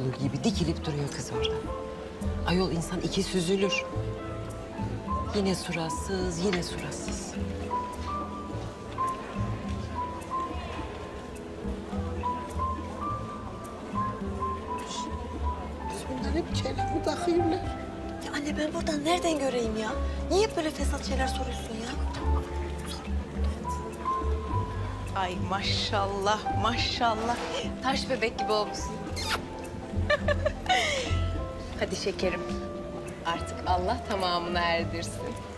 kulu gibi dikilip duruyor kız orada. Ayol insan iki süzülür. Yine suratsız, yine suratsız. Bunlar hep çeyrek mi takıyorlar? Ya anne ben buradan nereden göreyim ya? Niye hep böyle fesat şeyler soruyorsun ya? Ay maşallah, maşallah. Taş bebek gibi olmuşsun. Hadi şekerim. Artık Allah tamamını erdirsin.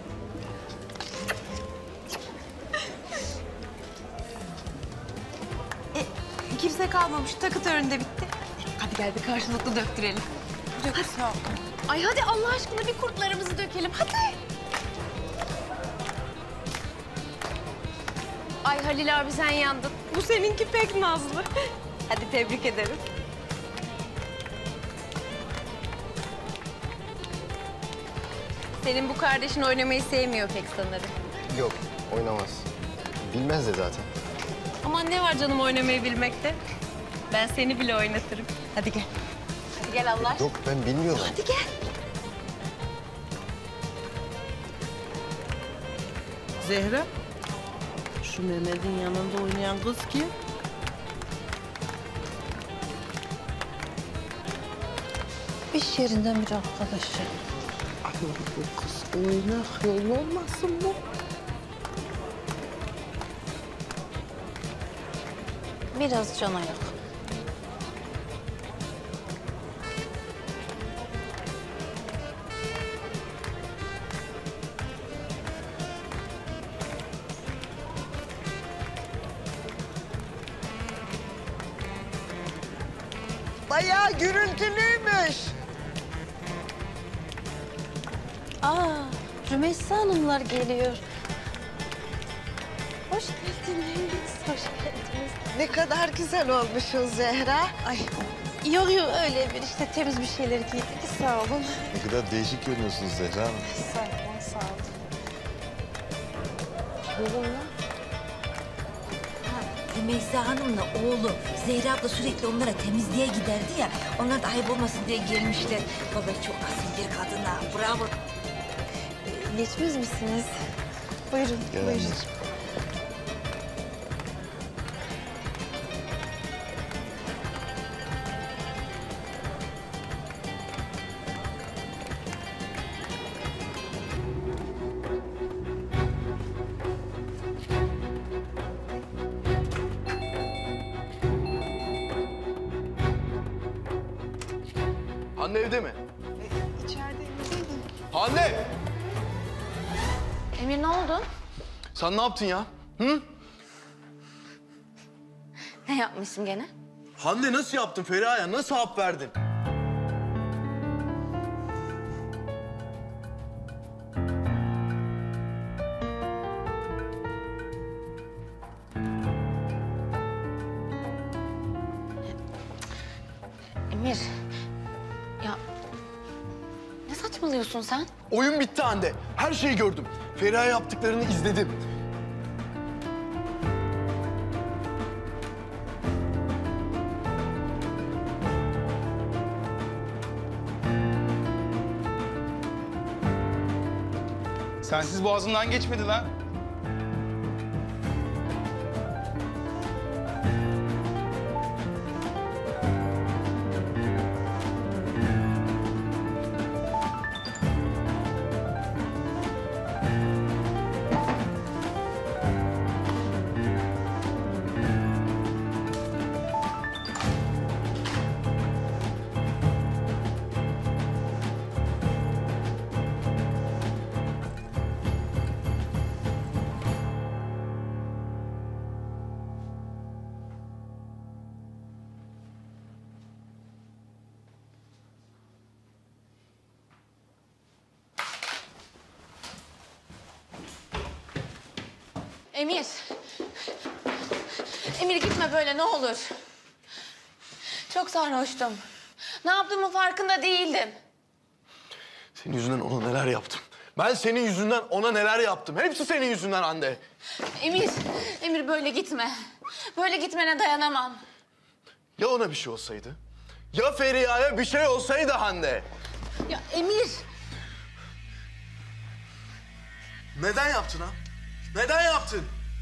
Kimse kalmamış. Takı töreni de bitti. Hadi gel bir karşılıklı döktürelim. Hadi sağ ol. Ay hadi Allah aşkına bir kurtlarımızı dökelim. Hadi. Ay Halil abi sen yandın. Bu seninki pek nazlı. Hadi tebrik ederim. Senin bu kardeşin oynamayı sevmiyor pek sanırım. Yok, oynamaz. Bilmez de zaten. Aman ne var canım oynamayı bilmekte? Ben seni bile oynatırım. Hadi gel. Hadi gel Allah aşkına. Yok, ben bilmiyorum. Hadi gel. Zehra, şu Mehmet'in yanında oynayan kız kim? İş yerinden bir arkadaşı. Ayol bu kız oynak yol olmasın mı? Biraz can ayak. Bayağı gürültülüymüş. Rümeysa Hanımlar geliyor. Hoş geldiniz, hoş geldiniz. Ne kadar güzel olmuşsun Zehra. Ay, yok öyle bir işte temiz bir şeyler giydik. Sağ olun. Ne kadar değişik görünüyorsunuz Zehra Hanım. Sağ olun, sağ olun. Rümeysa Hanım'la oğlu Zehra abla sürekli onlara temizliğe giderdi ya. Onlar da ayıp olmasın diye gelmişler. Vallahi çok asil bir kadın ha. Bravo. Geçmez misiniz? Buyurun, Gel buyurun. anneciğim. Hande evde mi? İçeride Hande! Emir ne oldu? Sen ne yaptın ya? Hı? Ne yapmışsın gene? Hande nasıl yaptın Feriha'ya? Nasıl hap verdin? Emir. Ya ne saçmalıyorsun sen? Oyun bitti Hande. Her şeyi gördüm. Feriha'ya yaptıklarını izledim. Sensiz boğazından geçmedi lan. Emir. Emir gitme böyle ne olur. Çok sarhoştum. Ne yaptığımın farkında değildim. Senin yüzünden ona neler yaptım. Ben senin yüzünden ona neler yaptım. Hepsi senin yüzünden Hande. Emir, Emir böyle gitme. Böyle gitmene dayanamam. Ya ona bir şey olsaydı? Ya Feriha'ya bir şey olsaydı Hande? Ya Emir. Neden yaptın ha? Neden yaptın?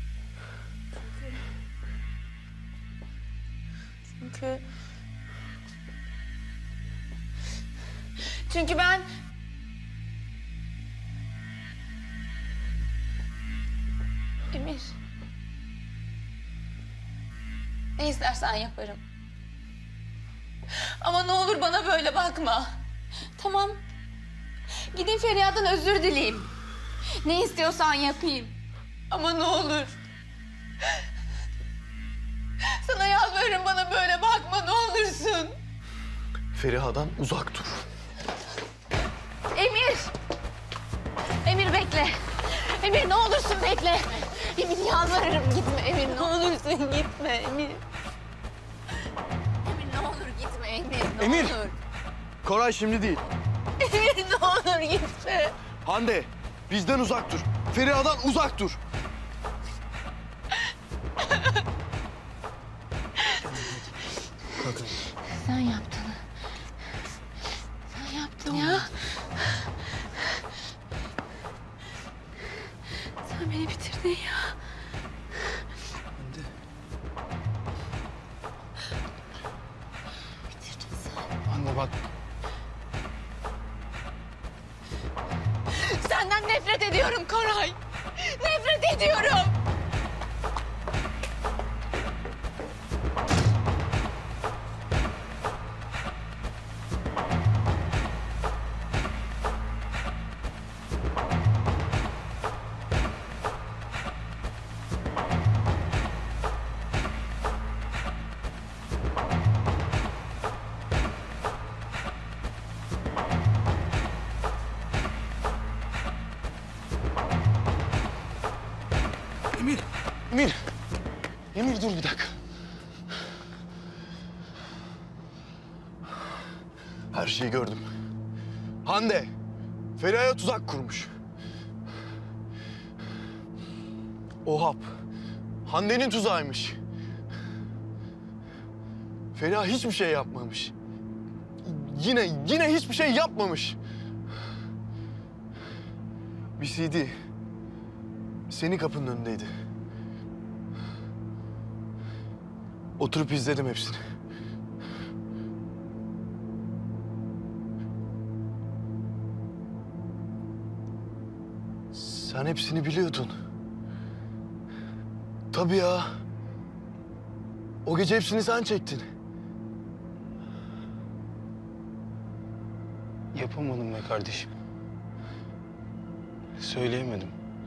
Çünkü ben... Emir. Ne istersen yaparım. Ama ne olur bana böyle bakma. Tamam. Gidin Feriha'dan özür dileyeyim. Ne istiyorsan yapayım. Ama ne olur. Sana yalvarırım, bana böyle bakma ne olursun. Feriha'dan uzak dur. Emir! Emir bekle. Emir ne olursun bekle. Emir yalvarırım gitme Emir, ne olursun gitme Emir. Emir ne olur gitme Emir, ne Emir! olur. Koray şimdi değil. Emir ne olur gitme. Hande bizden uzak dur. Feriha'dan uzak dur. Sen yaptın. Sen yaptın ya. Sen beni bitirdin ya. Bitirdin sen. Hande bak. Senden nefret ediyorum Koray. Nefret ediyorum. Emir. Emir. Emir dur bir dakika. Her şeyi gördüm. Hande, Feriha'ya tuzak kurmuş. O hap, Hande'nin tuzağıymış. Feriha hiçbir şey yapmamış. Yine hiçbir şey yapmamış. Bir CD senin kapının önündeydi. Oturup izledim hepsini. Sen hepsini biliyordun. Tabii ya. O gece hepsini sen çektin. Yapamadım be kardeşim. Söyleyemedim.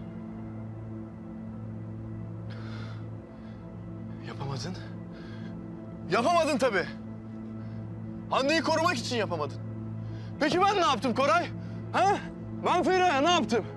Yapamadın. Yapamadın tabii. Hande'yi korumak için yapamadın. Peki ben ne yaptım Koray? Ha? Ben Feriha'ya ne yaptım?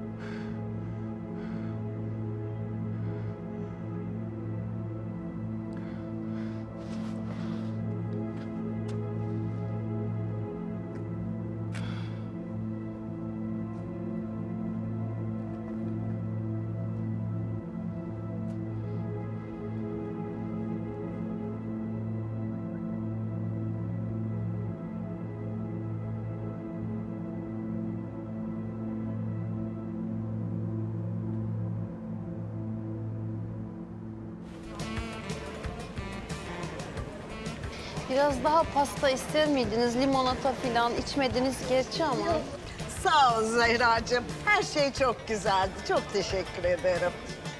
Biraz daha pasta ister miydiniz? Limonata falan içmediniz gerçi ama. Sağ ol Zehracığım. Her şey çok güzeldi. Çok teşekkür ederim.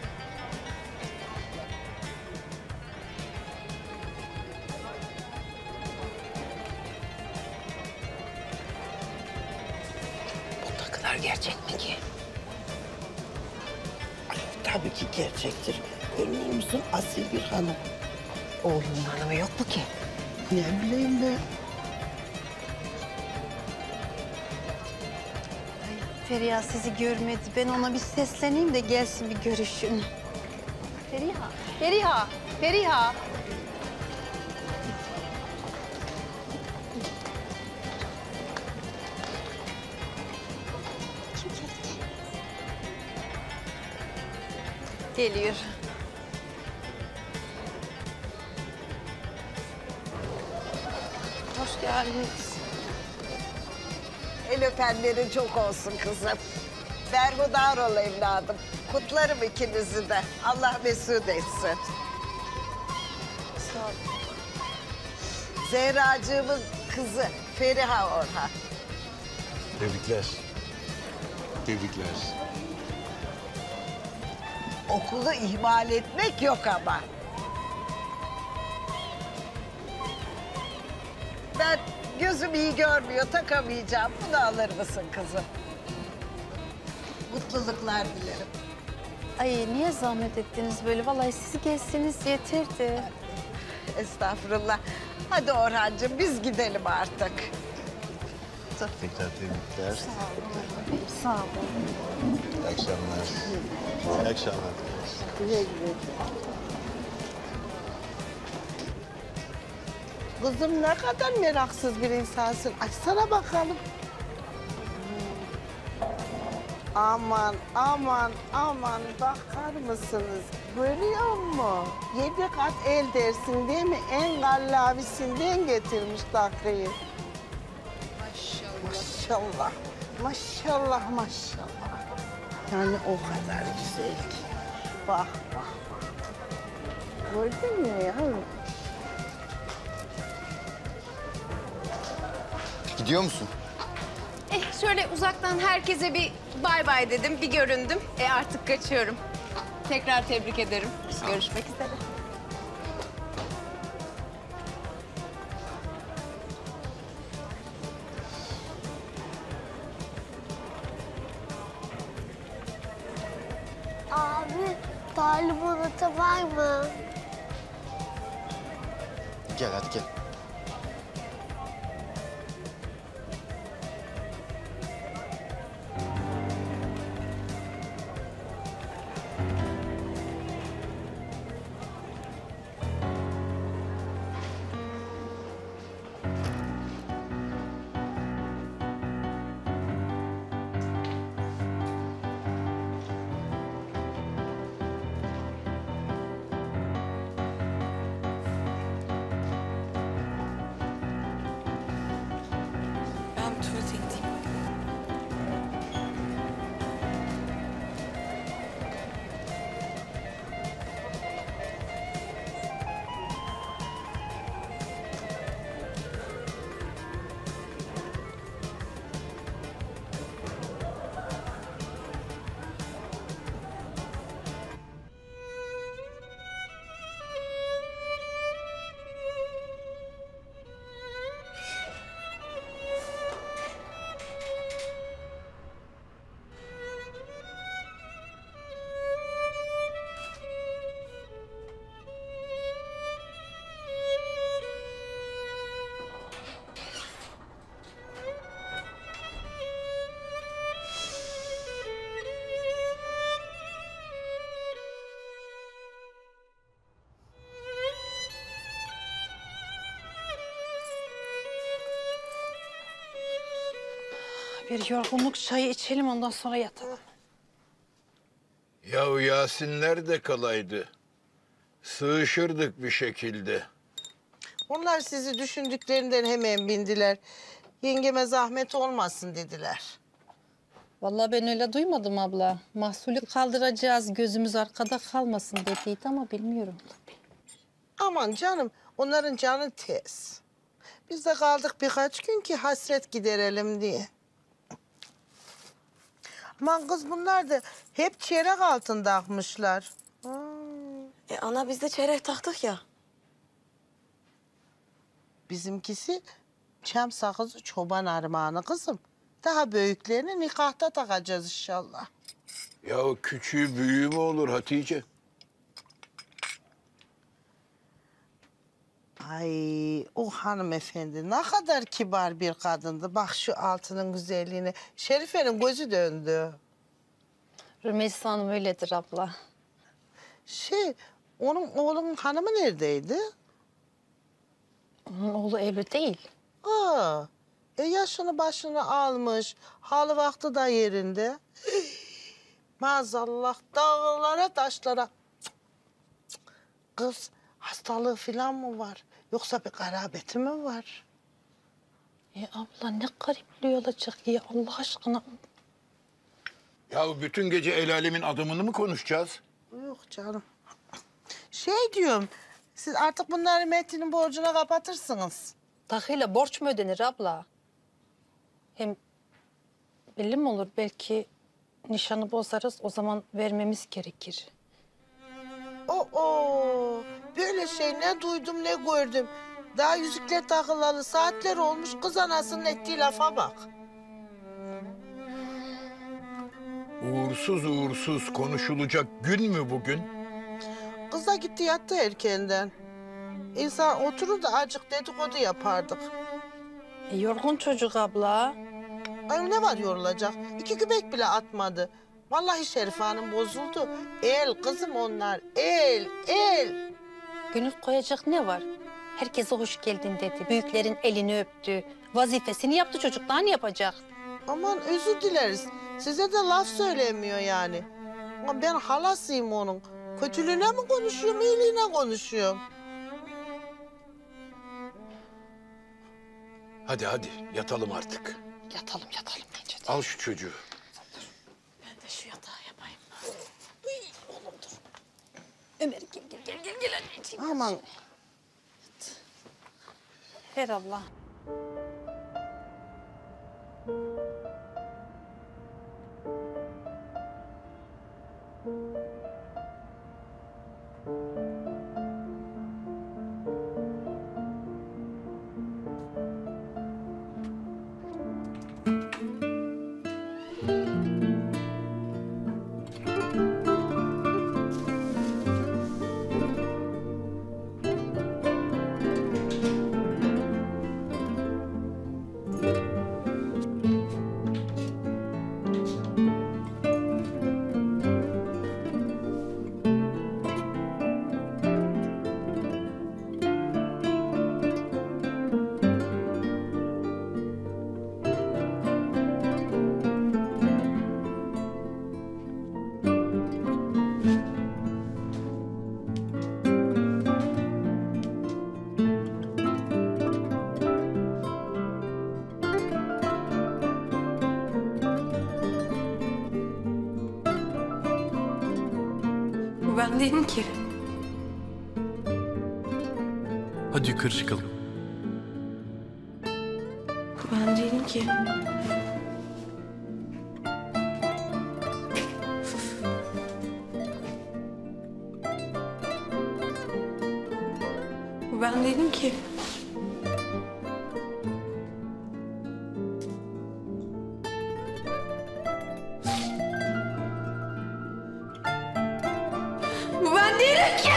Bu takılar gerçek mi ki? Tabii ki gerçektir. Görmüyor musun? Asil bir hanım. Oğlumun hanımı yok mu ki? Ne bileyim ben. Feriha sizi görmedi. Ben ona bir sesleneyim de gelsin bir görüşün. Feriha, Feriha, Feriha. Kim geldi? Geliyor. haliniz. El öpenlerin çok olsun kızım. Berhudar ol evladım. Kutlarım ikinizi de. Allah mesut etsin. Sağ ol. Zehracığımın kızı Feriha Orhan. Tebrikler. Tebrikler. Okulu ihmal etmek yok ama. Ben gözüm iyi görmüyor, takamayacağım. Bunu alır mısın kızım? Mutluluklar dilerim. Ay niye zahmet ettiniz böyle? Vallahi siz gezseniz yeterdi. Estağfurullah. Hadi Orhancığım biz gidelim artık. Tekrar tebrikler. Sağ olun. İyi akşamlar. İyi akşamlar. Kızım ne kadar meraksız bir insansın. Açsana bakalım. Aman, aman, aman bakar mısınız? Görüyor musun? 7 kat el dersin değil mi? En gallavisinden getirmiş takıyı. Maşallah. Maşallah, maşallah. Yani o kadar güzel ki. Bak, bak, bak. Gördün mü yavrum? Gidiyor musun? Şöyle uzaktan herkese bir bay bay dedim, bir göründüm. Artık kaçıyorum. Tekrar tebrik ederim. Görüşmek üzere. Abi, limonata var mı? Gel hadi gel. Ben tuvalete gideyim. Bir yorgunluk çayı içelim ondan sonra yatalım. Yahu Yasinler de kalaydı. Sığışırdık bir şekilde. Onlar sizi düşündüklerinden hemen bindiler. Yengeme zahmet olmasın dediler. Vallahi ben öyle duymadım abla. Mahsulü kaldıracağız, gözümüz arkada kalmasın dediydi ama bilmiyorum tabii. Aman canım, onların canı tez. Biz de kaldık birkaç gün ki hasret giderelim diye. Aman kız bunlar da hep çeyrek altın takmışlar. Ana biz de çeyrek taktık ya. Bizimkisi çam sakızı çoban armağanı kızım. Daha büyüklerini nikahta takacağız inşallah. Yahu küçüğü büyüğü mü olur Hatice? Ay o hanımefendi ne kadar kibar bir kadındı. Bak şu altının güzelliğine. Şerife'nin gözü döndü. Rümeysa Hanım öyledir abla. Onun oğlunun hanımı neredeydi? Onun oğlu evli değil. Yaşını başını almış. Halı vakti da yerinde. Maazallah dağlara taşlara. Kız hastalığı falan mı var? Yoksa bir garabeti mi var? Abla ne garipliği olacak ya Allah aşkına. Ya bütün gece el alemin adamını mı konuşacağız? Yok canım. Şey diyorum, siz artık bunları Metin'in borcuna kapatırsınız. Takıyla borç mu ödenir abla? Hem belli mi olur belki nişanı bozarız o zaman vermemiz gerekir. Oo, böyle şey ne duydum ne gördüm. Daha yüzükler takılalı saatler olmuş, kız anasının ettiği lafa bak. Uğursuz uğursuz konuşulacak gün mü bugün? Kız da gitti yattı erkenden. İnsan oturur da azıcık dedikodu yapardık. Yorgun çocuk abla. Ay ne var yorulacak? 2 kübek bile atmadı. Vallahi Şerife Hanım bozuldu. El kızım onlar, el. Gönül koyacak ne var? Herkese hoş geldin dedi. Büyüklerin elini öptü. Vazifesini yaptı çocuk. Daha ne yapacak? Aman özür dileriz. Size de laf söylemiyor yani. Ama ben halasıyım onun. Kötülüğüne mi konuşuyorum, iyiliğine konuşuyorum? Hadi yatalım artık. Yatalım bence de. Al şu çocuğu. Ben de şu yatağı yapayım. Oğlum dur. Ömer gel anneciğim. Aman. Ver abla. Bu ben değilim ki. Hadi yukarı çıkalım. Bu ben değilim ki. Bu ben değilim ki. Bu ben değilim ki.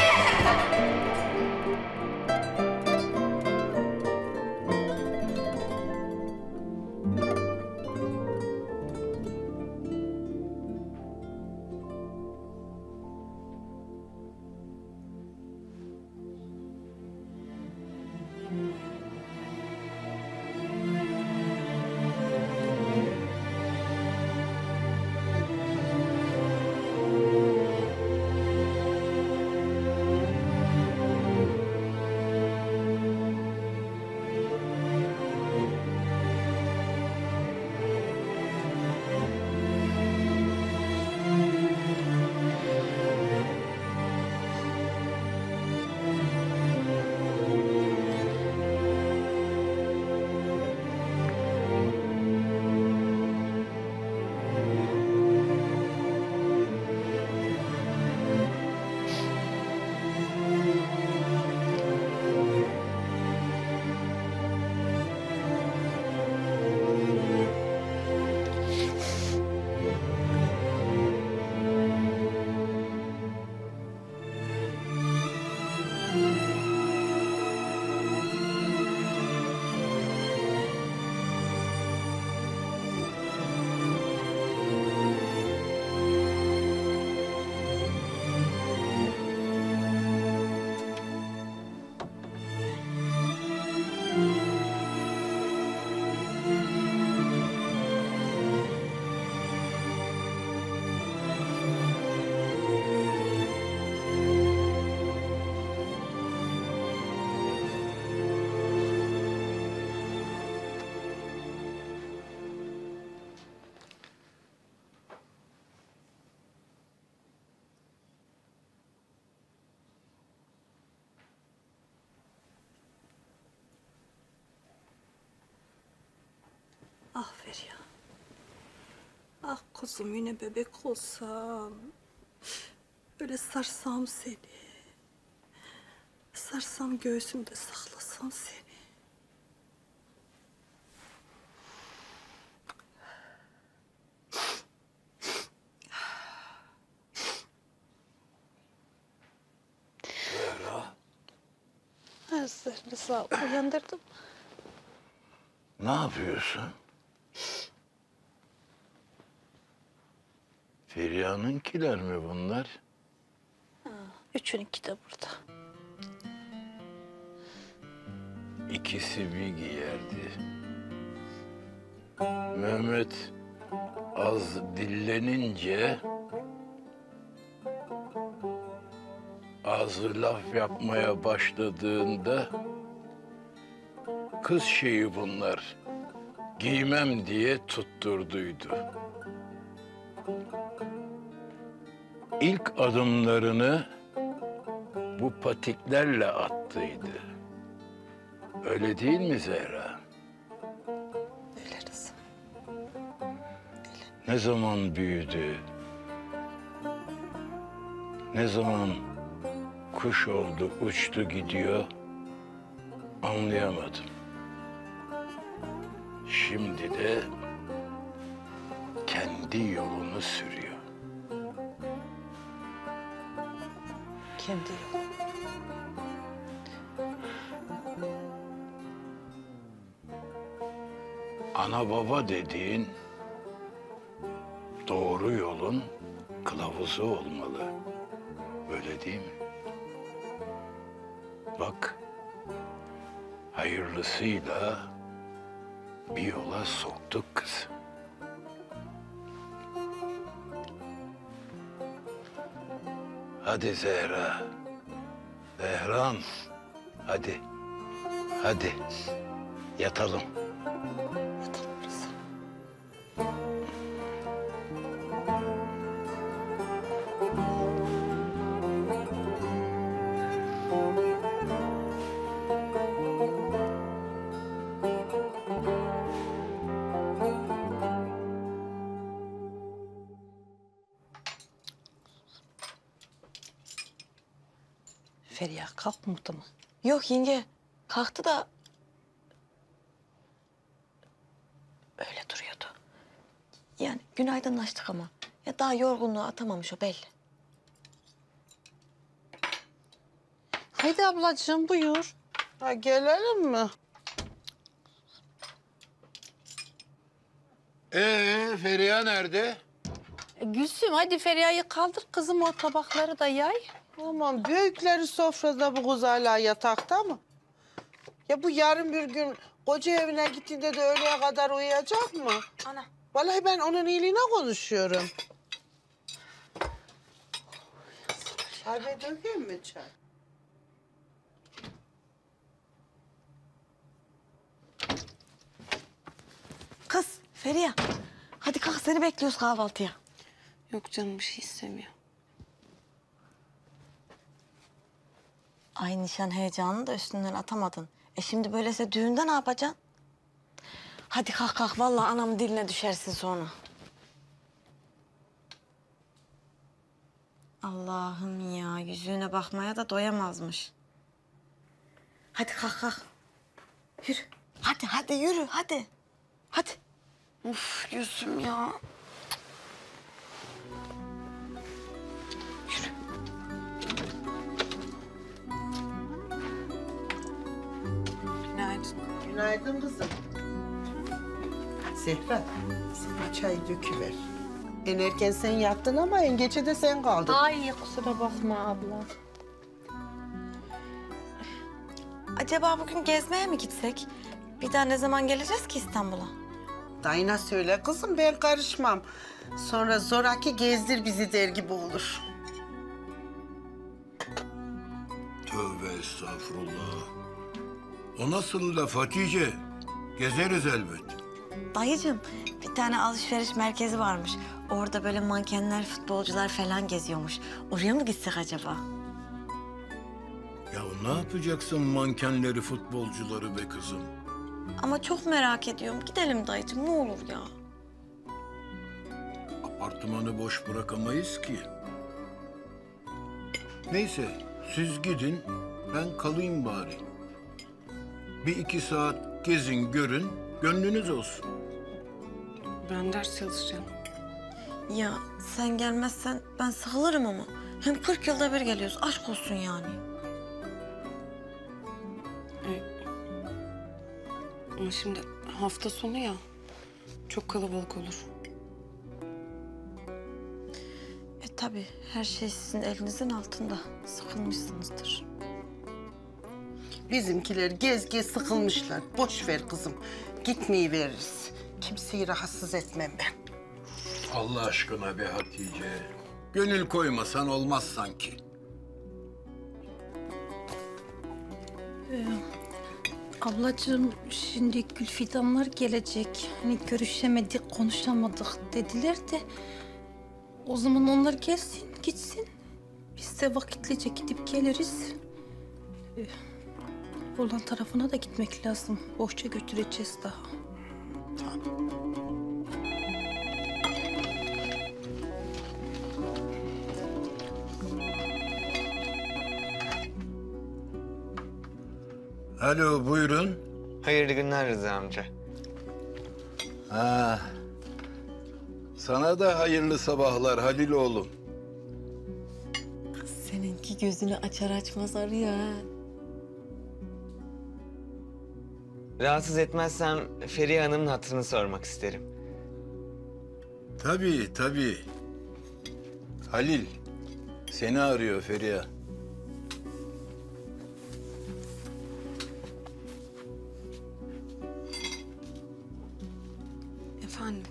Ah Feriha. Ah kuzum yine bebek olsam. Böyle sarsam seni. Sarsam göğsümde saklasam seni. Özlerini sağ ol. Uyandırdım. Ne yapıyorsun? Feriha'nınkiler mi bunlar? Üçününki de burada. İkisi bir giyerdi. Mehmet az dillenince ağzı laf yapmaya başladığında kız şeyi bunlar giymem diye tutturduydu. İlk adımlarını bu patiklerle attıydı. Öyle değil mi Zehra? Öyle Rıza. Ne zaman büyüdü? Ne zaman kuş oldu, uçtu gidiyor? Anlayamadım. Şimdi de kendi yolunu sürüyor. Kendi yolu. Ana baba dediğin doğru yolun kılavuzu olmalı. Öyle değil mi? Bak, hayırlısıyla bir yola soktuk kızı. Hadi Zehra. Zehram, hadi. Hadi. Yatalım. Yatalım Rıza. Feriha kalkmadı mı? Yok yenge. Kalktı da öyle duruyordu. Yani gün aydınlaştık ama. Ya daha yorgunluğu atamamış o belli. Haydi ablacığım buyur. Ha, gelelim mi? Feriha nerede? Gülsüm hadi Feriha'yı kaldır kızım o tabakları da yay. Aman büyükleri sofrada bu kız hala yatakta mı? Ya bu yarın bir gün koca evine gittiğinde de öğleye kadar uyuyacak mı? Ana. Vallahi ben onun iyiliğine konuşuyorum. Şerbet dökeyim mi çay? Kız Feriha. Hadi kalk seni bekliyoruz kahvaltıya. Yok canım bir şey istemiyor. Ay nişan heyecanını da üstünden atamadın. Şimdi böylese düğünde ne yapacaksın? Hadi kalk kalk vallahi anamın diline düşersin sonra. Allah'ım ya yüzüğüne bakmaya da doyamazmış. Hadi kalk kalk. Yürü. Hadi yürü hadi. Hadi. Uf Gülsüm ya. Yürü. Günaydın. Günaydın kızım. Zehra, sen çayı döküver. En erken sen yattın ama en geçe de sen kaldın. Ay kusura bakma abla. Acaba bugün gezmeye mi gitsek? Bir daha ne zaman geleceğiz ki İstanbul'a? Dayına söyle kızım, ben karışmam. Sonra zoraki gezdir bizi der gibi olur. Tövbe estağfurullah. O nasıl laf Hatice? Gezeriz elbet. Dayıcığım bir tane alışveriş merkezi varmış. Orada böyle mankenler, futbolcular falan geziyormuş. Oraya mı gitsek acaba? Ya ne yapacaksın mankenleri, futbolcuları be kızım? Ama çok merak ediyorum. Gidelim dayıcığım ne olur ya. Apartmanı boş bırakamayız ki. Neyse, siz gidin, ben kalayım bari. Bir iki saat gezin, görün, gönlünüz olsun. Ben ders çalışacağım. Ya sen gelmezsen ben sıkılırım ama. Hem 40 yılda bir geliyoruz. Aşk olsun yani. Ama şimdi hafta sonu ya. Çok kalabalık olur. Tabii her şey sizin elinizin altında. Sıkılmışsınızdır. Bizimkiler gez gez sıkılmışlar. Boş ver kızım. Gitmeyi veririz. Kimseyi rahatsız etmem ben. Allah aşkına be Hatice. Gönül koymasan olmaz sanki. Ablacığım şimdi Gülfidanlar gelecek. Hani görüşemedik, konuşamadık dediler de... O zaman onlar gelsin, gitsin. Biz de vakitlice gidip geliriz. Olan tarafına da gitmek lazım. Bohça götüreceğiz daha. Alo, buyurun. Hayırlı günler Rıza amca. Ha. Sana da hayırlı sabahlar Halil oğlum. Seninki gözünü açar açmaz arıyor ha. Rahatsız etmezsem Feriye Hanım'ın hatırını sormak isterim. Tabii, tabii. Halil, seni arıyor Feriha. Efendim?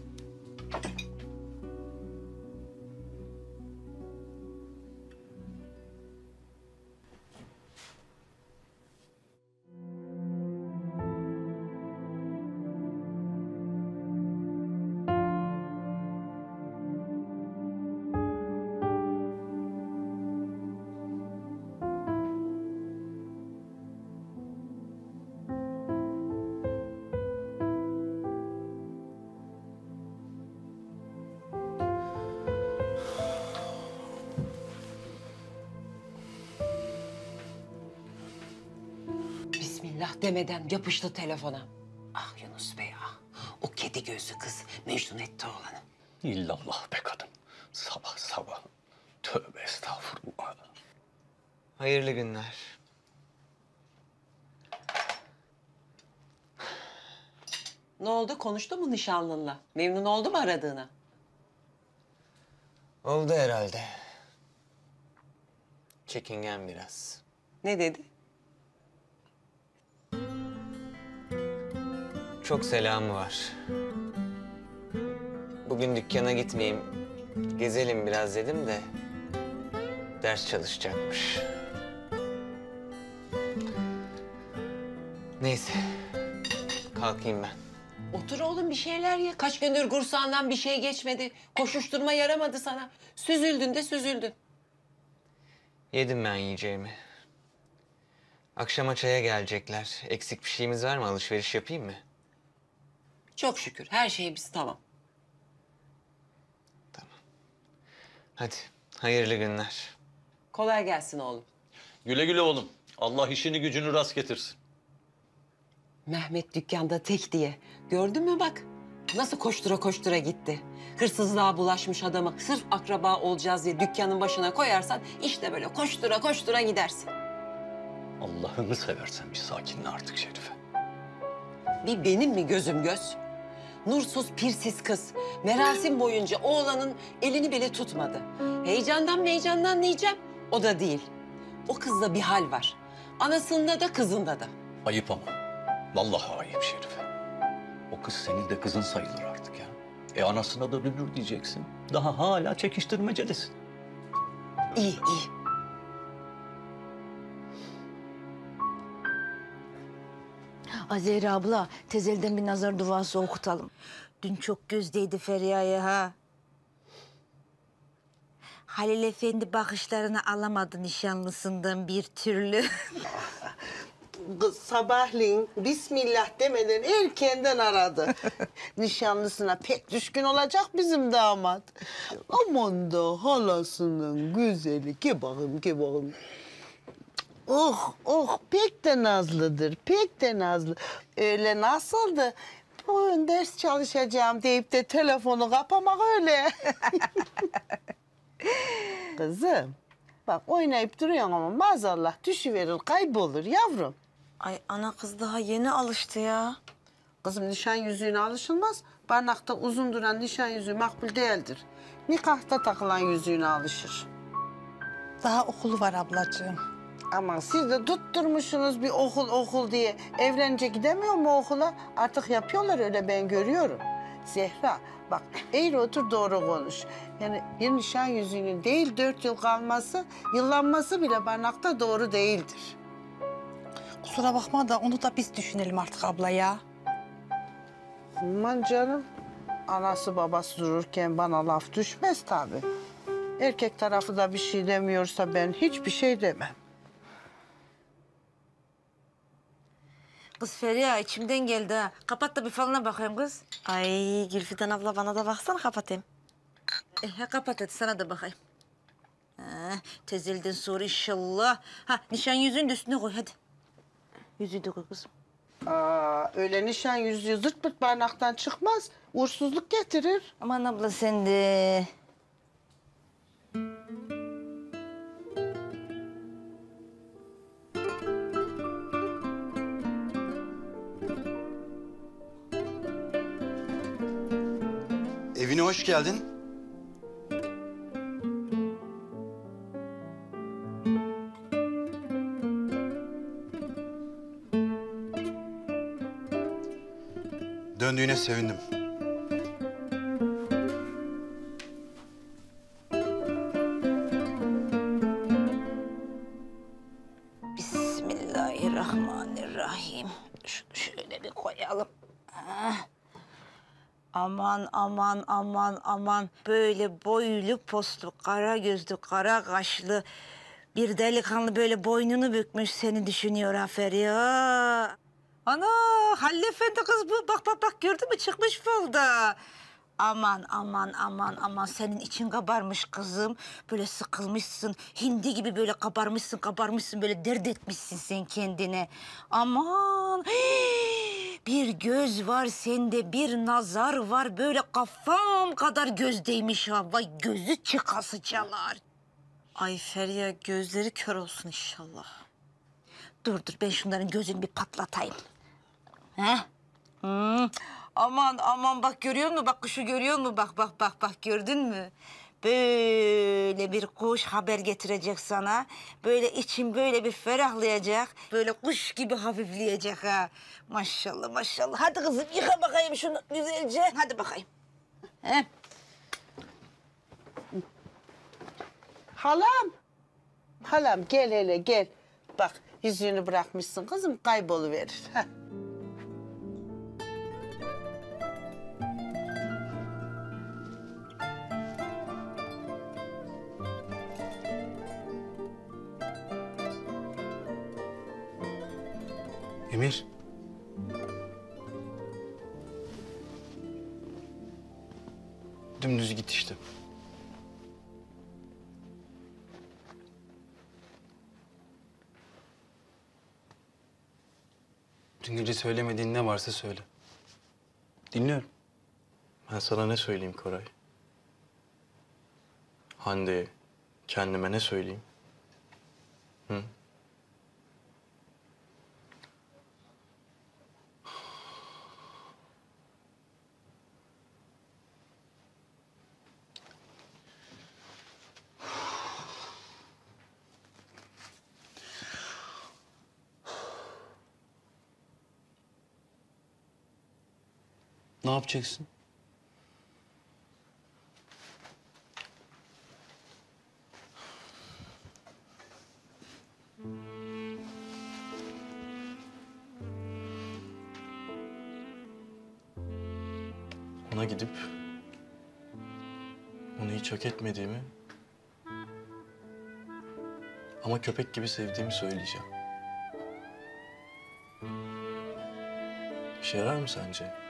Bismillah demeden yapıştı telefona. Ah Yunus Bey ah. O kedi gözlü kız Mecnun etti oğlanı. İllallah be kadın. Sabah sabah. Tövbe estağfurullah. Hayırlı günler. Ne oldu? Konuştu mu nişanlınla? Memnun oldu mu aradığına? Oldu herhalde. Çekingen biraz. Ne dedi? Çok selamı var. Bugün dükkana gitmeyeyim, gezelim biraz dedim de ders çalışacakmış. Neyse, kalkayım ben. Otur oğlum bir şeyler ye. Kaç gündür kursağından bir şey geçmedi. Koşuşturma yaramadı sana. Süzüldün de süzüldün. Yedim ben yiyeceğimi. Akşama çaya gelecekler. Eksik bir şeyimiz var mı? Alışveriş yapayım mı? Çok şükür her şeyimiz tamam. Hadi, hayırlı günler. Kolay gelsin oğlum. Güle güle oğlum. Allah işini gücünü rast getirsin. Mehmet dükkanda tek diye. Gördün mü bak? Nasıl koştura koştura gitti. Hırsızlığa bulaşmış adamı sırf akraba olacağız diye dükkanın başına koyarsan işte böyle koştura koştura gidersin. Allah'ını seversen bir sakinle artık Şerife. Bir benim mi gözüm göz? Nursuz pirsiz kız. Merasim boyunca oğlanın elini bile tutmadı. Heyecandan diyeceğim. O da değil. O kızda bir hal var. Anasında da kızında da. Ayıp ama. Vallahi ayıp Şerife. O kız senin de kızın sayılır artık ya. Anasına da dönür diyeceksin. Daha hala çekiştirmecedesin. İyi, iyi. Azeri abla, tezelden bir nazar duası okutalım. Dün çok gözdeydi Feriha'ya ha. Halil Efendi bakışlarını alamadı nişanlısından bir türlü. Kız sabahleyin bismillah demeden erkenden aradı. Nişanlısına pek düşkün olacak bizim damat. Aman da halasının güzeli. Ki bakayım. Oh pek de nazlıdır, pek de nazlı. Öyle nasıldı? Bugün ders çalışacağım deyip de telefonu kapamak öyle. Kızım, bak oynayıp duruyorsun ama maazallah düşüverir, kaybolur yavrum. Ay ana kız daha yeni alıştı ya. Kızım nişan yüzüğüne alışılmaz. Barnakta uzun duran nişan yüzüğü makbul değildir. Nikahta takılan yüzüğüne alışır. Daha okulu var ablacığım. Ama siz de tutturmuşsunuz bir okul diye. Evlenince gidemiyor mu okula? Artık yapıyorlar öyle, ben görüyorum. Zehra bak eğri otur doğru konuş. Yani bir nişan yüzüğünün değil 4 yıl kalması, yıllanması bile barnakta doğru değildir. Kusura bakma da onu da biz düşünelim artık abla ya. Aman canım. Anası babası dururken bana laf düşmez tabii. Erkek tarafı da bir şey demiyorsa ben hiçbir şey demem. Kız Feriha içimden geldi ha. Kapat da bir falına bakayım kız. Ay Gülfidan abla bana da baksana kapatayım. Kapat hadi sana da bakayım. Tezelden sonra inşallah. Nişan yüzüğünü de üstüne koy hadi. Yüzüğü de koy kızım. Öyle nişan yüzüğü zırt pırt barnaktan çıkmaz. Uğursuzluk getirir. Aman abla sen de. Evine hoş geldin. Döndüğüne sevindim. Bismillahirrahmanirrahim. Şunu şöyle bir koyalım. Aman. Böyle boylu postlu, kara gözlü, kara kaşlı bir delikanlı böyle boynunu bükmüş seni düşünüyor Feriha. Ana Halil Efendi kız bu. Bak gördün mü çıkmış falda. Aman senin için kabarmış kızım. Böyle sıkılmışsın. Hindi gibi böyle kabarmışsın böyle dert etmişsin sen kendine. Aman bir göz var sende, bir nazar var. Böyle kafam kadar gözdeymiş ha. Vay gözü çıkasıcalar. Ay Feriha gözleri kör olsun inşallah. Dur ben şunların gözünü bir patlatayım. Aman bak görüyor musun? Bak kuşu görüyor musun? Bak gördün mü? Böyle bir kuş haber getirecek sana. Böyle içim böyle bir ferahlayacak. Böyle kuş gibi hafifleyecek ha. Maşallah. Hadi kızım yıka bakayım şunu güzelce. Hadi bakayım. Halam gel hele gel. Bak yüzüğünü bırakmışsın kızım kayboluverir. Emir. Dümdüz git işte. Dün gece söylemediğin ne varsa söyle. Dinliyorum. Ben sana ne söyleyeyim Koray? Hande'ye, kendime ne söyleyeyim? Hı? Ne yapacaksın? Ona gidip onu hiç hak etmediğimi ama köpek gibi sevdiğimi söyleyeceğim. İşe yarar mı sence? Ha?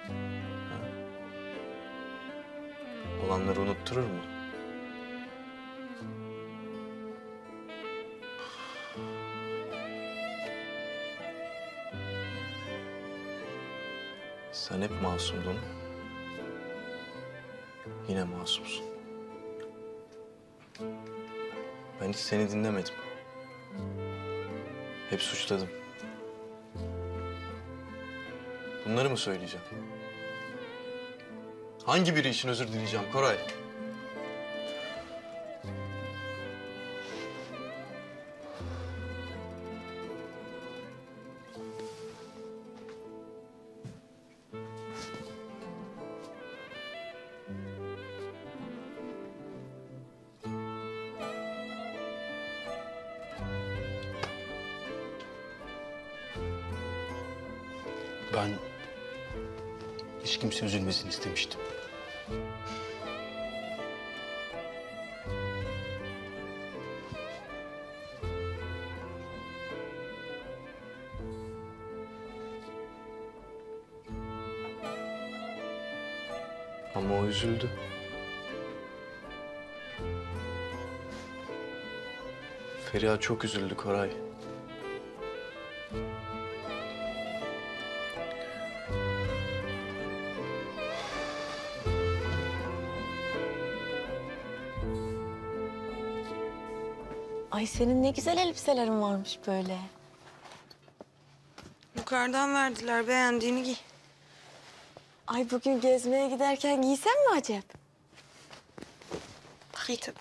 Olanları unutturur mu? Sen hep masumdun. Yine masumsun. Ben hiç seni dinlemedim. Hep suçladım. Bunları mı söyleyeceğim? Hangi biri için özür dileyeceğim Koray? Ben hiç kimse üzülmesin istemiştim. Ama o üzüldü. Feriha çok üzüldü Koray. Ay senin ne güzel elbiselerin varmış böyle. Yukarıdan verdiler, beğendiğini giy. Ay bugün gezmeye giderken giysem mi acep? Giy tabii.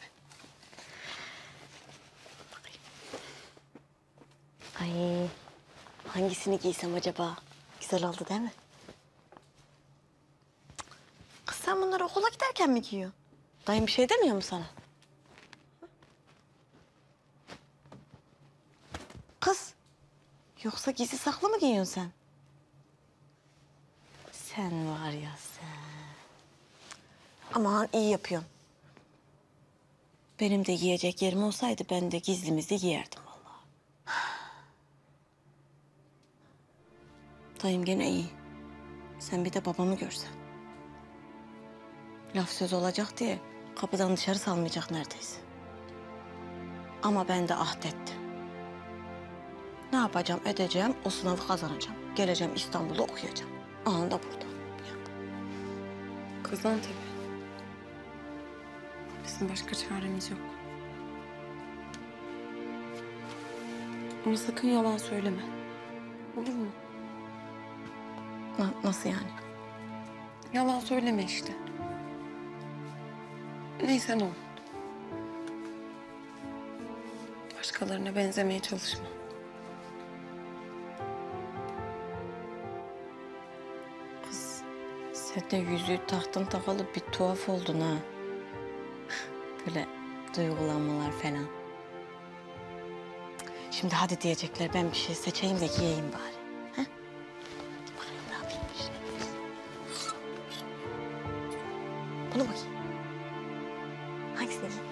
Ay hangisini giysem acaba? Güzel oldu değil mi? Kız sen bunları okula giderken mi giyiyorsun? Dayım bir şey demiyor mu sana? Kız, yoksa gizli saklı mı giyiyorsun sen? Sen var ya sen. Aman iyi yapıyorsun. Benim de giyecek yerim olsaydı ben de gizlimizde giyerdim vallahi. Dayım gene iyi. Sen bir de babamı görsen. Laf söz olacak diye kapıdan dışarı salmayacak neredeyse. Ama ben de ahdettim. Ne yapacağım, edeceğim, o sınavı kazanacağım. Geleceğim İstanbul'da okuyacağım. Anında burada. Kazan tabii. Bizim başka çaremiz yok. Ama sakın yalan söyleme. Olur mu? Nasıl yani? Yalan söyleme işte. Neyse ne ol. Başkalarına benzemeye çalışma. Sen de yüzüğü taktın takalı bir tuhaf oldun ha. Böyle duygulanmalar falan. Şimdi hadi diyecekler ben bir şey seçeyim de giyeyim bari. Ha? Bakayım ne yapayım işte. Bunu bakayım. Hangisini giyeyim?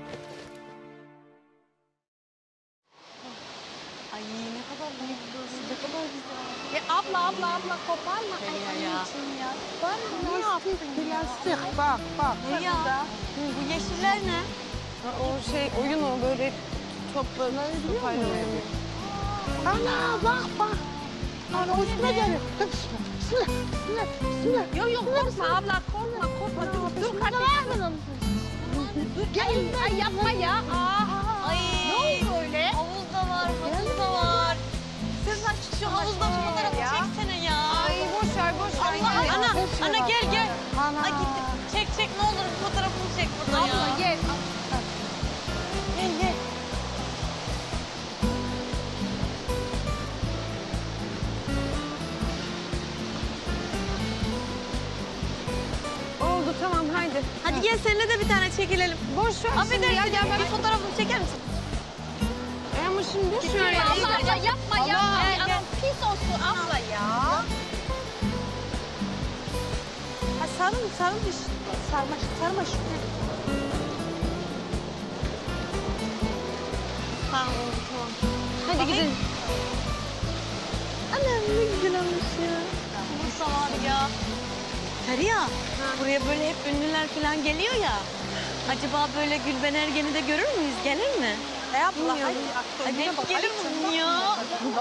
Ay ne kadar büyük burası, ne kadar güzel. Ya abla koparma. Ay ya. Ya. Ben ne yaptın? Plastik bak. Ne ya? Bu yeşiller ne? O şey oyun o böyle toplarına sopayla oynuyor. Ana bak. Ana üstüne gelir. Bismillah. Yok korkma abla korkma. Dur kardeşim. Gelin ay yapma ya. Ay. Ne oldu öyle? Havuz da var, havuz da var. Sezen şu havuzda fotoğrafı çeksene ya. Ay boş ver. Ana gel. Ay git çek ne olur fotoğrafını çek burada ya. Abla gel. Gel. Oldu tamam haydi. Hadi gel seninle de bir tane çekilelim. Boş ver şimdi Affedersin ya. bir fotoğrafımı çeker misin? Ama şimdi boş ver. Abla yapma. Ay anam pis olsun abla ya. Ha sarıl bir sarmaş. Tamam. Hadi gidelim. Anam ne güzel olmuş ya. Nasıl var ya? Feriha, buraya böyle hep ünlüler falan geliyor ya. Acaba böyle Gülben Ergen'i de görür müyüz? Gelir mi? Abla hadi. Hadi gelir mi ya?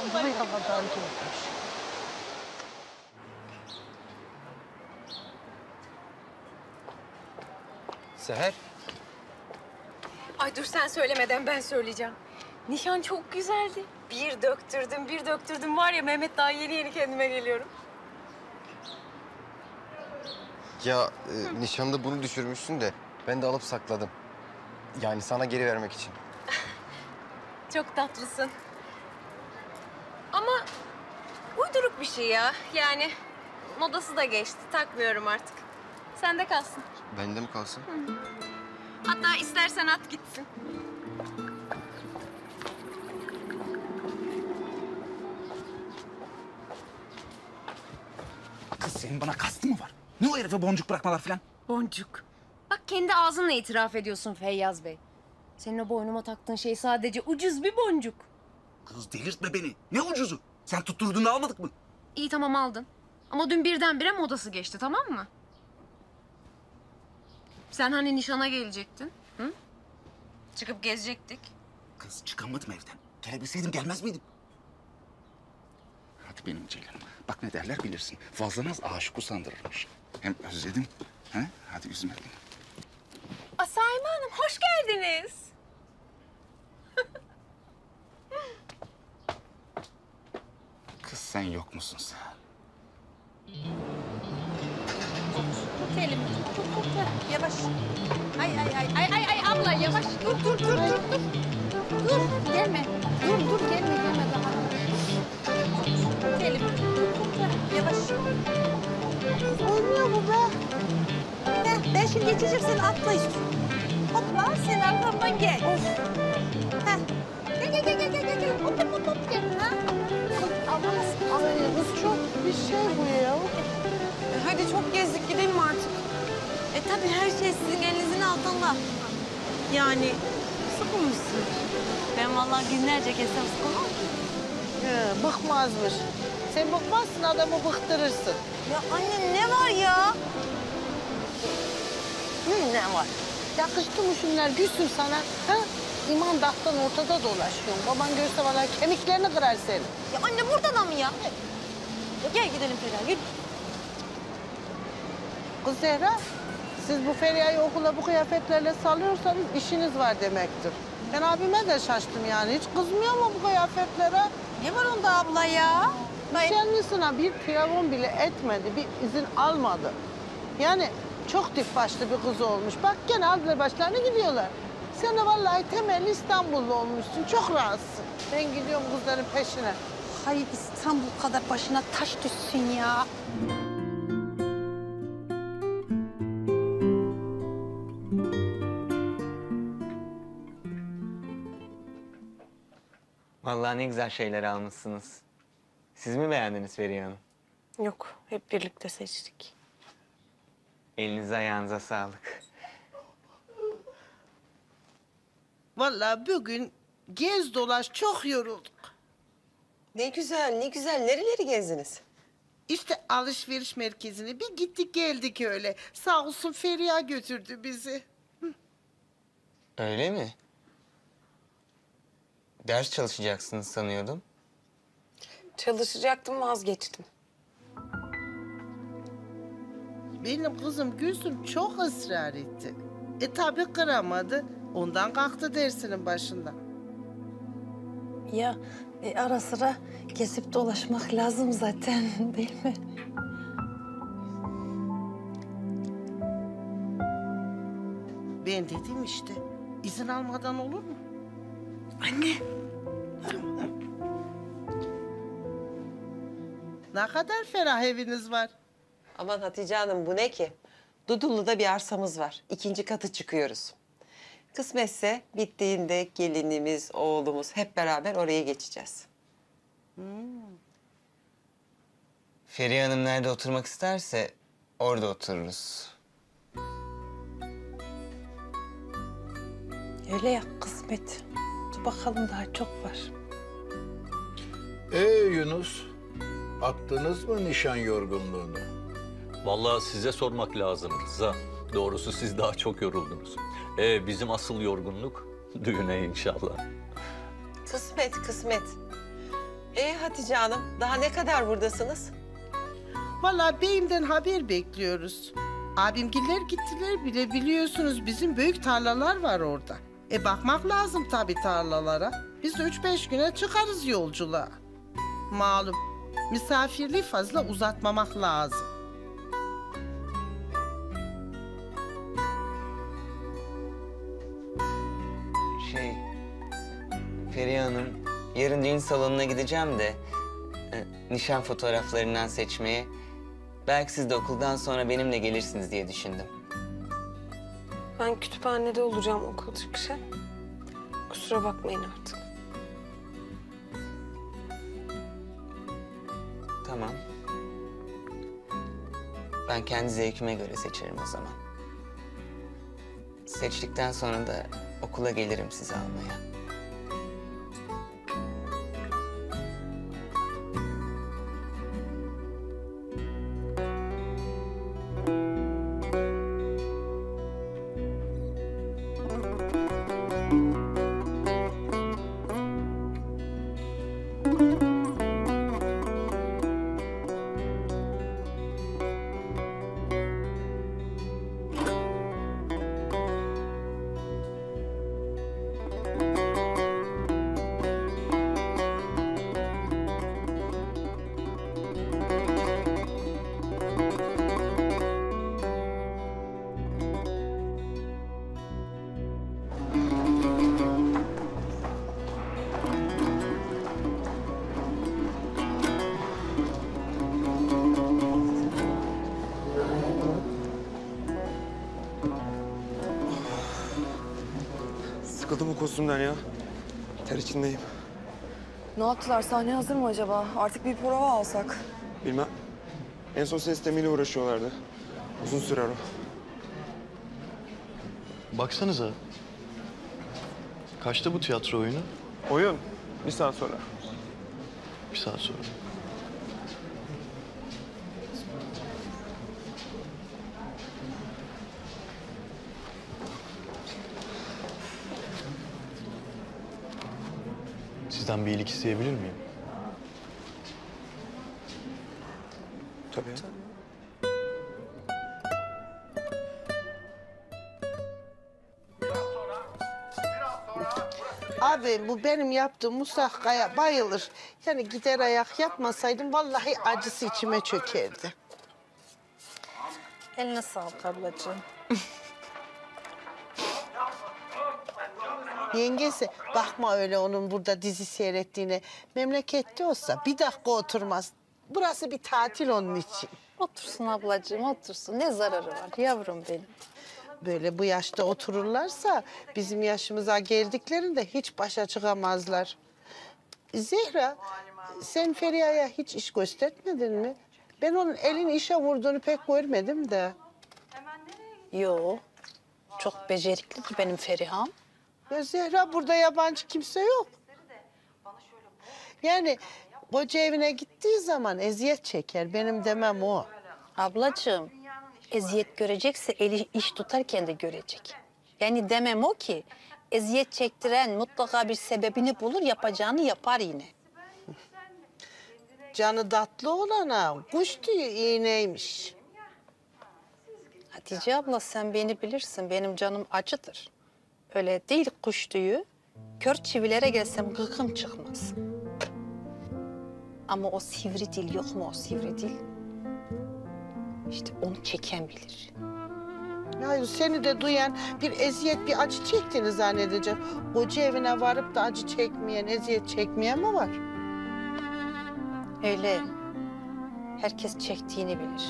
Seher. Ay dur sen söylemeden ben söyleyeceğim. Nişan çok güzeldi. Bir döktürdüm var ya Mehmet daha yeni kendime geliyorum. Ya nişanda bunu düşürmüşsün de ben de alıp sakladım. Yani sana geri vermek için. Çok tatlısın. Ama uyduruk bir şey ya. Yani modası da geçti. Takmıyorum artık. Sende kalsın. Bende mi kalsın? Hatta istersen at gitsin. Kız senin bana kastın mı var? Ne o herife boncuk bırakmalar falan? Boncuk. Bak kendi ağzınla itiraf ediyorsun Feyyaz Bey. Senin o boynuma taktığın şey sadece ucuz bir boncuk. Kız delirtme beni. Ne ucuzu? Sen tutturduğunda almadık mı? İyi tamam aldın. Ama dün birdenbire modası geçti tamam mı? Sen hani nişana gelecektin. Hı? Çıkıp gezecektik. Kız çıkamadım evden. Gelebilseydim gelmez miydim? Hadi benim Ceylan'ım. Bak ne derler bilirsin. Fazla naz aşık usandırırmış. Hem özledim. He? Hadi üzme beni. Saime Hanım hoş geldiniz. Kız sen yok musun sen? Tut elimi. Tut. Yavaş. Ay abla yavaş. Dur. Dur gelme. Dur gelme daha. Tut elimi. Yavaş. Olmuyor bu be. Ben şimdi geçeceğim, sen atla işte. Hopla, sen arkamdan gel. Of. Heh. Gel. Hop gel. Ha? Ay kız çok bir şey bu ya. Hadi çok gezdik, gidelim artık. Tabii her şey sizin elinizin altında. Yani sıkılmışsın. Ben vallahi günlerce gezsem sıkılmam ki. Bıkmazmış. Sen bıkmazsın, adamı bıktırırsın. Ya anne ne var ya? Ne var? Yakıştı mı şunlar Gülsüm sana? Ha? İmandahtan ortada dolaşıyorsun. Baban görse vallahi kemiklerini kırar senin. Ya anne burada da mı ya? Gel gidelim Feriha, yürü. Kız Zehra, siz bu Feriha'yı okula bu kıyafetlerle salıyorsanız işiniz var demektir. Ben abime de şaştım yani. Hiç kızmıyor mu bu kıyafetlere? Ne var onda abla ya? Nişanlısına bir firavun bile etmedi, bir izin almadı. Yani çok dik başlı bir kız olmuş. Bak gene aldılar başlarına gidiyorlar. Sen de vallahi temelli İstanbullu olmuşsun. Çok rahatsın. Ben gidiyorum kızların peşine. Hay İstanbul kadar başına taş düşsün ya. Vallahi ne güzel şeyler almışsınız. Siz mi beğendiniz Feriha Hanım? Yok, hep birlikte seçtik. Elinize ayağınıza sağlık. Vallahi bugün gez dolaş çok yorulduk. Ne güzel. Nereleri gezdiniz? İşte alışveriş merkezine bir gittik geldik öyle. Sağ olsun Feriha götürdü bizi. Öyle mi? Ders çalışacaksınız sanıyordum. Çalışacaktım, vazgeçtim. Benim kızım Gülsüm çok ısrar etti. Tabii kıramadı. Ondan kalktı dersinin başından. Ya ara sıra kesip dolaşmak lazım zaten değil mi? Ben dedim işte. İzin almadan olur mu? Anne. Ne kadar ferah eviniz var. Aman Hatice Hanım bu ne ki? Dudullu'da bir arsamız var. 2. katı çıkıyoruz. Kısmetse bittiğinde gelinimiz, oğlumuz hep beraber oraya geçeceğiz. Feriha Hanım nerede oturmak isterse orada otururuz. Öyle ya kısmet. Dur bakalım daha çok var. Yunus, Attınız mı nişan yorgunluğunu? Vallahi size sormak lazım Rıza. Doğrusu siz daha çok yoruldunuz. Bizim asıl yorgunluk düğüne inşallah. Kısmet, kısmet. Hatice Hanım, daha ne kadar buradasınız? Vallahi beyimden haber bekliyoruz. Abimgiller gittiler bile, biliyorsunuz bizim büyük tarlalar var orada. Bakmak lazım tabii tarlalara. Biz de 3-5 güne çıkarız yolculuğa. Malum, misafirliği fazla uzatmamak lazım. Feriha Hanım, yarın düğün salonuna gideceğim de nişan fotoğraflarından seçmeye. Belki siz de okuldan sonra benimle gelirsiniz diye düşündüm. Ben kütüphanede olacağım okul çıkışı. Kusura bakmayın artık. Tamam. Ben kendi zevkime göre seçerim o zaman. Seçtikten sonra da okula gelirim sizi almaya. Sıkıldım bu kostümden ya. Ter içindeyim. Ne yaptılar? Sahne hazır mı acaba? Artık bir prova alsak. Bilmem. En son ses sistemiyle uğraşıyorlardı. Uzun sürer o. Baksanıza. Kaçta bu tiyatro oyunu? Oyun 1 saat sonra. 1 saat sonra. Sizden bir iyilik isteyebilir miyim? Tabii. Abi bu benim yaptığım musakkaya bayılır. Yani gider ayak yapmasaydım vallahi acısı içime çökerdi. Eline sağlık ablacığım. Yengesi bakma öyle onun burada dizi seyrettiğine. Memlekette olsa bir dakika oturmaz. Burası bir tatil onun için. Otursun ablacığım, otursun. Ne zararı var yavrum benim. Böyle bu yaşta otururlarsa bizim yaşımıza geldiklerinde hiç başa çıkamazlar. Zehra, sen Feriha'ya hiç iş göstermedin mi? Ben onun elini işe vurduğunu pek görmedim de. Yo, çok beceriklidir benim Feriha'm. Ya Zehra, burada yabancı kimse yok. Yani koca evine gittiği zaman eziyet çeker. Benim demem o. Ablacığım, eziyet görecekse eli iş tutarken de görecek. Yani demem o ki, eziyet çektiren mutlaka bir sebebini bulur, yapacağını yapar yine. Canı tatlı olana kuş tüyü iğneymiş. Hatice abla sen beni bilirsin, benim canım acıdır. Öyle değil kuş tüyü, kör çivilere gelsem gıkım çıkmaz. Ama o sivri dil yok mu o sivri dil? İşte onu çeken bilir. Ya seni de duyan bir eziyet, bir acı çektiğini zannedecek. Koca evine varıp da acı çekmeyen, eziyet çekmeyen mi var? Öyle. Herkes çektiğini bilir.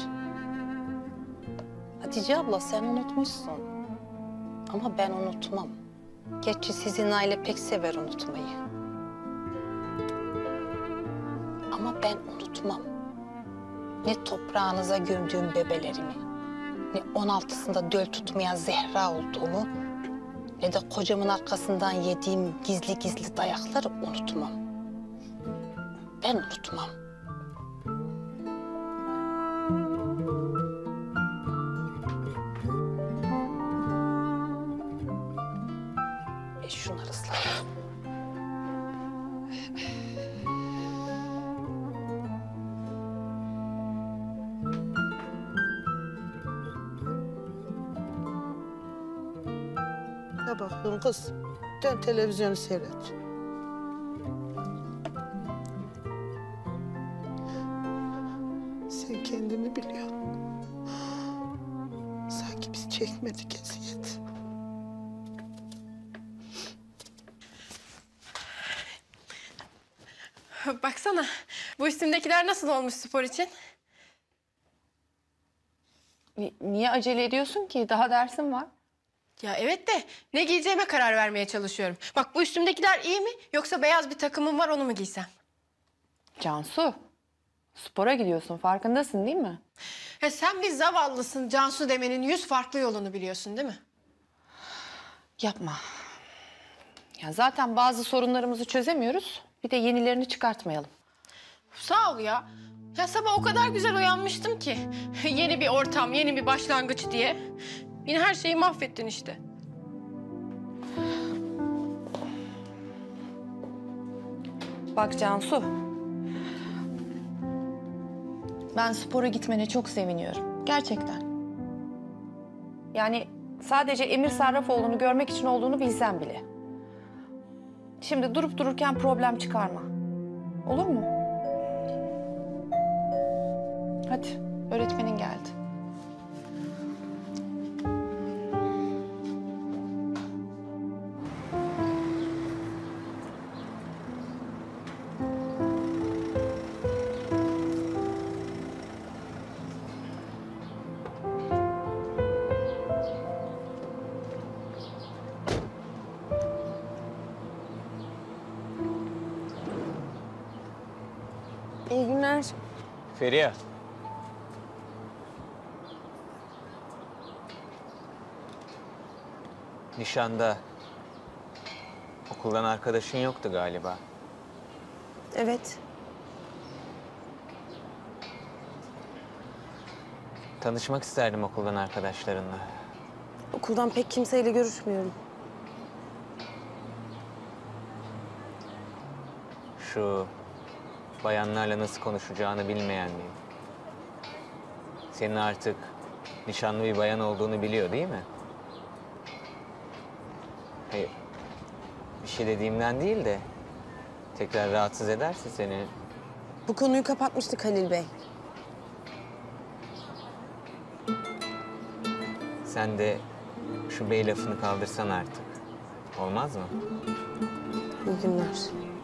Hatice abla sen unutmuşsun. Ama ben unutmam. Gerçi sizin aile pek sever unutmayı. Ama ben unutmam. Ne toprağınıza gömdüğüm bebelerimi, ne 16'sında döl tutmayan Zehra olduğumu, ne de kocamın arkasından yediğim gizli gizli dayakları unutmam. Ben unutmam. Şunları ıslat. Ne bakıyorsun kız? Dön televizyonu seyret. Sen kendini biliyorsun. Sanki biz çekmedik eziyet. Baksana, bu üstümdekiler nasıl olmuş spor için? Niye acele ediyorsun ki? Daha dersin var. Ya evet de ne giyeceğime karar vermeye çalışıyorum. Bak bu üstümdekiler iyi mi yoksa beyaz bir takımım var onu mu giysem? Cansu, spora gidiyorsun. Farkındasın değil mi? Ya sen bir zavallısın. Cansu demenin 100 farklı yolunu biliyorsun değil mi? Yapma. Ya zaten bazı sorunlarımızı çözemiyoruz. Bir de yenilerini çıkartmayalım. Sağ ol ya. Ya sabah o kadar güzel uyanmıştım ki. Yeni bir ortam, yeni bir başlangıç diye. Yine her şeyi mahvettin işte. Bak Cansu. Ben spora gitmene çok seviniyorum. Gerçekten. Yani sadece Emir Sarrafoğlu'nu görmek için olduğunu bilsem bile. Şimdi durup dururken problem çıkarma. Olur mu? Hadi, öğretmenin geldi. İyi günler. Feriha. Nişanda okuldan arkadaşın yoktu galiba. Evet. Tanışmak isterdim okuldan arkadaşlarınla. Okuldan pek kimseyle görüşmüyorum. Şu bayanlarla nasıl konuşacağını bilmeyen miyim? Senin artık nişanlı bir bayan olduğunu biliyor değil mi? Hayır, bir şey dediğimden değil de tekrar rahatsız ederse seni. Bu konuyu kapatmıştık Halil Bey. Sen de şu bey lafını kaldırsan artık. Olmaz mı? İyi günler.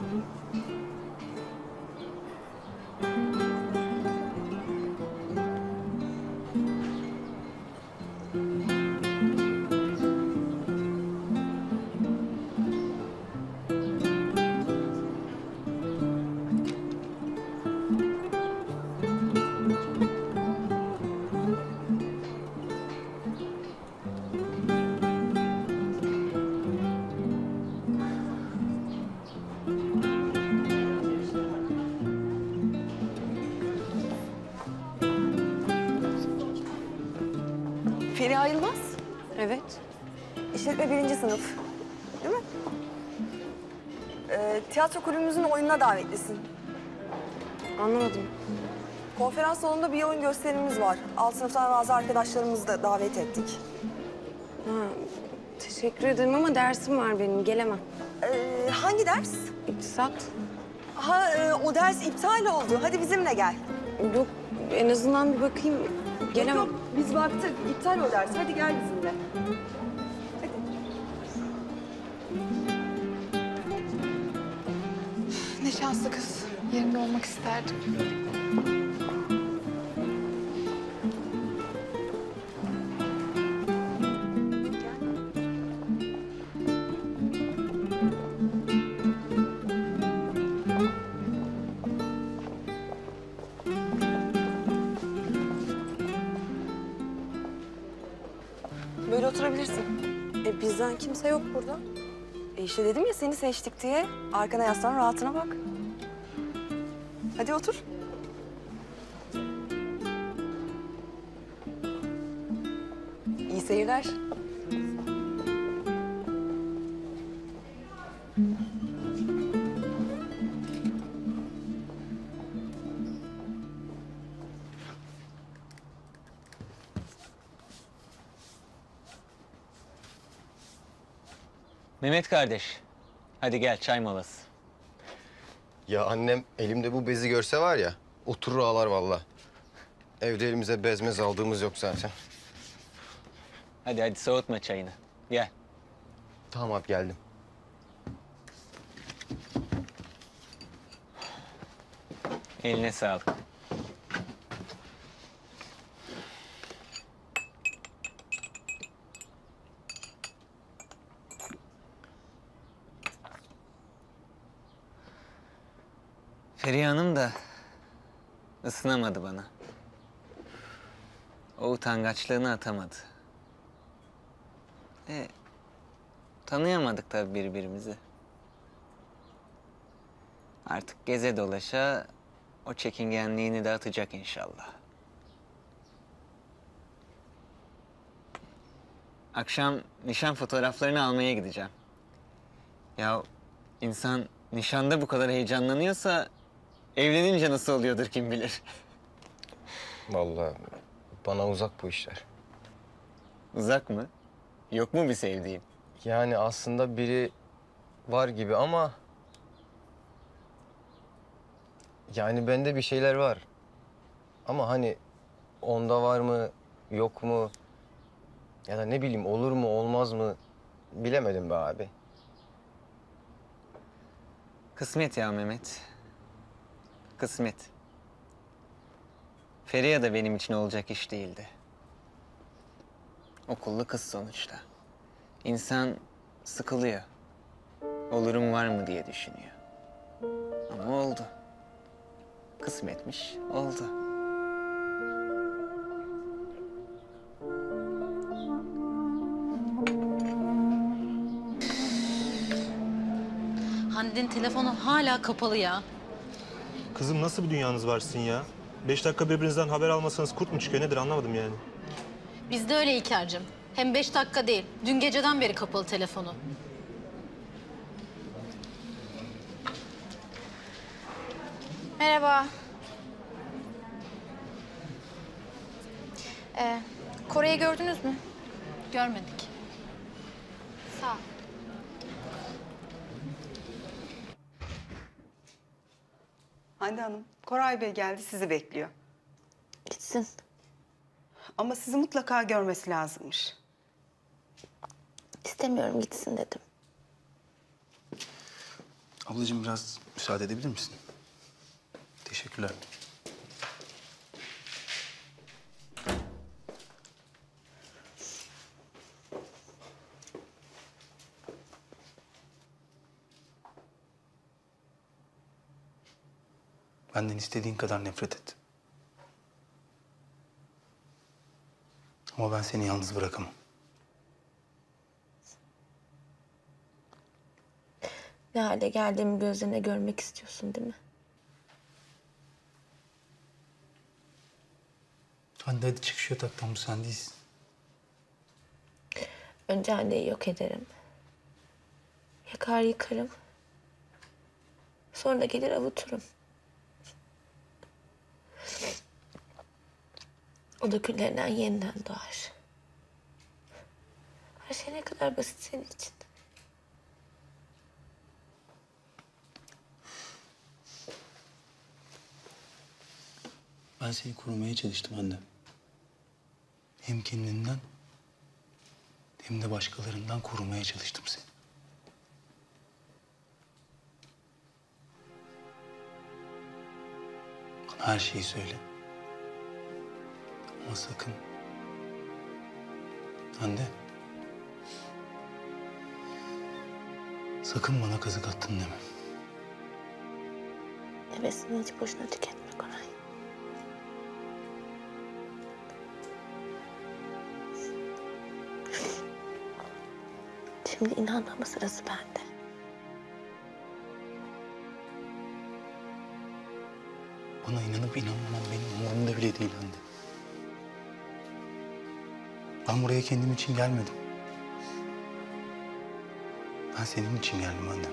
Feriha Yılmaz. Evet. İşletme 1. sınıf. Değil mi? Tiyatro kulübümüzün oyununa davetlisin. Anlamadım. Konferans salonunda bir oyun gösterimimiz var. Alt sınıftan bazı arkadaşlarımızı da davet ettik. Ha, teşekkür ederim ama dersim var benim. Gelemem. Hangi ders? İktisat. Ha, o ders iptal oldu. Hadi bizimle gel. Yok, en azından bir bakayım. Gelemem. Yok, biz baktık. İptal o ders. Hadi gel bizimle. Ne şanslı kız. Yerinde olmak isterdim. Böyle oturabilirsin. Bizden kimse yok burada. İşte dedim ya seni seçtik diye. Arkana yaslan, rahatına bak. Hadi otur. İyi seyirler. Mehmet kardeş, hadi gel çay molası. Ya annem elimde bu bezi görse var ya, oturur ağlar vallahi. Evde elimize bezmez aldığımız yok zaten. Hadi soğutma çayını. Gel. Tamam abi, geldim. Eline sağlık. Feriha Hanım da ısınamadı bana. O utangaçlığını atamadı. Tanıyamadık tabii birbirimizi. Artık geze dolaşa o çekingenliğini de atacak inşallah. Akşam nişan fotoğraflarını almaya gideceğim. Ya insan nişanda bu kadar heyecanlanıyorsa evlenince nasıl oluyordur kim bilir. Vallahi bana uzak bu işler. Uzak mı? Yok mu bir sevdiğin? Yani aslında biri var gibi ama... Yani bende bir şeyler var. Ama hani onda var mı, yok mu? Ya da ne bileyim, olur mu, olmaz mı? Bilemedim be abi. Kısmet ya Mehmet. Kısmet. Feriha da benim için olacak iş değildi. Okullu kız sonuçta. İnsan sıkılıyor. Olurum var mı diye düşünüyor. Ama oldu. Kısmetmiş, oldu. Hande'nin telefonu hala kapalı ya. Kızım nasıl bir dünyanız var sizin ya? 5 dakika birbirinizden haber almasanız kurt mu çıkıyor nedir anlamadım yani. Bizde öyle İlker'cim. Hem 5 dakika değil. Dün geceden beri kapalı telefonu. Merhaba. Kore'yi gördünüz mü? Görmedik. Sağ ol. Hande Hanım, Koray Bey geldi, sizi bekliyor. Gitsin. Ama sizi mutlaka görmesi lazımmış. İstemiyorum, gitsin dedim. Ablacığım biraz müsaade edebilir misin? Teşekkürler. Benden istediğin kadar nefret et. Ama ben seni yalnız bırakamam. Ne hale geldiğimi gözlerine görmek istiyorsun değil mi? Hadi çık şu yataktan, bu sen değilsin. Önce anneyi yok ederim. Yakar yıkarım. Sonra gelir avuturum. O da küllerinden yeniden doğar. Her şey ne kadar basit senin için. Ben seni korumaya çalıştım anne. Hem kendinden hem de başkalarından korumaya çalıştım seni. Bana her şeyi söyle. Ama sakın. Hande. Sakın bana kazık attın deme. Hevesini hiç boşuna tüketme Koray. Şimdi inanmama sırası bende. Bana inanıp inanmaman benim umurumda bile değil Hande. Ben buraya kendim için gelmedim. Ben senin için geldim annem.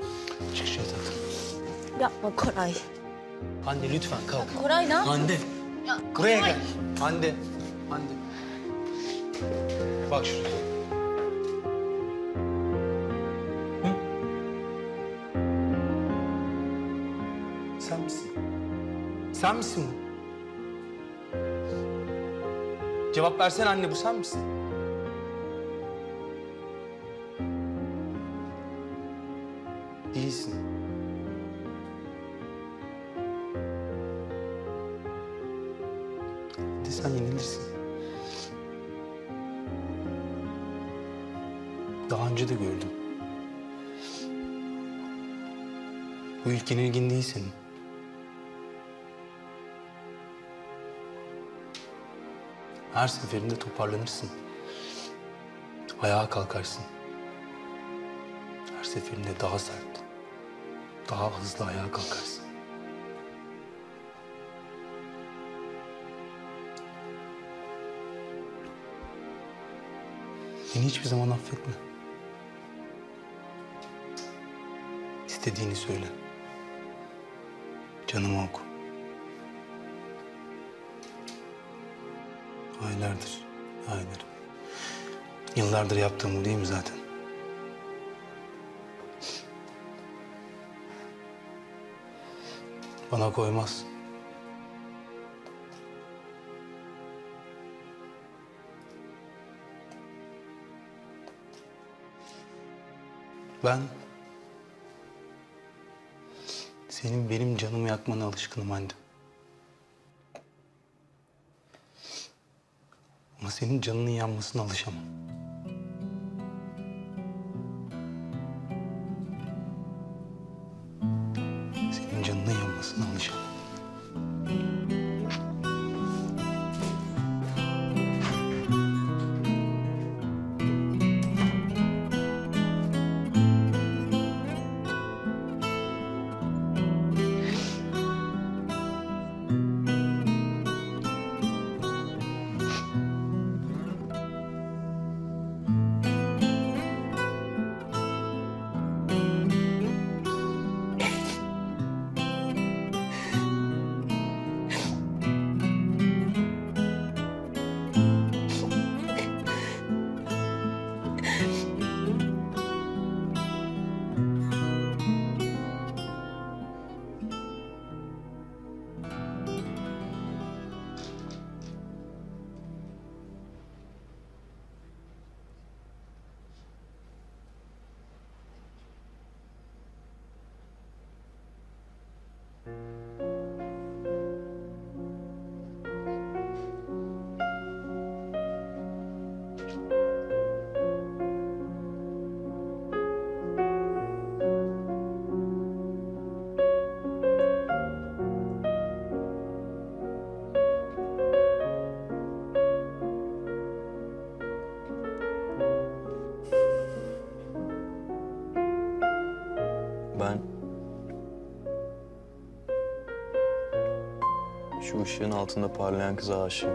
Çık şu yataktan. Yapma Koray. Hande lütfen kalk. Koray ne yapıyorsun? Hande. Buraya gel. Hande. Hande. Bak şuraya. Hı? Sen misin? Sen misin bu? Cevap versene anne, bu sen misin? Değilsin. De sen yenilirsin. Daha önce de gördüm. Bu ilk yenilgin değil senin. Her seferinde toparlanırsın. Ayağa kalkarsın. Her seferinde daha sert, daha hızlı ayağa kalkarsın. Beni hiçbir zaman affetme. İstediğini söyle. Canımı oku. Aylardır. Yıllardır yaptığım bu değil mi zaten? Bana koymaz. Ben senin benim canımı yakmana alışkınım anne. Ama senin canının yanmasına alışamam. Senin canının yanmasına alışamam. Ben şu ışığın altında parlayan kıza aşığım.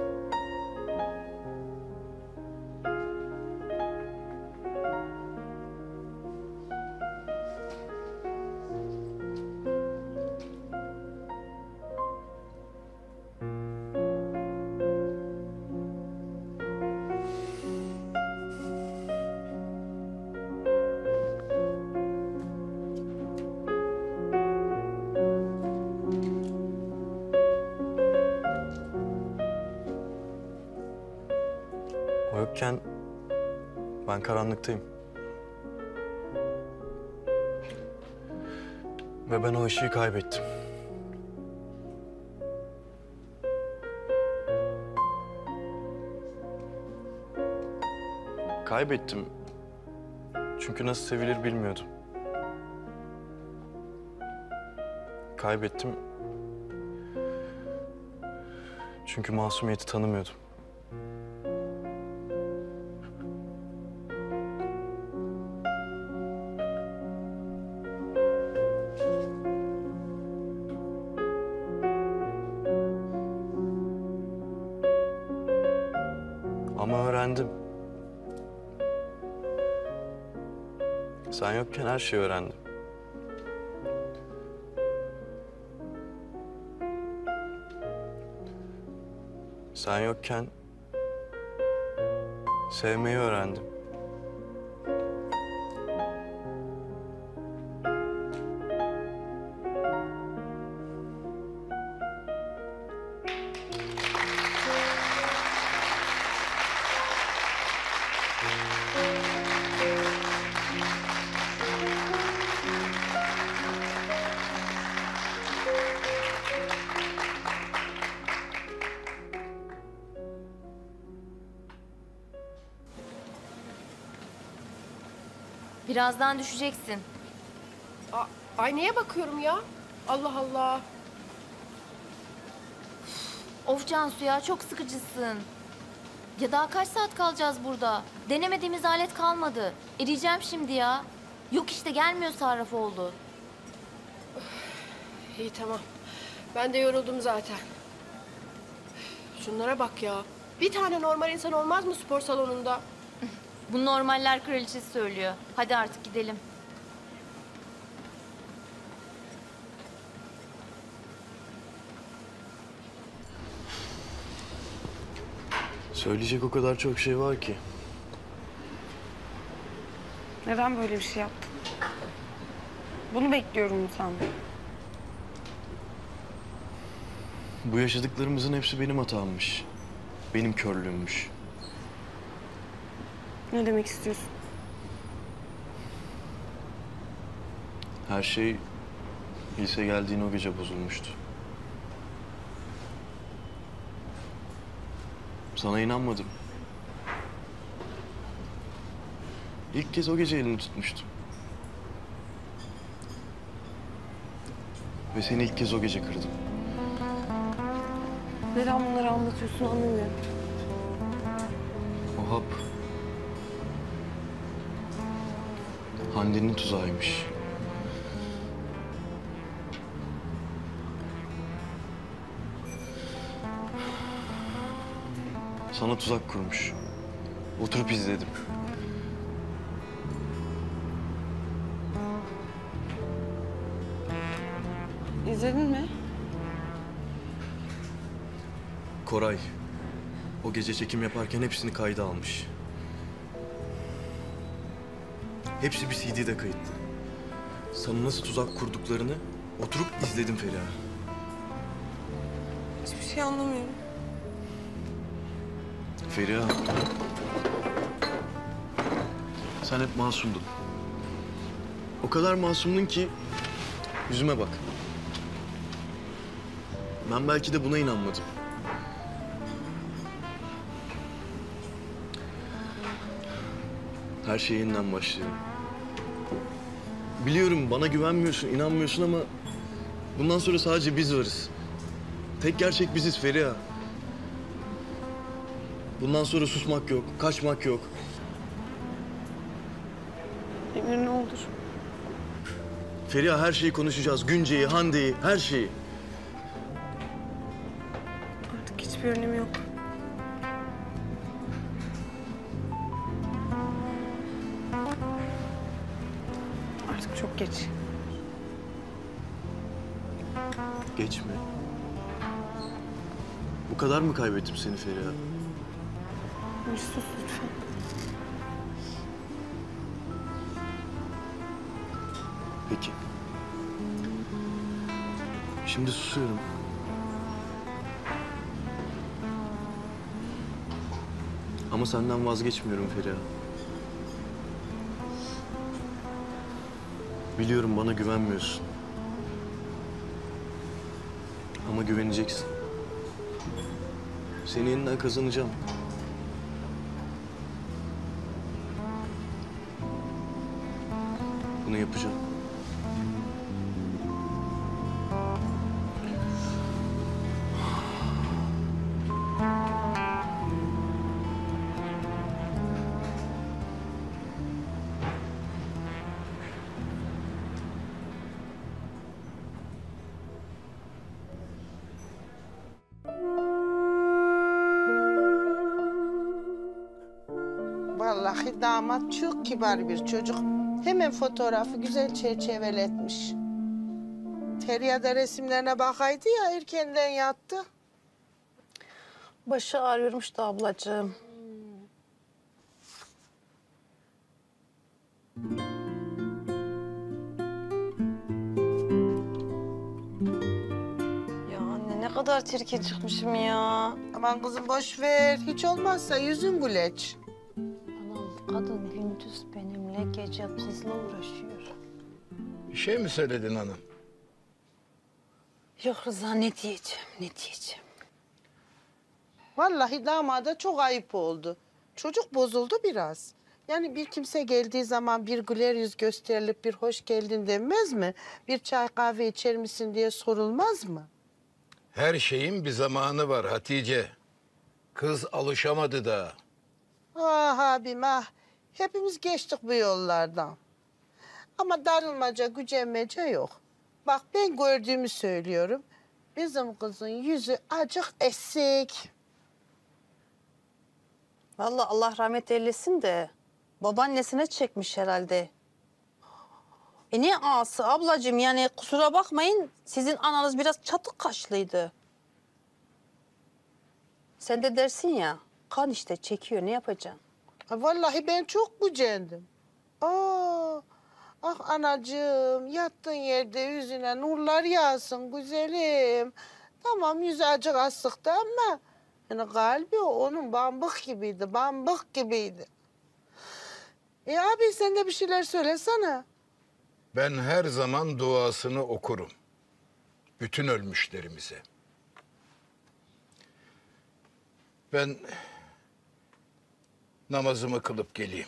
O yokken ben karanlıktayım. Ve ben o ışığı kaybettim. Kaybettim. Çünkü nasıl sevilir bilmiyordum. Kaybettim. Çünkü masumiyeti tanımıyordum. Ama öğrendim. Sen yokken her şeyi öğrendim. Sen yokken sevmeyi öğrendim. Birazdan düşeceksin. Aynaya bakıyorum ya. Allah Allah. Of Cansu ya, çok sıkıcısın. Ya daha kaç saat kalacağız burada? Denemediğimiz alet kalmadı. Eriyeceğim şimdi ya. Yok işte, gelmiyor Sarrafoğlu. İyi tamam. Ben de yoruldum zaten. Şunlara bak ya. Bir tane normal insan olmaz mı spor salonunda? Bu normaller kraliçesi söylüyor. Hadi artık gidelim. Söyleyecek o kadar çok şey var ki. Neden böyle bir şey yaptın? Bunu bekliyorum mu sandın? Bu yaşadıklarımızın hepsi benim hatammış. Benim körlüğümmüş. Ne demek istiyorsun? Her şey lise geldiğin o gece bozulmuştu. Sana inanmadım. İlk kez o gece elini tutmuştum. Ve seni ilk kez o gece kırdım. Neden bunları anlatıyorsun anlamıyorum. O hap Hande'nin tuzağıymış. Sana tuzak kurmuş. Oturup izledim. İzledin mi? Koray o gece çekim yaparken hepsini kayda almış. Hepsi bir CD'de kayıtlı. Sana nasıl tuzak kurduklarını oturup izledim Feriha. Hiçbir şey anlamıyorum. Feriha. Sen hep masumdun. O kadar masumdun ki yüzüme bak. Ben belki de buna inanmadım. Her şey yeniden başlıyor. Biliyorum bana güvenmiyorsun, inanmıyorsun ama bundan sonra sadece biz varız. Tek gerçek biziz Feriha. Bundan sonra susmak yok, kaçmak yok. Emir ne olur. Feriha her şeyi konuşacağız. Günce'yi, Hande'yi, her şeyi. Artık hiçbir önemi yok. Artık çok geç. Geç mi? Bu kadar mı kaybettim seni Feriha? Emir sus lütfen. Peki. Şimdi susuyorum. Ama senden vazgeçmiyorum Feriha. Biliyorum bana güvenmiyorsun. Ama güveneceksin. Seni yeniden kazanacağım. Bunu yapacağım. Vallahi damat çok kibar bir çocuk. Hemen fotoğrafı güzel çerçeveletmiş. Feriha da resimlerine bakaydı ya, erkenden yattı. Başı ağrıyormuş da ablacığım. Ya anne ne kadar çirkin çıkmışım ya. Aman kızım boş ver. Hiç olmazsa yüzün güleç. Anam kadın gündüz benimle, gece kızla uğraşıyor. Bir şey mi söyledin hanım? Yok Rıza ne diyeceğim, ne diyeceğim. Vallahi damada çok ayıp oldu. Çocuk bozuldu biraz. Yani bir kimse geldiği zaman bir güler yüz gösterilip bir hoş geldin denmez mi? Bir çay kahve içer misin diye sorulmaz mı? Her şeyin bir zamanı var Hatice. Kız alışamadı da. Ah abim ah. Hepimiz geçtik bu yollardan. Ama darılmaca, gücenmece yok. Bak ben gördüğümü söylüyorum. Bizim kızın yüzü acık esik. Vallahi Allah rahmet eylesin de babaannesine çekmiş herhalde. Ne ağası ablacığım yani kusura bakmayın sizin ananız biraz çatık kaşlıydı. Sen de dersin ya kan işte çekiyor ne yapacaksın? Vallahi ben çok gücendim. Aa, ah anacığım yattığın yerde yüzüne nurlar yağsın güzelim. Tamam yüzü acık asıktı ama yani kalbi onun bambuk gibiydi, bambuk gibiydi. Abi sen de bir şeyler söylesene. Ben her zaman duasını okurum. Bütün ölmüşlerimize. Ben namazımı kılıp geleyim.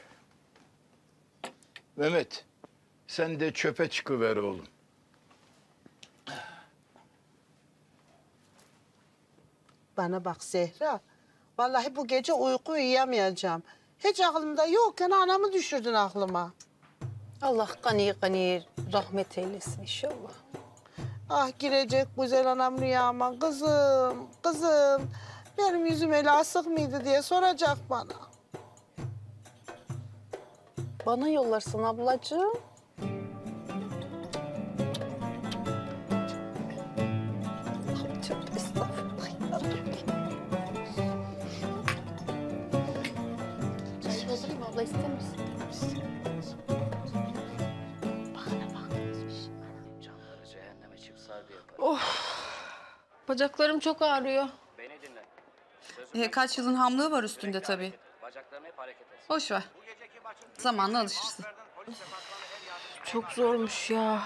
Mehmet, sen de çöpe çıkıver oğlum. Bana bak Zehra. Vallahi bu gece uyku uyuyamayacağım. Hiç aklımda yokken anamı düşürdün aklıma. Allah gani gani rahmet eylesin inşallah. Ah girecek güzel anam rüyama. Kızım, kızım. Benim yüzüm öyle asık mıydı diye soracak bana. Bana yollarsın ablacığım. Tövbe estağfurullah. Çay doldurayım abla ister misin? Oh, bacaklarım çok ağrıyor. Beni dinle. Kaç yılın hamlığı var üstünde tabii. Bacaklarını hep hareket et. Boş ver. Zamanla alışırsın. Çok zormuş ya.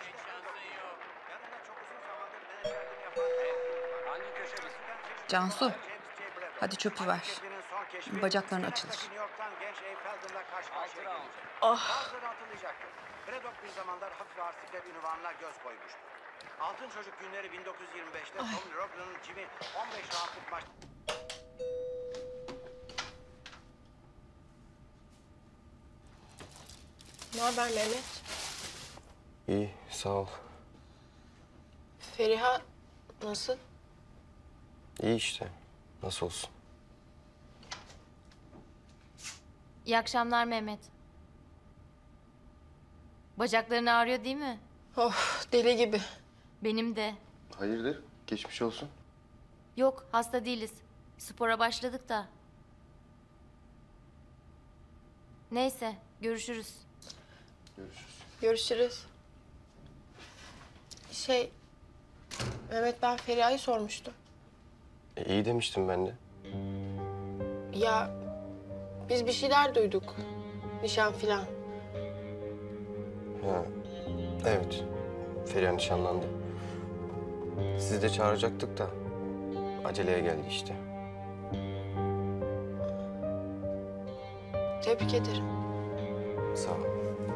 Cansu, hadi çöpü ver. Bacakların açılır. Ah. Braddock bir zamanlar hafif ağır siklet ünvanına göz koymuştu. Altın Çocuk günleri 1925'te Tom Roglan'ın Jimmy 15 roundluk maç... Ne haber Mehmet? İyi, sağ ol. Feriha nasıl? İyi işte. Nasıl olsun? İyi akşamlar Mehmet. Bacakların ağrıyor değil mi? Of deli gibi. Benim de. Hayırdır? Geçmiş olsun. Yok hasta değiliz. Spora başladık da. Neyse görüşürüz. Görüşürüz. Görüşürüz. Mehmet ben Feriha'yı sormuştum. İyi demiştim ben de. Ya biz bir şeyler duyduk. Nişan filan. Ha, evet. Feriha nişanlandı. Sizi de çağıracaktık da aceleye geldi işte. Tebrik ederim. Sağ ol.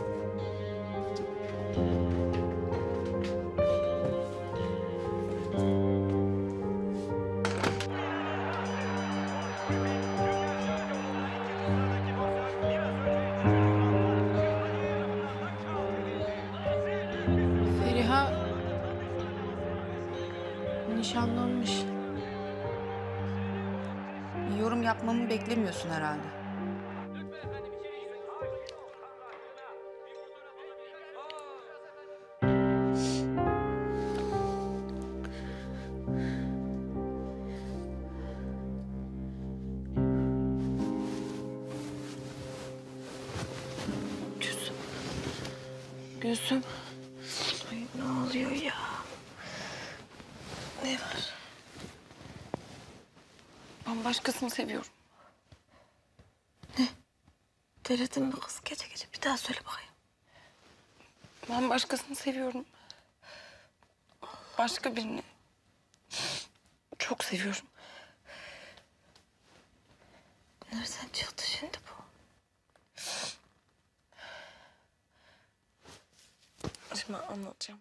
Feriha nişanlanmış. Yorum yapmamı beklemiyorsun herhalde. Gülsüm. Ay ne oluyor ya? Ne var? Ben başkasını seviyorum. Delirdin mi kız gece gece? Bir daha söyle bakayım. Ben başkasını seviyorum. Başka birini. Çok seviyorum. Nereden çıktı şimdi bu? Şimdi anlatacağım.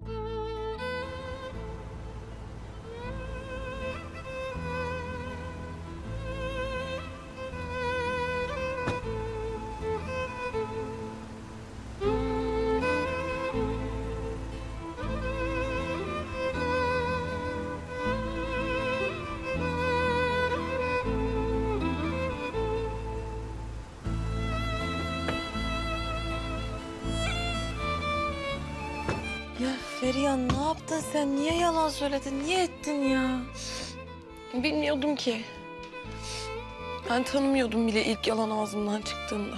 Ya Feriha ne yaptın sen? Niye yalan söyledin? Niye ettin ya? Bilmiyordum ki. Ben tanımıyordum bile ilk yalan ağzımdan çıktığında.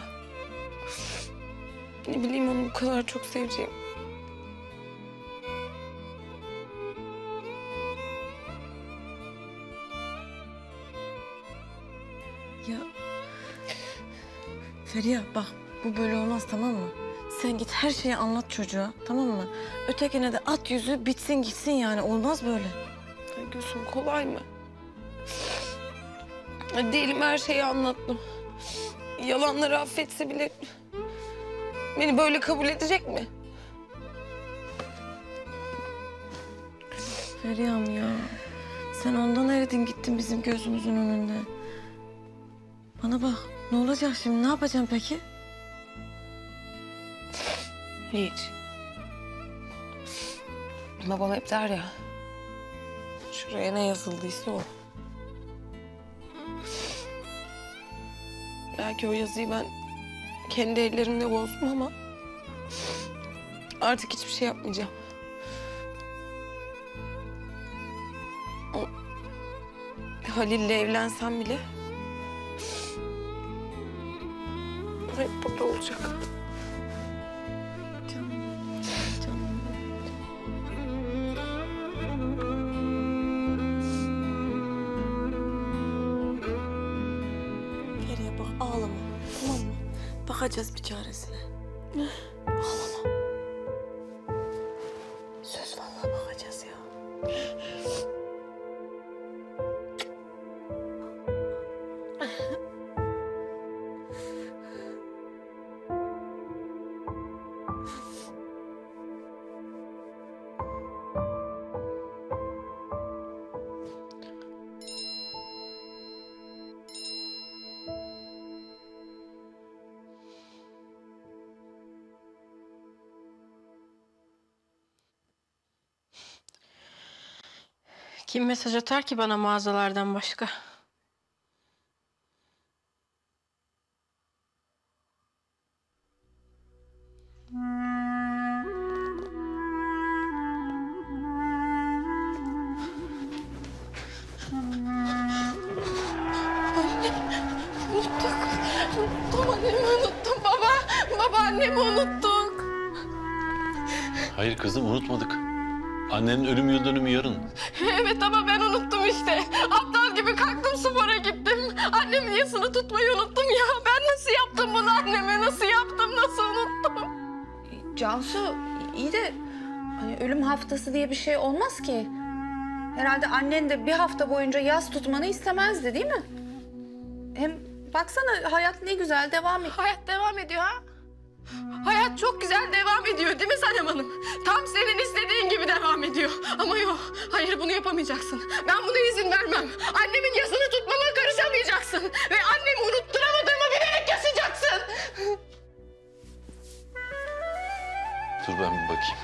Ne bileyim onu bu kadar çok seveceğim. Ya Feriha bak bu böyle olmaz tamam mı? Sen git her şeyi anlat çocuğa tamam mı? Ötekine de at yüzü bitsin gitsin yani olmaz böyle. Ay Gülsüm kolay mı? Diyelim her şeyi anlattım. Yalanları affetse bile beni böyle kabul edecek mi? Feriha'm ya sen ondan eridin gittin bizim gözümüzün önünde. Bana bak ne olacak şimdi ne yapacaksın peki? Hiç. Babam hep der ya. Şuraya ne yazıldıysa o. Belki o yazıyı ben kendi ellerimle bozdum ama artık hiçbir şey yapmayacağım. O Halil'le evlensem bile hep burada olacak. Feriha bak ağlama tamam mı? Bakacağız bir çaresine. Ağlama. Söz vallahi bakacağız ya. Kim mesaj atar ki bana mağazalardan başka? Unuttum annemi unuttum baba. Babaannemi unuttuk. Hayır kızım unutmadık. Annenin ölüm yıl dönümü yarın. Evet ama ben unuttum işte. Aptal gibi kalktım spora gittim. Annemin yasını tutmayı unuttum ya. Ben nasıl yaptım bunu anneme? Nasıl yaptım? Nasıl unuttum? Cansu iyi de hani ölüm haftası diye bir şey olmaz ki. Herhalde annen de bir hafta boyunca yas tutmanı istemezdi değil mi? Hem baksana hayat ne güzel devam ediyor. Hayat devam ediyor ha? Hayat çok güzel devam ediyor değil mi Sanem Hanım? Tam senin istediğin gibi devam ediyor. Ama yok, hayır bunu yapamayacaksın. Ben buna izin vermem. Annemin yasını tutmama karışamayacaksın. Ve annemi unutturamadığımı bilerek yasacaksın. Dur ben bir bakayım.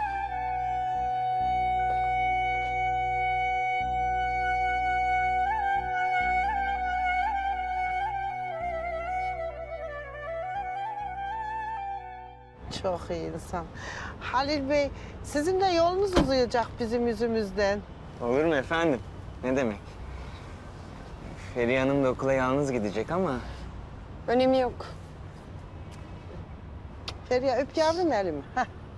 Çok iyi insan. Halil Bey, sizin de yolunuz uzayacak bizim yüzümüzden. Olur mu efendim? Ne demek? Feriha Hanım da okula yalnız gidecek ama... Önemi yok. Feriha öp yavrum elimi. Heh.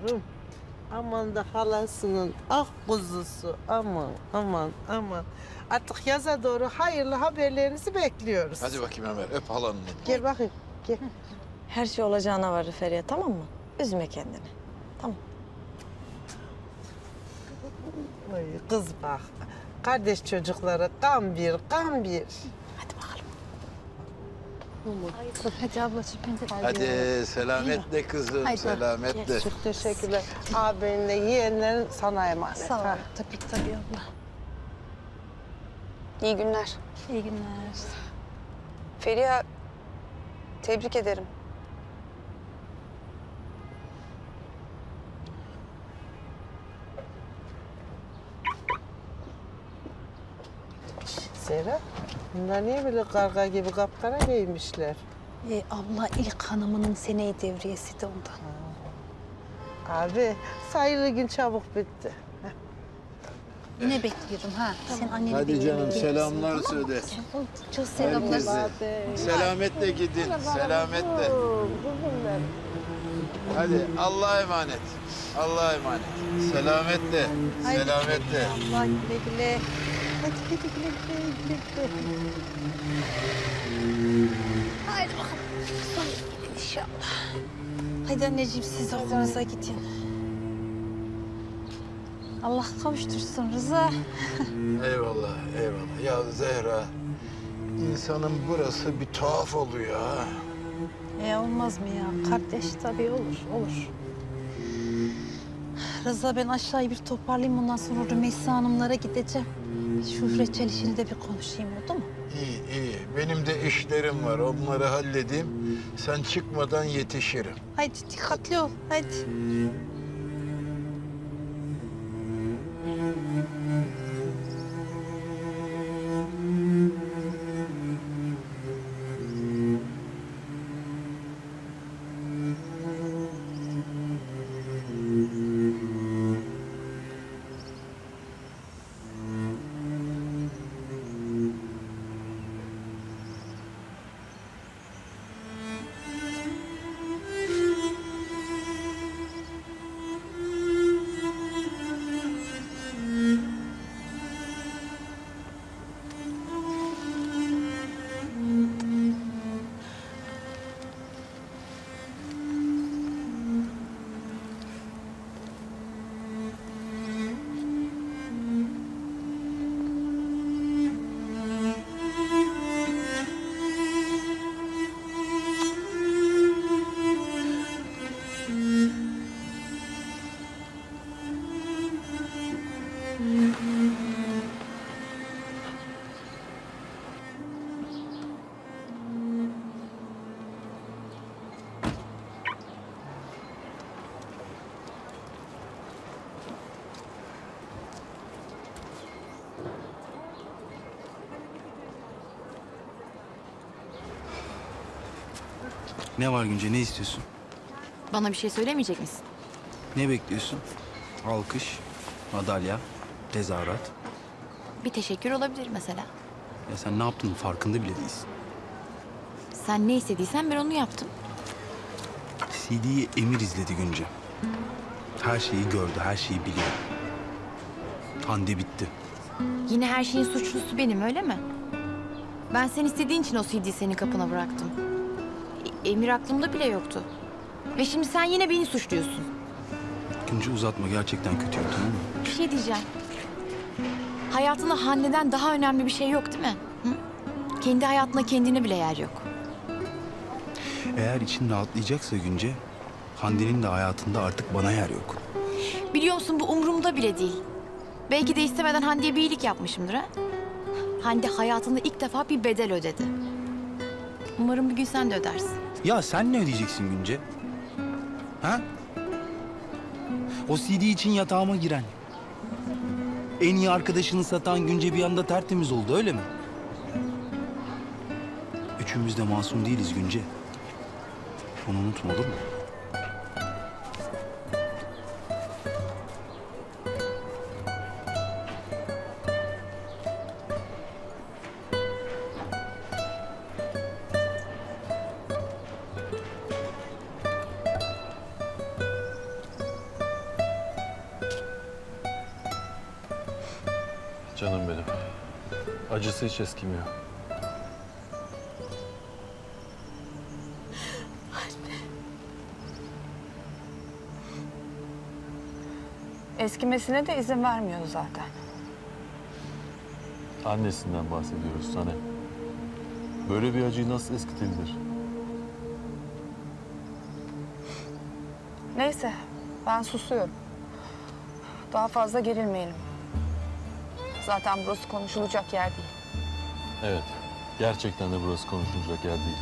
yavrum. Aman da halasının ah kuzusu. Aman, aman, aman. Artık yaza doğru hayırlı haberlerinizi bekliyoruz. Hadi bakayım Ömer, öp halanın elini. Gel bakayım, gel. Her şey olacağına varır Feriha, tamam mı? Üzme kendini. Tamam. Oy kız bak. Kardeş çocukları kan bir, kan bir. Hadi ablacığım. Hadi selametle kızım, Haydi. selametle. Çok teşekkürler. Ağabeyinle yeğenlerin sana emanet. Sağ ol. Ha. Tabii abla. İyi günler. İyi günler. Feriha, tebrik ederim. Zehra, bunlar niye böyle karga gibi kapkara giymişler? Abla ilk hanımının seneyi devriyesi de ondan. Abi, sayılı gün çabuk bitti. Ne bekliyorum ha? Sen anneni Hadi bekliyorum. canım, selamlar söyle. Çok selamlar. Herkese. Selametle gidin, selametle. Hadi Allah'a emanet. Allah'a emanet. Selametle, selametle. Allah güle güle. Hadi güle güle. Haydi bakalım. Sonra gidin inşallah. Hadi anneciğim siz de okulunuza gidin. Allah kavuştursun Rıza. Eyvallah, eyvallah. Ya Zehra, insanın burası bir tuhaf oluyor ha. Olmaz mı ya? Kardeş tabii olur. Rıza ben aşağıyı bir toparlayayım ondan sonra Rümeysa Hanımlara gideceğim. Şu reçel işini de bir konuşayım oldu mu? İyi, iyi. Benim de işlerim var. Onları halledeyim. Sen çıkmadan yetişirim. Haydi dikkatli ol. Haydi. Ne var Günce, ne istiyorsun? Bana bir şey söylemeyecek misin? Ne bekliyorsun? Alkış, madalya, tezahürat. Bir teşekkür olabilir mesela. Ya sen ne yaptığının farkında bile değilsin. Sen ne istediysen ben onu yaptım. CD'yi Emir izledi Günce. Her şeyi gördü, her şeyi biliyor. Hande bitti. Yine her şeyin suçlusu benim öyle mi? Ben sen istediğin için o CD'yi senin kapına bıraktım. Emir aklımda bile yoktu. Ve şimdi sen yine beni suçluyorsun. Günce uzatma, gerçekten kötüyüm, tamam mı? Bir şey diyeceğim. Hayatında Hande'den daha önemli bir şey yok değil mi? Hı? Kendi hayatında kendine bile yer yok. Eğer için rahatlayacaksa Günce, Hande'nin de hayatında artık bana yer yok. Biliyor musun bu umurumda bile değil. Belki de istemeden Hande'ye bir iyilik yapmışımdır ha? Hande hayatında ilk defa bir bedel ödedi. Umarım bir gün sen de ödersin. Ya sen ne ödeyeceksin Günce? Ha? O CD için yatağıma giren, en iyi arkadaşını satan Günce bir anda tertemiz oldu, öyle mi? Üçümüz de masum değiliz Günce. Onu unutma, olur mu? Canım benim. Acısı hiç eskimiyor. Eskimesine de izin vermiyor zaten. Annesinden bahsediyoruz Sanem. Böyle bir acıyı nasıl eskitilir? Neyse, ben susuyorum. Daha fazla gerilmeyelim. Zaten burası konuşulacak yer değil. Evet, gerçekten de burası konuşulacak yer değil.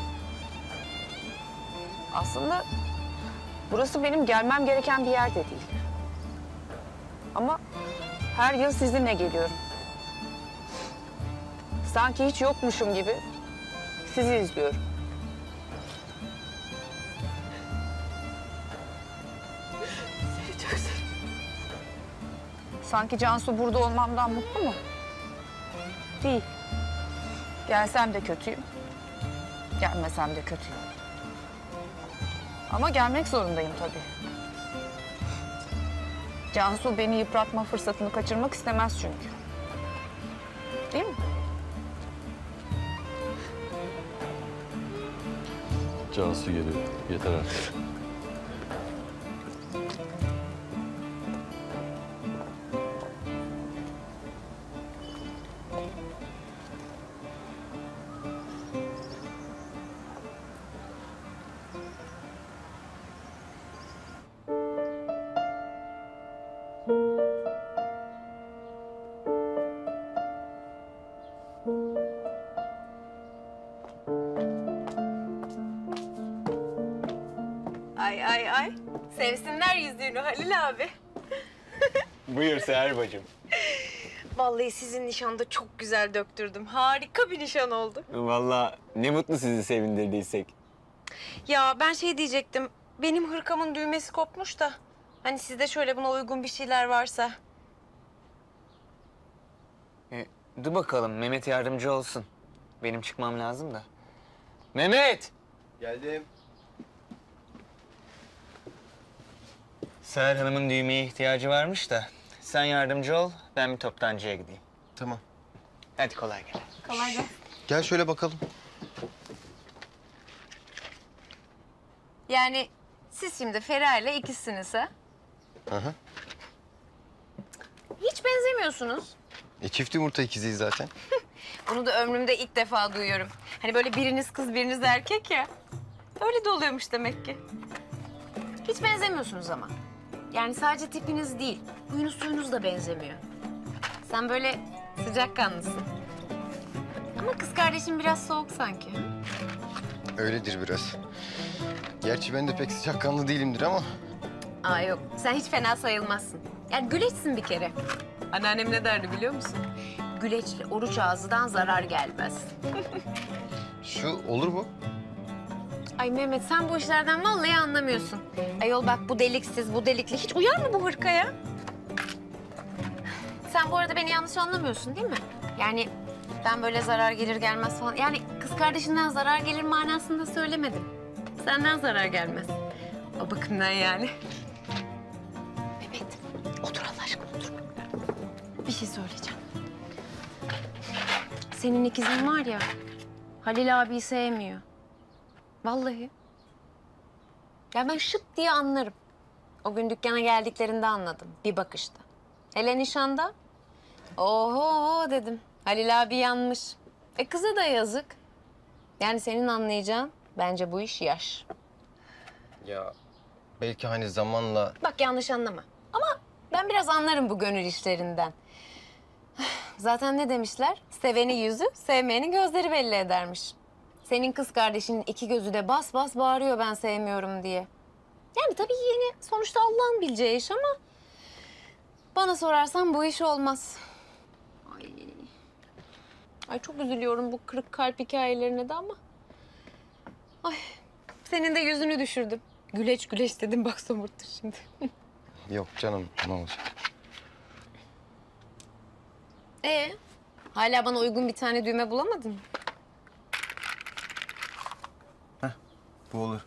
Aslında burası benim gelmem gereken bir yer de değil. Ama her yıl sizinle geliyorum. Sanki hiç yokmuşum gibi sizi izliyorum. Seni çok seviyorum. Sanki Cansu burada olmamdan mutlu mu? Değil. Gelsem de kötüyüm. Gelmesem de kötüyüm. Ama gelmek zorundayım tabii. Cansu beni yıpratma fırsatını kaçırmak istemez çünkü. Değil mi? Cansu geliyor. Yeter artık. Ay ay ay. Sevsinler yüzüğünü Halil abi. Buyur Seher bacım. Vallahi sizin nişanda çok güzel döktürdüm. Harika bir nişan oldu. Vallahi ne mutlu sizi sevindirdiysek. Ya ben şey diyecektim. Benim hırkamın düğmesi kopmuş da. Hani sizde şöyle buna uygun bir şeyler varsa. Dur bakalım Mehmet yardımcı olsun. Benim çıkmam lazım da. Mehmet! Geldim. Seher Hanım'ın düğmeye ihtiyacı varmış da. Sen yardımcı ol, ben bir toptancıya gideyim. Tamam. Hadi kolay gelsin. Kolay gelsin. Gel şöyle bakalım. Yani siz şimdi Feray'la ikisiniz ha? Hı hı. Hiç benzemiyorsunuz. Çift yumurta ikiziyiz zaten. Bunu da ömrümde ilk defa duyuyorum. Hani böyle biriniz kız biriniz erkek ya. Öyle de oluyormuş demek ki. Hiç benzemiyorsunuz ama. Yani sadece tipiniz değil, huyunuz suyunuz da benzemiyor. Sen böyle sıcakkanlısın. Ama kız kardeşim biraz soğuk sanki. Öyledir biraz. Gerçi ben de pek sıcakkanlı değilimdir ama. Aa yok, sen hiç fena sayılmazsın. Yani güleçsin bir kere. Anneannem ne derdi biliyor musun? Güleçli oruç ağzından zarar gelmez. Şu olur mu? Ay Mehmet sen bu işlerden vallahi anlamıyorsun. Ayol bak bu deliksiz, bu delikli. Hiç uyar mı bu hırkaya? Sen bu arada beni yanlış anlamıyorsun değil mi? Yani ben böyle zarar gelir gelmez falan. Yani kız kardeşinden zarar gelir manasında söylemedim. Senden zarar gelmez. O bakımdan yani. Mehmet otur Allah aşkına otur. Bir şey söyleyeceğim. Senin ikizin var ya, Halil abiyi sevmiyor. Vallahi. Ya ben şıp diye anlarım. O gün dükkana geldiklerinde anladım. Bir bakışta. Hele nişanda. Oho dedim. Halil abi yanmış. Kıza da yazık. Yani senin anlayacağın bence bu iş yaş. Ya belki hani zamanla... Bak yanlış anlama. Ama ben biraz anlarım bu gönül işlerinden. Zaten ne demişler? Seveni yüzü, sevmeyeni gözleri belli edermiş. Senin kız kardeşinin iki gözü de bas bas bağırıyor ben sevmiyorum diye. Yani tabii yeni sonuçta Allah'ın bileceği iş ama... bana sorarsan bu iş olmaz. Ay çok üzülüyorum bu kırık kalp hikayelerine de ama... Ay senin de yüzünü düşürdüm. Güleç güleç dedim bak somurttur şimdi. Yok canım ne olacak? Hala bana uygun bir tane düğme bulamadın mı? Bu olur.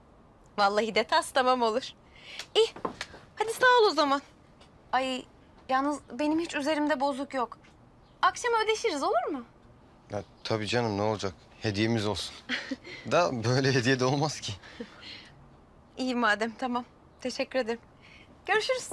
Vallahi de tas tamam olur. İyi hadi sağ ol o zaman. Ay Yalnız benim hiç üzerimde bozuk yok. Akşam ödeşiriz, olur mu? Ya tabii canım, ne olacak? Hediyemiz olsun. Da böyle hediye de olmaz ki. İyi madem, tamam. Teşekkür ederim. Görüşürüz.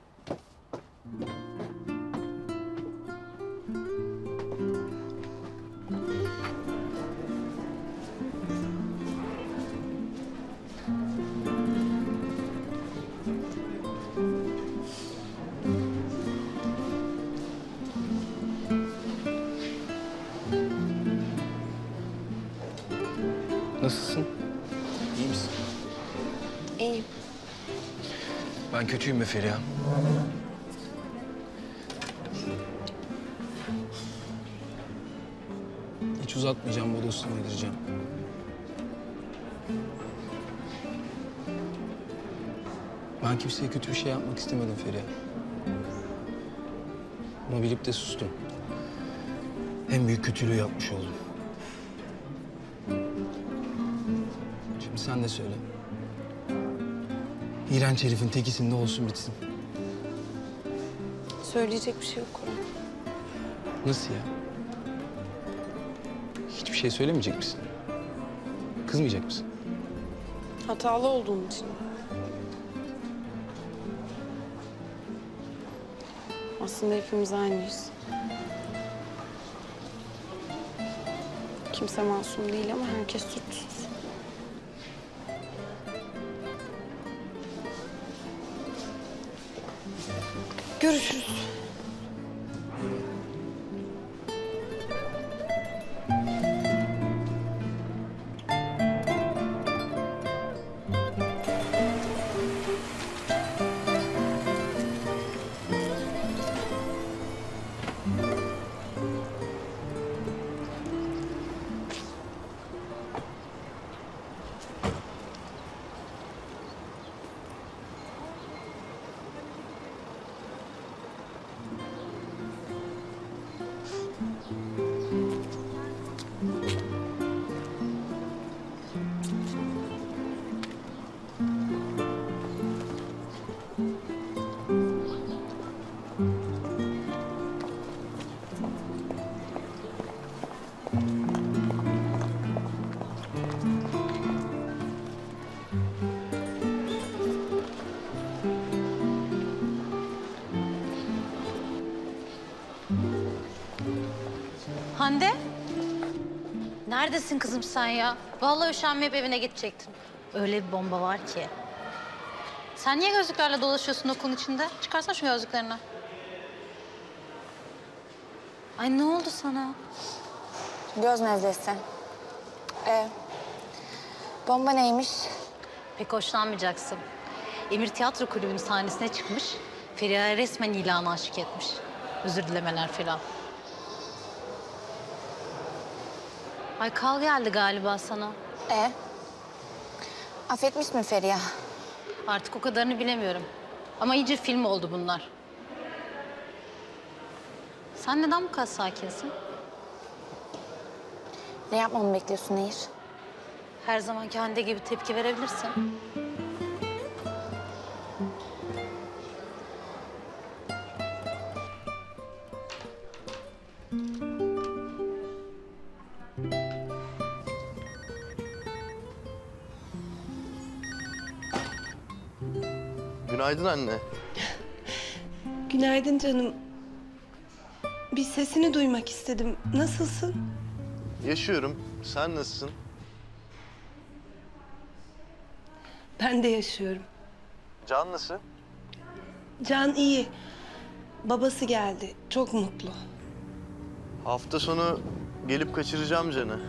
Nasılsın? İyi misin? İyiyim. Ben kötüyüm be Feriha. Hiç uzatmayacağım, bu dostunu yedireceğim. Ben kimseye kötü bir şey yapmak istemedim Feriha. Ama bilip de sustum. En büyük kötülüğü yapmış oldum. Şimdi sen de söyle. İğrenç herifin tekisinde olsun bitsin. Söyleyecek bir şey yok Koray. Nasıl ya? Hiçbir şey söylemeyecek misin? Kızmayacak mısın? Hatalı olduğum için. Aslında hepimiz aynıyız. Kimse masum değil ama herkes suçsuz. Görüşürüz. Hande? Neredesin kızım sen ya? Vallahi üşenmeyip evine gidecektim. Öyle bir bomba var ki. Sen niye gözlüklerle dolaşıyorsun okulun içinde? Çıkarsana şu gözlüklerini. Ay ne oldu sana? Göz nezlesi. Bomba neymiş? Pek hoşlanmayacaksın. Emir Tiyatro Kulübü'nün sahnesine çıkmış. Feriha'ya resmen ilanı aşık etmiş. Özür dilemeler falan. Ay kal geldi galiba sana. Affetmiş mi Feriha? Artık o kadarını bilemiyorum. Ama iyice film oldu bunlar. Sen neden bu kadar sakinsin? Ne yapmamı bekliyorsun Nehir? Her zamanki Hande gibi tepki verebilirsin. Günaydın anne. Günaydın canım. Bir sesini duymak istedim. Nasılsın? Yaşıyorum. Sen nasılsın? Ben de yaşıyorum. Can nasıl? Can iyi. Babası geldi. Çok mutlu. Hafta sonu gelip kaçıracağım Can'ı.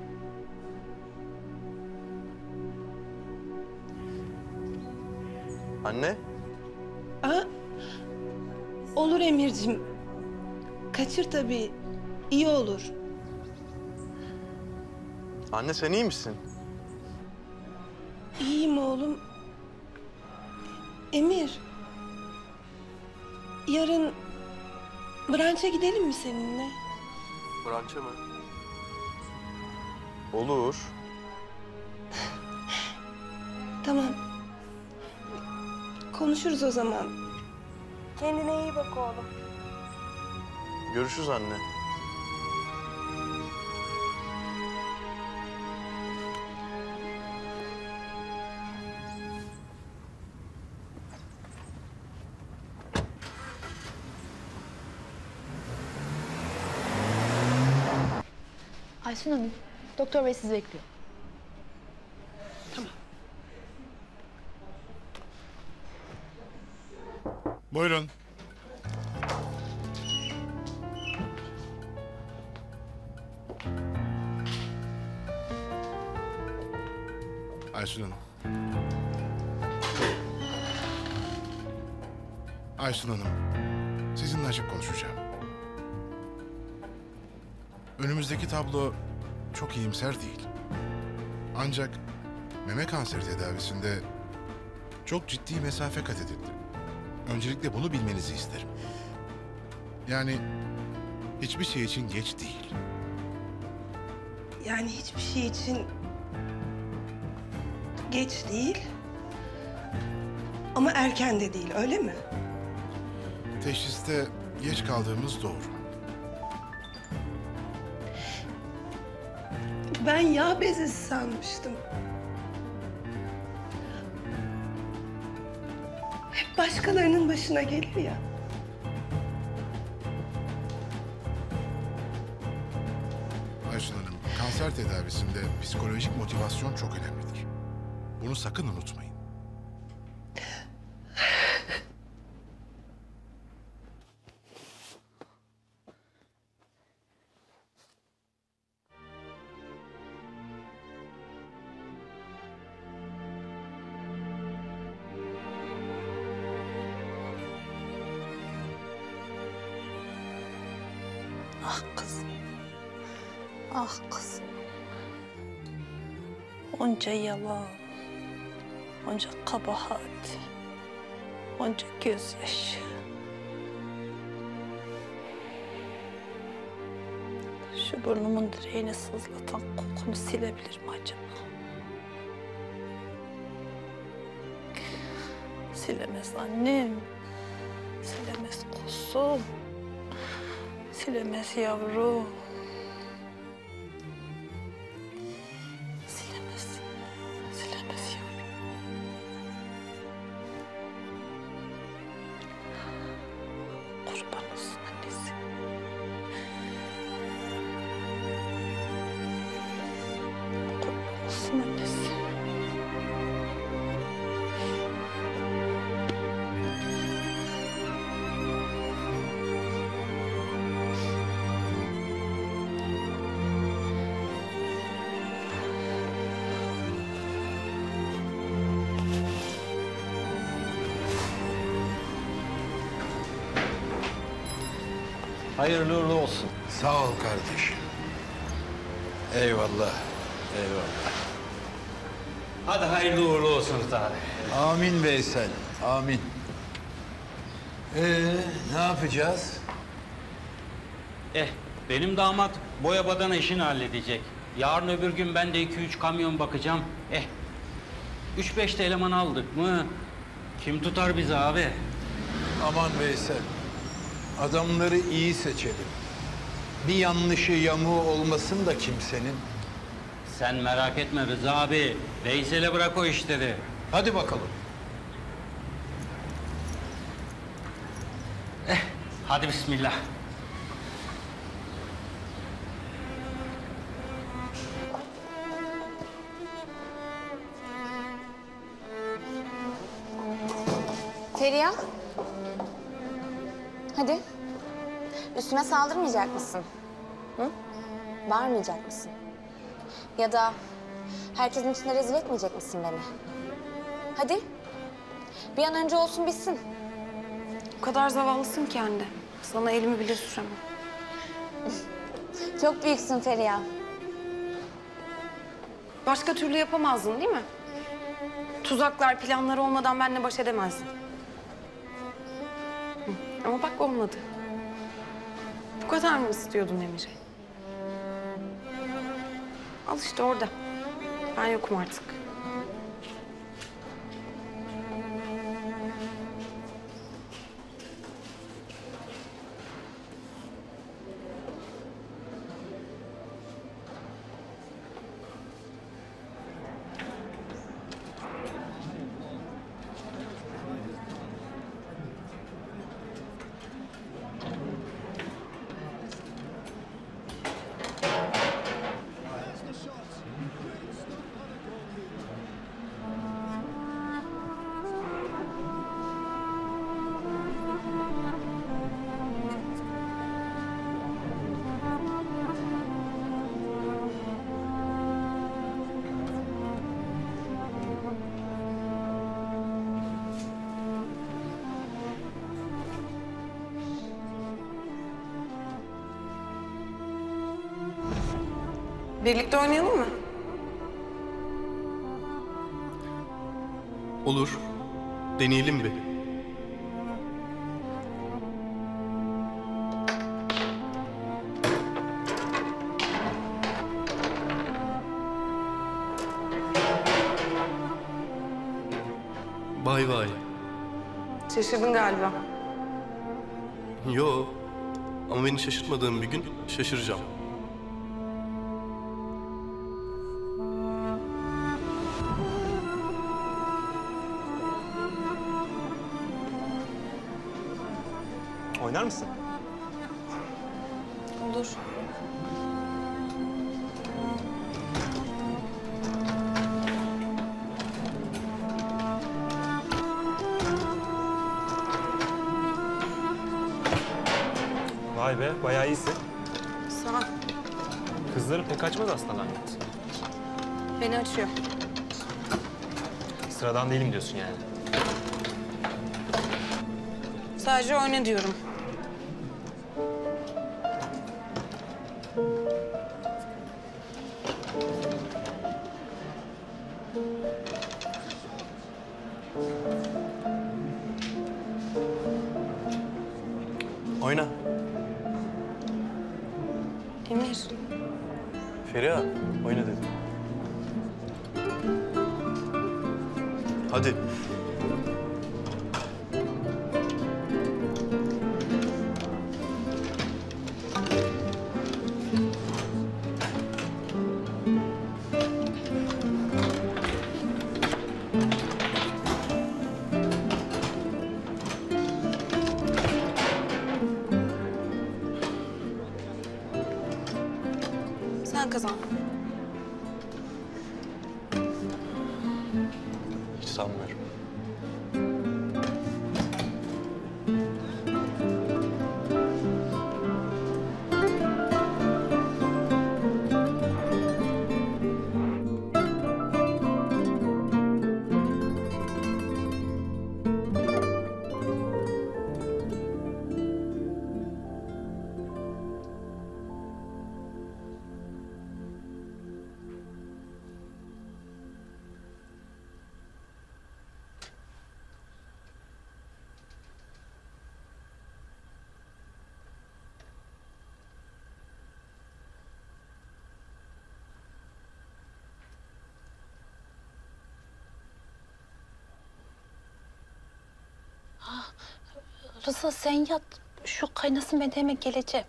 Anne? Olur Emir'cim. Kaçır tabii. İyi olur. Anne sen iyi misin? İyiyim oğlum. Emir. Yarın branşa gidelim mi seninle? Branşa mı? Olur. Tamam. Konuşuruz o zaman. Kendine iyi bak oğlum. Görüşürüz anne. Aysun Hanım, doktor bey sizi bekliyor. Buyurun. Aysun Hanım. Aysun Hanım, sizinle açık konuşacağım. Önümüzdeki tablo çok iyimser değil. Ancak meme kanseri tedavisinde çok ciddi mesafe kat edildi. Öncelikle bunu bilmenizi isterim. Yani hiçbir şey için geç değil. Yani hiçbir şey için geç değil. Ama erken de değil, öyle mi? Teşhiste geç kaldığımız doğru. Ben yağ bezesi sanmıştım. Hep başkalarının başına gelir ya. Aysun Hanım, kanser tedavisinde psikolojik motivasyon çok önemlidir. Bunu sakın unutmayın. Ah kızım. Ah kızım. Onca yalan, onca kabahat, onca gözyaşı. Şu burnumun direğini sızlatan kokunu silebilir mi acaba? Silemez annem, silemez kuzum, silemez yavrum. Silemez, silemez yavrum. Kurban olsun annesi. Kurban olsun annesi. Hayırlı uğurlu olsun. Sağ ol kardeşim. Eyvallah, eyvallah. Hadi hayırlı uğurlu olsun abi. Amin Veysel, amin. Ne yapacağız? Benim damat boya badana işini halledecek. Yarın öbür gün ben de 2-3 kamyon bakacağım. 3-5 de eleman aldık mı? Kim tutar bizi abi? Aman Veysel, adamları iyi seçelim. Bir yanlışı yamuğu olmasın da kimsenin. Sen merak etme Rıza abi. Veysel'e bırak o işleri. Hadi bakalım. Hadi bismillah. Feriha. Hadi. Üstüme saldırmayacak mısın? Hı? Bağırmayacak mısın? Ya da herkesin içinde rezil etmeyecek misin beni? Hadi. Bir an önce olsun bitsin. O kadar zavallısın ki anne. Sana elimi bile süremem. Çok büyüksün Feriha. Başka türlü yapamazdın değil mi? Tuzaklar, planlar olmadan benimle baş edemezdin. Hı. Ama bak olmadı. Bu kadar mı istiyordun Emir'i? Al işte orada. Ben yokum artık. Birlikte oynayalım mı? Olur. Deneyelim bir. Vay vay. Şaşırdın galiba. Yo. Ama beni şaşırtmadığın bir gün şaşıracağım. Oynar mısın? Olur. Vay be, bayağı iyisin. Sağ ol. Kızları pek açmaz aslında Ahmet. Beni açıyor. Sıradan değilim diyorsun yani. Sadece oyna diyorum. Oyna. Emir. Feriha, oyna dedim. Hadi. Sen kazan. Hiç sanmıyorum. Rıza sen yat. Şu kaynasın, ben de hemen geleceğim.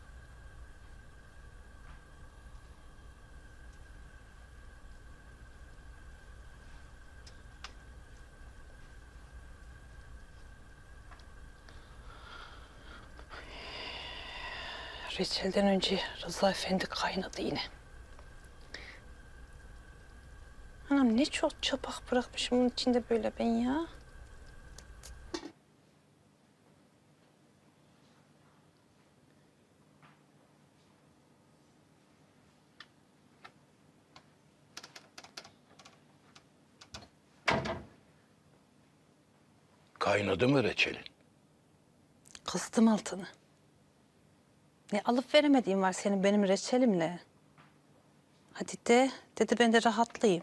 Reçelden önce Rıza Efendi kaynadı yine. Anam ne çok çapak bırakmışım bunun içinde böyle ben ya. Kaynadı mı reçelin? Kıstım altını. Ne alıp veremediğim var senin benim reçelimle. Hadi de, dedi ben de rahatlayayım.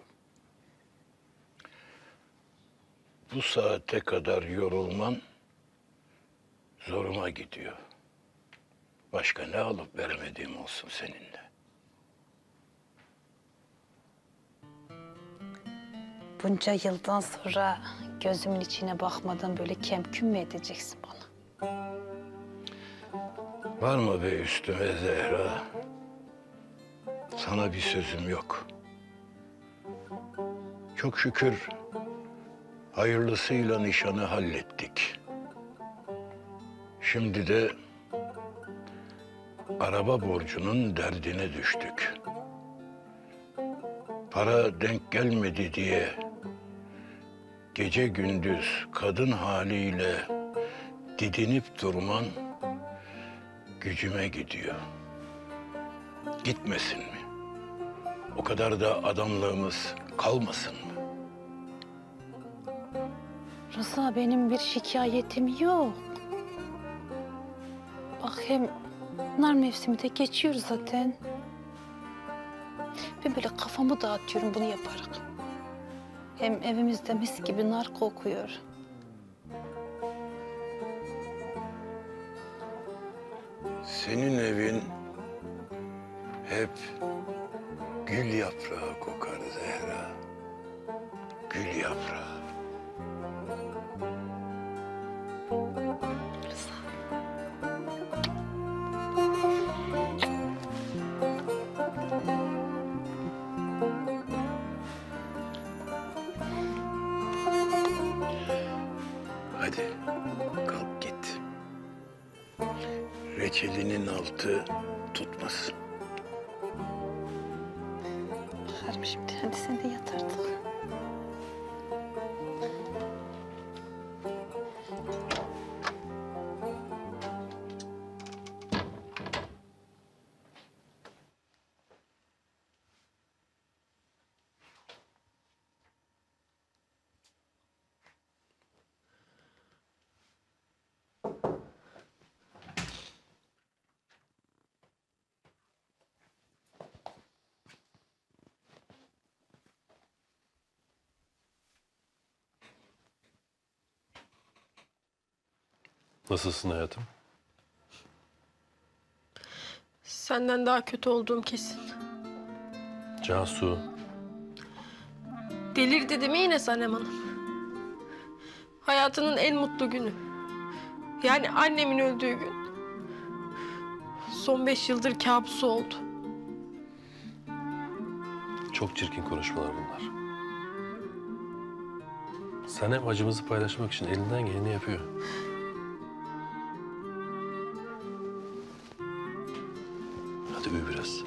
Bu saate kadar yorulman zoruma gidiyor. Başka ne alıp veremediğim olsun seninle. Bunca yıldan sonra gözümün içine bakmadan böyle kemküm mü edeceksin bana? Var mı be üstüme Zehra? Sana bir sözüm yok. Çok şükür hayırlısıyla nişanı hallettik. Şimdi de araba borcunun derdine düştük. Para denk gelmedi diye gece gündüz kadın haliyle didinip durman gücüme gidiyor. Gitmesin mi? O kadar da adamlığımız kalmasın mı? Rıza benim bir şikayetim yok. Bak hem nar mevsimi de geçiyor zaten. Ben böyle kafamı dağıtıyorum bunu yaparak. Hem evimizde mis gibi nar kokuyor. Senin evin hep gül yaprağı kokar Zehra. Gül yaprağı. Hadi kalk git. Reçelinin altı tutmasın. Bakarım şimdi. Hadi sen de yat artık. Nasılsın hayatım? Senden daha kötü olduğum kesin. Cansu. Delirdi değil mi yine Sanem Hanım? Hayatının en mutlu günü. Yani annemin öldüğü gün. Son 5 yıldır kabusu oldu. Çok çirkin konuşmalar bunlar. Sanem acımızı paylaşmak için elinden geleni yapıyor. Hadi uyu biraz.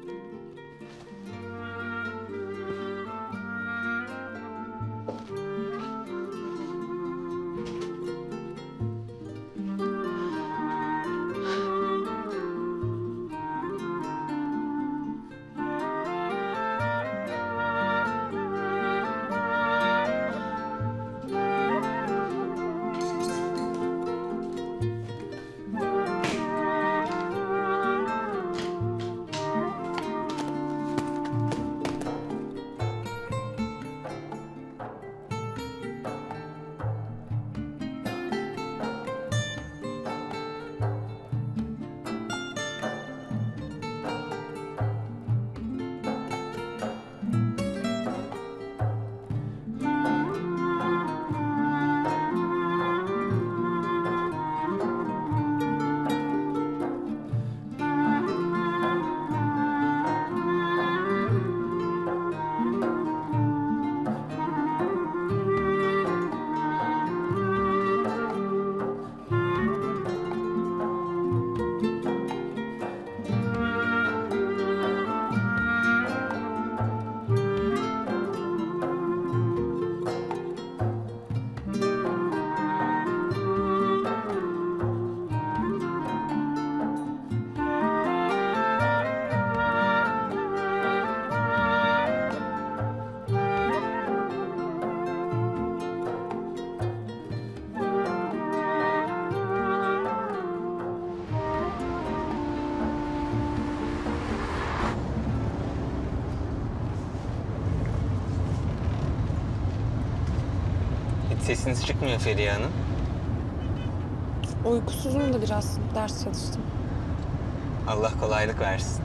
Sesiniz çıkmıyor Feriha Hanım. Uykusuzum da biraz. Ders çalıştım. Allah kolaylık versin.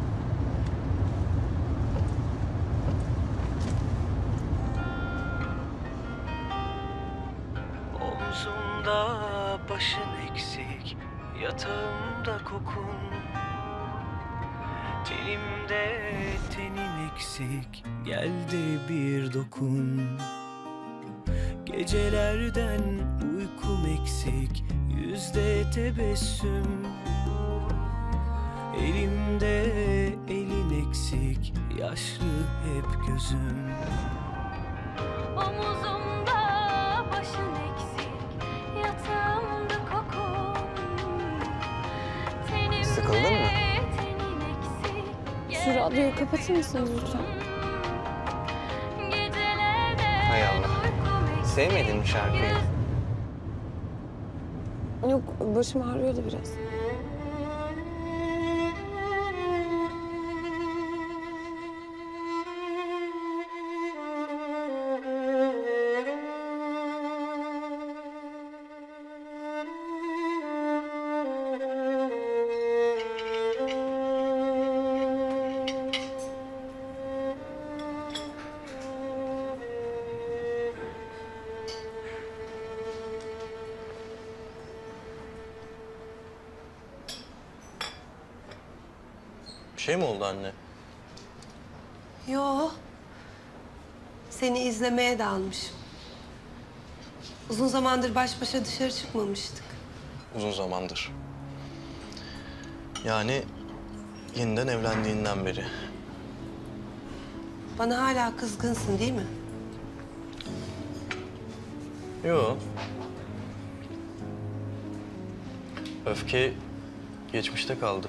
Omzumda başın eksik, yatağımda kokun. Tenimde tenin eksik, gel de bir dokun. Gecelerden uykum eksik, yüzde tebessüm. Elimde elin eksik, yaşlı hep gözüm. Omuzumda başın eksik, yatağımda kokun. Sıkıldın mı? Şu radyoyu kapatır mısınız lütfen? Hay Allah. Sevmedin mi şarkıyı? Yok, başım ağrıyordu biraz. Bir şey mi oldu anne? Yo. Seni izlemeye dalmışım. Uzun zamandır baş başa dışarı çıkmamıştık. Uzun zamandır. Yani yeniden evlendiğinden beri. Bana hala kızgınsın değil mi? Yo. Öfke geçmişte kaldı.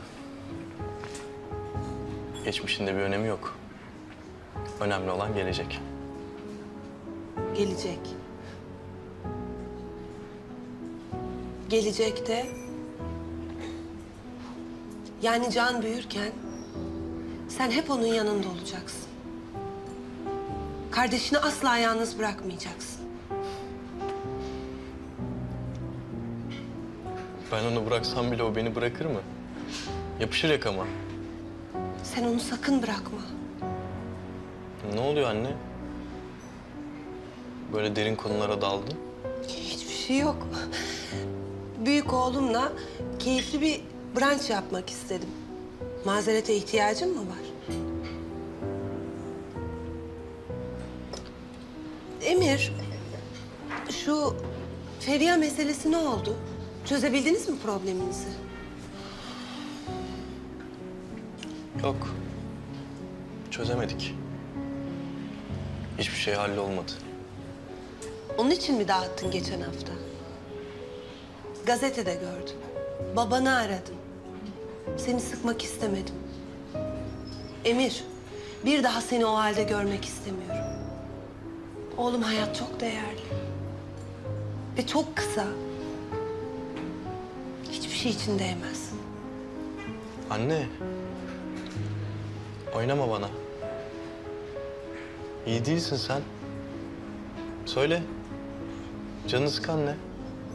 Geçmişin de bir önemi yok. Önemli olan gelecek. Gelecek. Gelecekte... Yani Can büyürken... sen hep onun yanında olacaksın. Kardeşini asla yalnız bırakmayacaksın. Ben onu bıraksam bile o beni bırakır mı? Yapışır yakama. Sen onu sakın bırakma. Ne oluyor anne? Böyle derin konulara daldın. Hiçbir şey yok. Büyük oğlumla keyifli bir brunch yapmak istedim. Mazerete ihtiyacın mı var? Emir, şu Feriha meselesi ne oldu? Çözebildiniz mi probleminizi? Yok. Çözemedik. Hiçbir şey hallolmadı. Onun için mi dağıttın geçen hafta? Gazetede gördüm. Babanı aradım. Seni sıkmak istemedim. Emir, bir daha seni o halde görmek istemiyorum. Oğlum, hayat çok değerli. Ve çok kısa. Hiçbir şey için değmez. Anne. Oynama bana. İyi değilsin sen. Söyle. Canını sıkan ne?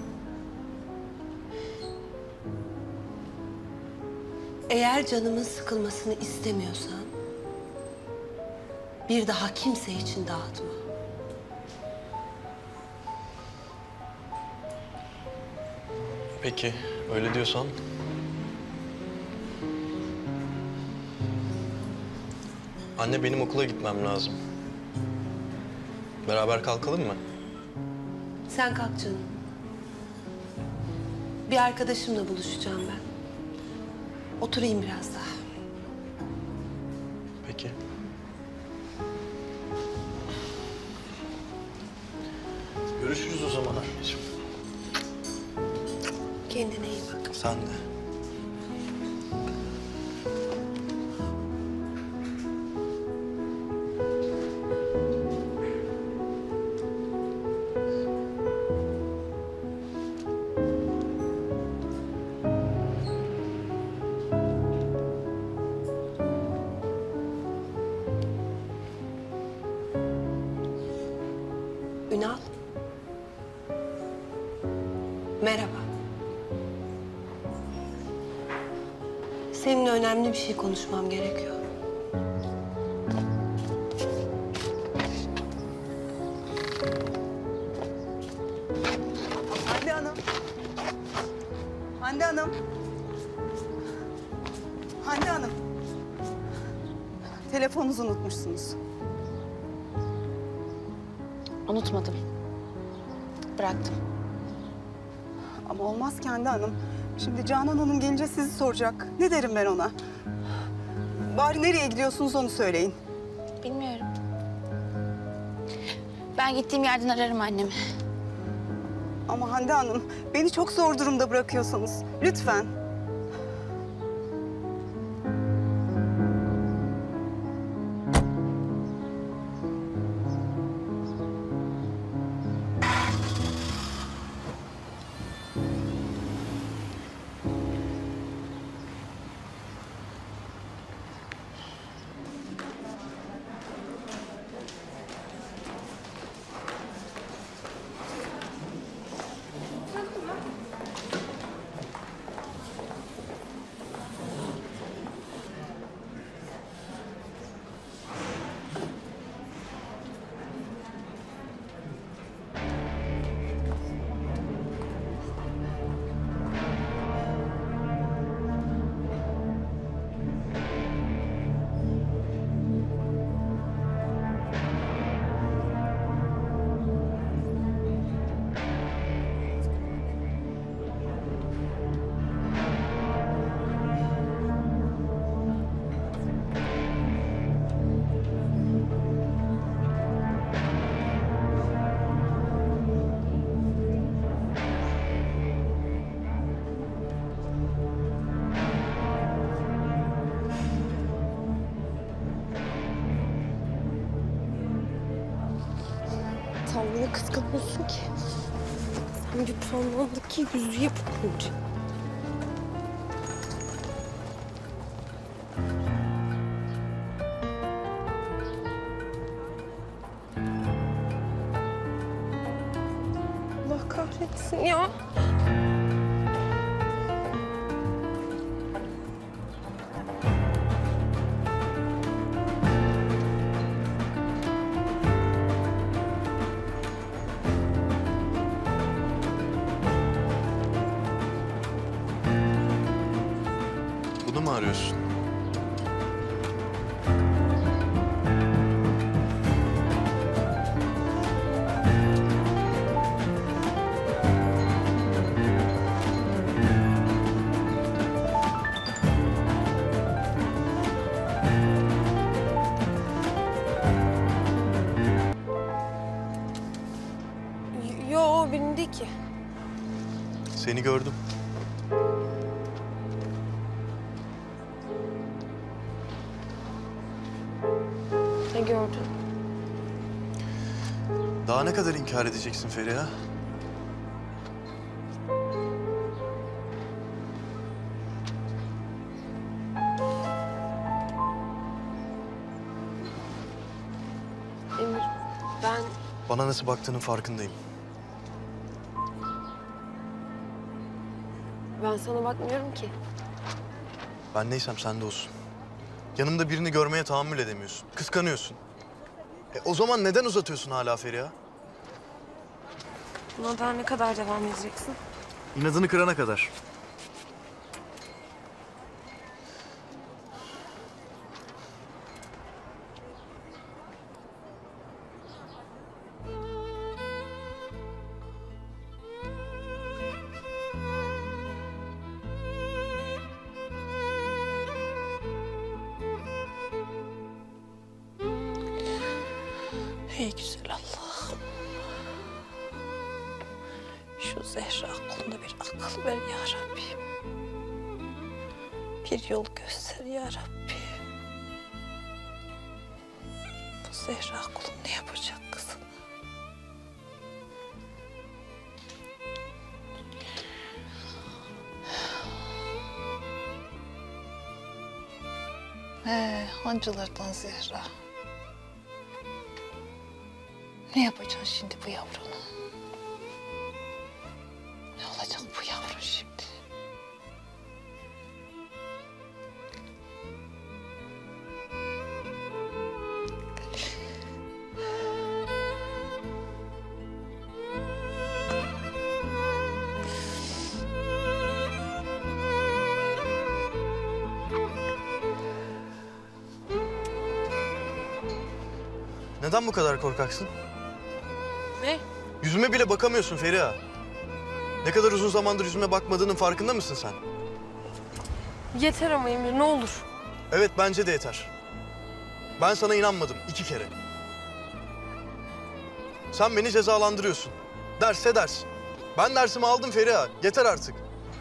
Eğer canımın sıkılmasını istemiyorsan... bir daha kimse için dağıtma. Peki, öyle diyorsan. Anne, benim okula gitmem lazım. Beraber kalkalım mı? Sen kalk canım. Bir arkadaşımla buluşacağım ben. Oturayım biraz daha. Peki. Görüşürüz o zaman anneciğim. Kendine iyi bak. Sen de. Ünal. Merhaba. Seninle önemli bir şey konuşmam gerekiyor. Hande Hanım. Hande Hanım. Hande Hanım. Telefonunuzu unutmuşsunuz. Unutmadım. Bıraktım. Ama olmaz ki Hande Hanım. Şimdi Canan Hanım gelince sizi soracak. Ne derim ben ona? Bari nereye gidiyorsunuz onu söyleyin. Bilmiyorum. Ben gittiğim yerden ararım annemi. Ama Hande Hanım, beni çok zor durumda bırakıyorsunuz. Lütfen. Sen beni kıskanıyorsun ki. Sen bir puanlandık ki yüzü yapılınca. Allah kahretsin ya. Bunu mu arıyorsun? Yo, benim değil ki. Seni gördüm. Ne gördün? Daha ne kadar inkar edeceksin Feriha? Emir, ben... Bana nasıl baktığının farkındayım. Ben sana bakmıyorum ki. Ben neysem sen de olsun. Yanımda birini görmeye tahammül edemiyorsun. Kıskanıyorsun. O zaman neden uzatıyorsun hala Feriha? Buna daha ne kadar devam edeceksin? İnadını kırana kadar. Ey güzel Allah'ım. Şu Zehra aklında bir akıl ver ya Rabbim. Bir yol göster ya Rabbim. Bu Zehra kulun ne yapacak kızım? Hancılardan Zehra. Ne yapacaksın şimdi bu yavrunu? Ne olacak bu yavrun şimdi? Neden bu kadar korkaksın? Ne? Yüzüme bile bakamıyorsun Feriha. Ne kadar uzun zamandır yüzüme bakmadığının farkında mısın sen? Yeter ama Emir, ne olur. Evet, bence de yeter. Ben sana inanmadım 2 kere. Sen beni cezalandırıyorsun. Dersse ders. Ben dersimi aldım Feriha. Yeter artık.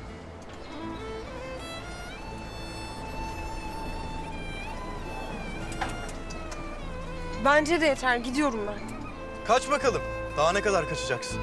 Bence de yeter, gidiyorum ben. Kaç bakalım. Daha ne kadar kaçacaksın?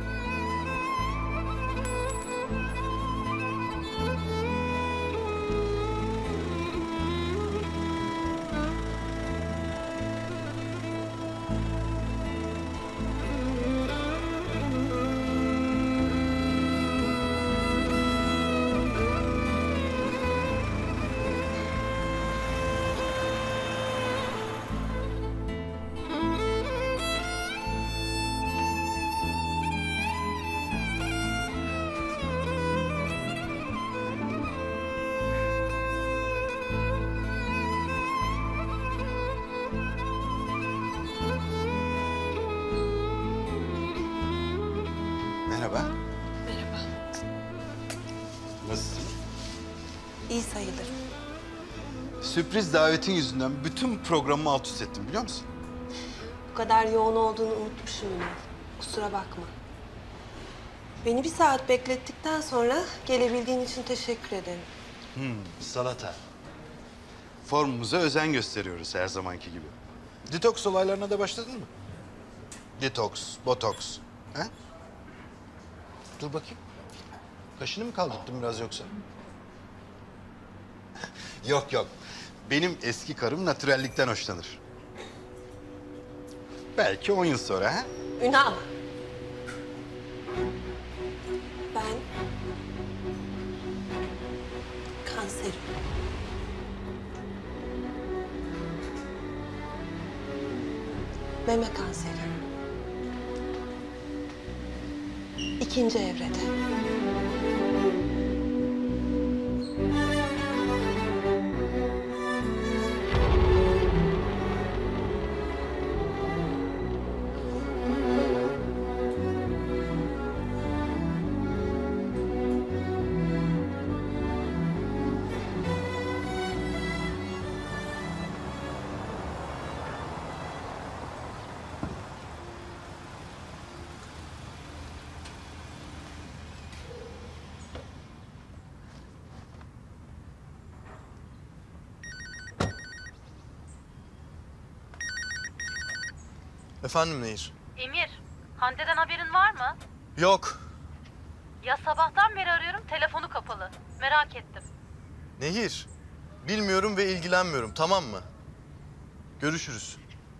Merhaba. Merhaba. Nasılsın? İyi sayılırım. Sürpriz davetin yüzünden bütün programımı alt üst ettim biliyor musun? Bu kadar yoğun olduğunu unutmuşum Ünal. Kusura bakma. Beni 1 saat beklettikten sonra gelebildiğin için teşekkür ederim. Salata. Formumuza özen gösteriyoruz her zamanki gibi. Detoks olaylarına da başladın mı? Detoks, botoks. He? Dur bakayım. Kaşını mı kaldırttın biraz yoksa? Yok yok. Benim eski karım natürellikten hoşlanır. Belki 10 yıl sonra ha? Ünal. Ben kanserim. Meme kanseri. 2. evrede. Efendim Nehir? Emir, Hande'den haberin var mı? Yok. Ya sabahtan beri arıyorum, telefonu kapalı. Merak ettim. Nehir, bilmiyorum ve ilgilenmiyorum, tamam mı? Görüşürüz.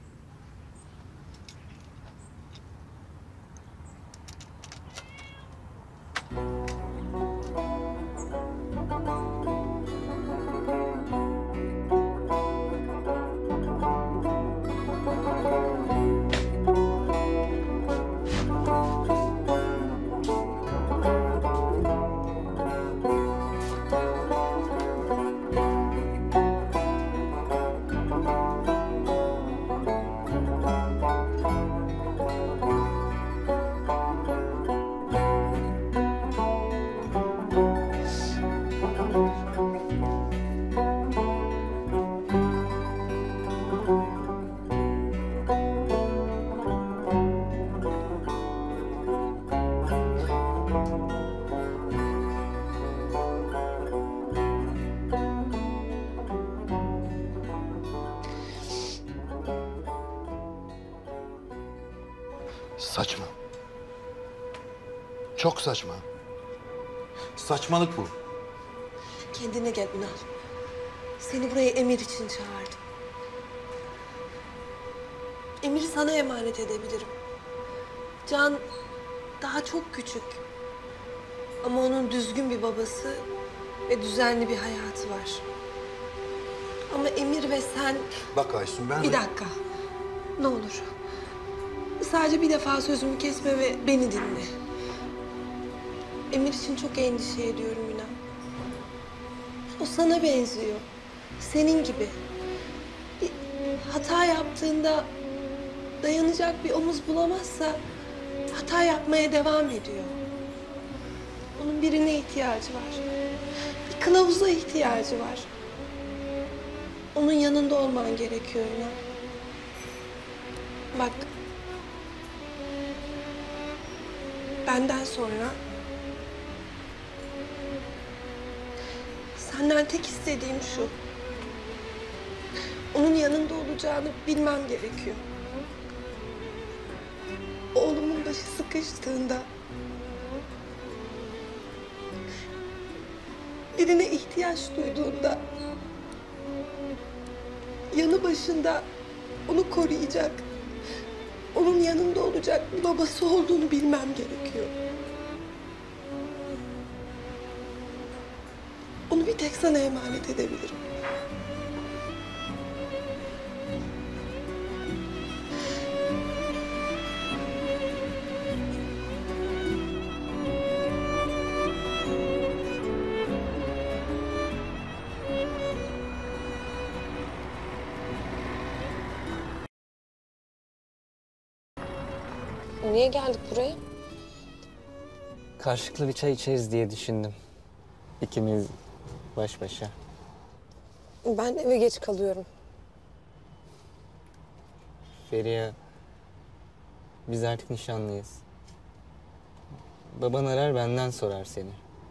Saçma. Çok saçma. Saçmalık bu. Kendine gel Ünal. Seni buraya Emir için çağırdım. Emir'i sana emanet edebilirim. Can daha çok küçük. Ama onun düzgün bir babası ve düzenli bir hayatı var. Ama Emir ve sen... Bak Aysun ben... Bir dakika. Ne olur. Sadece bir defa sözümü kesme ve beni dinle. Emir için çok endişe ediyorum Ünal. O sana benziyor. Senin gibi. Bir hata yaptığında dayanacak bir omuz bulamazsa hata yapmaya devam ediyor. Onun birine ihtiyacı var. Bir kılavuza ihtiyacı var. Onun yanında olman gerekiyor Ünal. Bak. Benden sonra senden tek istediğim şu. Onun yanında olacağını bilmem gerekiyor. Oğlumun başı sıkıştığında, birine ihtiyaç duyduğunda, yanı başında onu koruyacak, onun yanında olacak bir babası olduğunu bilmem gerekiyor. Onu bir tek sana emanet edebilirim. Niye geldik buraya? Karşılıklı bir çay içeriz diye düşündüm. İkimiz baş başa. Ben eve geç kalıyorum. Feriha, biz artık nişanlıyız. Baban arar, benden sorar seni.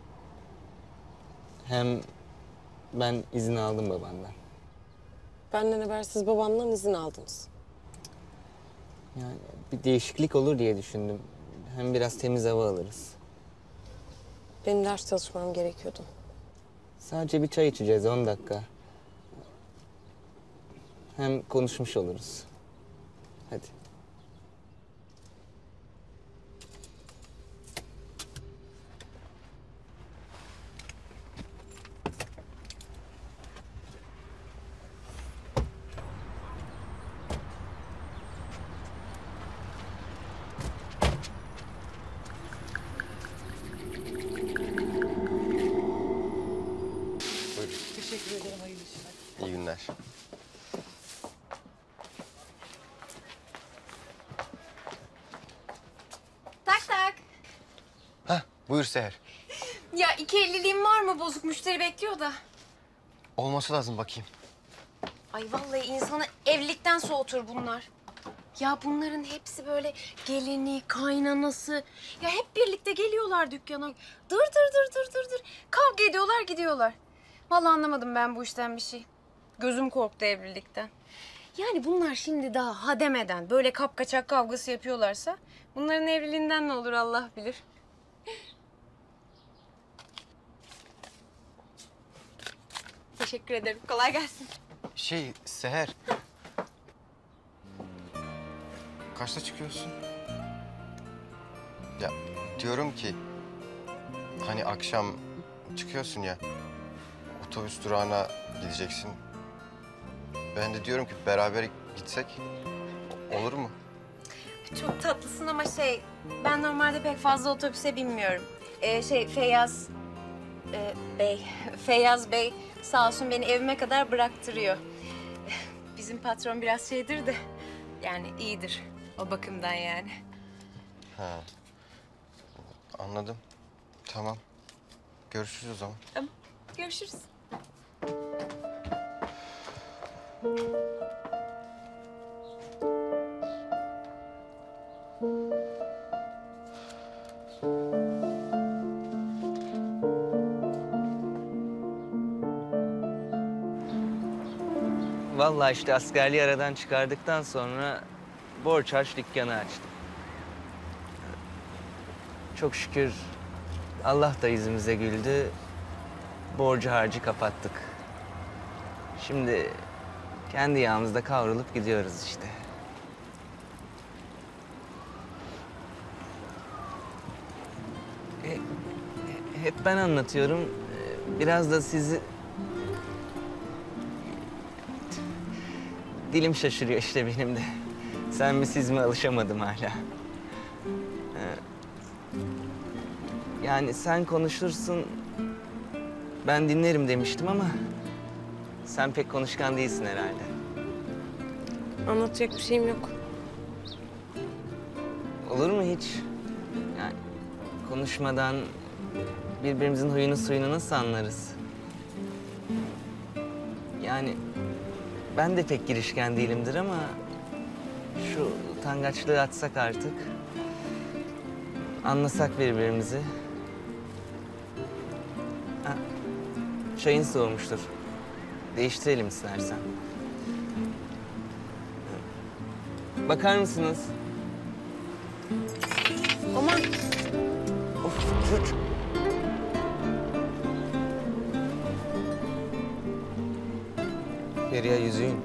Hem ben izin aldım babandan. Benden habersiz babamdan izin aldınız. Yani bir değişiklik olur diye düşündüm. Hem biraz temiz hava alırız. Benim ders çalışmam gerekiyordu. Sadece bir çay içeceğiz 10 dakika. Hem konuşmuş oluruz. Hadi. Teşekkür ederim. Hayırlı işler. İyi günler. Tak tak. Hah, buyur Seher. Ya 2.50'liğin var mı? Bozuk müşteri bekliyor da. Olması lazım bakayım. Ay vallahi insanı evlilikten soğutur bunlar. Ya bunların hepsi böyle gelini, kaynanası. Ya hep birlikte geliyorlar dükkana. Dır dır dır dır dır dır. Kavga ediyorlar gidiyorlar. Vallahi anlamadım ben bu işten bir şey. Gözüm korktu evlilikten. Yani bunlar şimdi daha ha demeden böyle kapkaçak kavgası yapıyorlarsa bunların evliliğinden ne olur Allah bilir. Teşekkür ederim. Kolay gelsin. Seher. Kaçta çıkıyorsun? Ya diyorum ki hani akşam çıkıyorsun ya otobüs durağına gideceksin. Ben de diyorum ki beraber gitsek olur mu? Çok tatlısın ama ben normalde pek fazla otobüse binmiyorum. Feyyaz Bey sağ olsun beni evime kadar bıraktırıyor. Bizim patron biraz şeydir de yani iyidir o bakımdan yani. Ha. Anladım. Tamam. Görüşürüz o zaman. Tamam, görüşürüz. Vallahi işte askerliği aradan çıkardıktan sonra borç harç dükkanı açtım. Çok şükür Allah da yüzümüze güldü. Borcu harcı kapattık. Şimdi kendi yağımızda kavrulup gidiyoruz işte. Hep ben anlatıyorum. Biraz da sizi... Dilim şaşırıyor işte benim de. Sen mi siz mi alışamadım hala. Yani sen konuşursun, ben dinlerim demiştim ama... sen pek konuşkan değilsin herhalde. Anlatacak bir şeyim yok. Olur mu hiç? Yani konuşmadan birbirimizin huyunu suyunu nasıl anlarız? Yani ben de pek girişken değilimdir ama şu utangaçlığı atsak artık, anlasak birbirimizi. Ha, çayın soğumuştur. Değiştirelim istersen. Bakar mısınız? Aman. Of, dur. Feriha yüzüğün.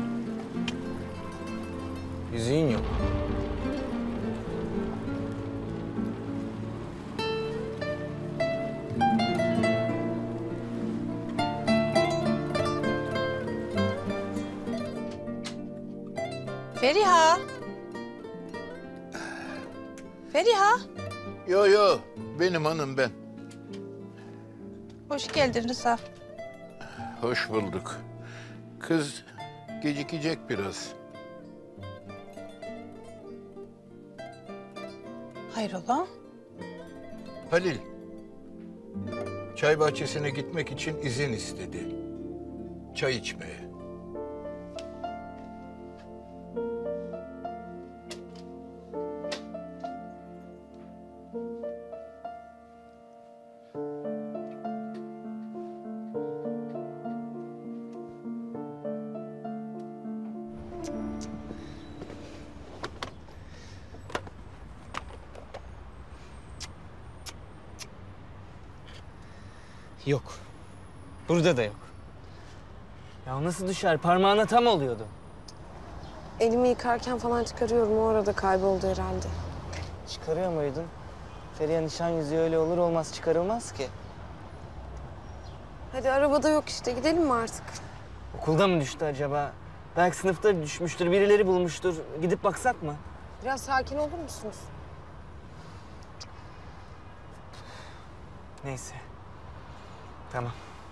Yüzüğün yok. Feriha. Feriha. Yo, benim hanım ben. Hoş geldin Rıza. Hoş bulduk. Kız gecikecek biraz. Hayrola? Halil, çay bahçesine gitmek için izin istedi. Çay içmeye. Yok. Burada da yok. Ya nasıl düşer? Parmağına tam oluyordu. Elimi yıkarken falan çıkarıyorum. O arada kayboldu herhalde. Çıkarıyor muydun? Feriha nişan yüzüğü öyle olur olmaz çıkarılmaz ki. Hadi arabada yok işte. Gidelim mi artık? Okulda mı düştü acaba? Belki sınıfta düşmüştür, birileri bulmuştur. Gidip baksak mı? Biraz sakin olur musunuz? Neyse. Tamam.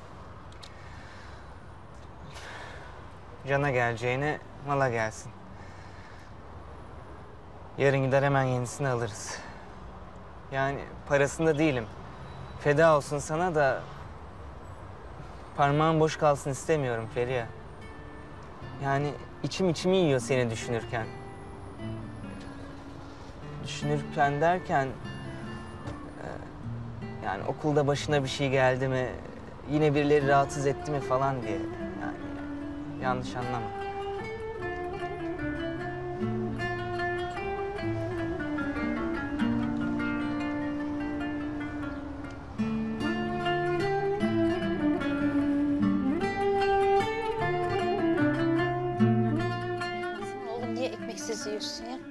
Cana geleceğine mala gelsin. Yarın gider hemen yenisini alırız. Yani parasında değilim. Feda olsun sana da parmağın boş kalsın istemiyorum Feriha. Yani içimi yiyor seni düşünürken. Düşünürken derken... Yani okulda başına bir şey geldi mi, yine birileri rahatsız etti mi falan diye. Yani yanlış anlama. Oğlum niye ekmeksiz yiyorsun ya?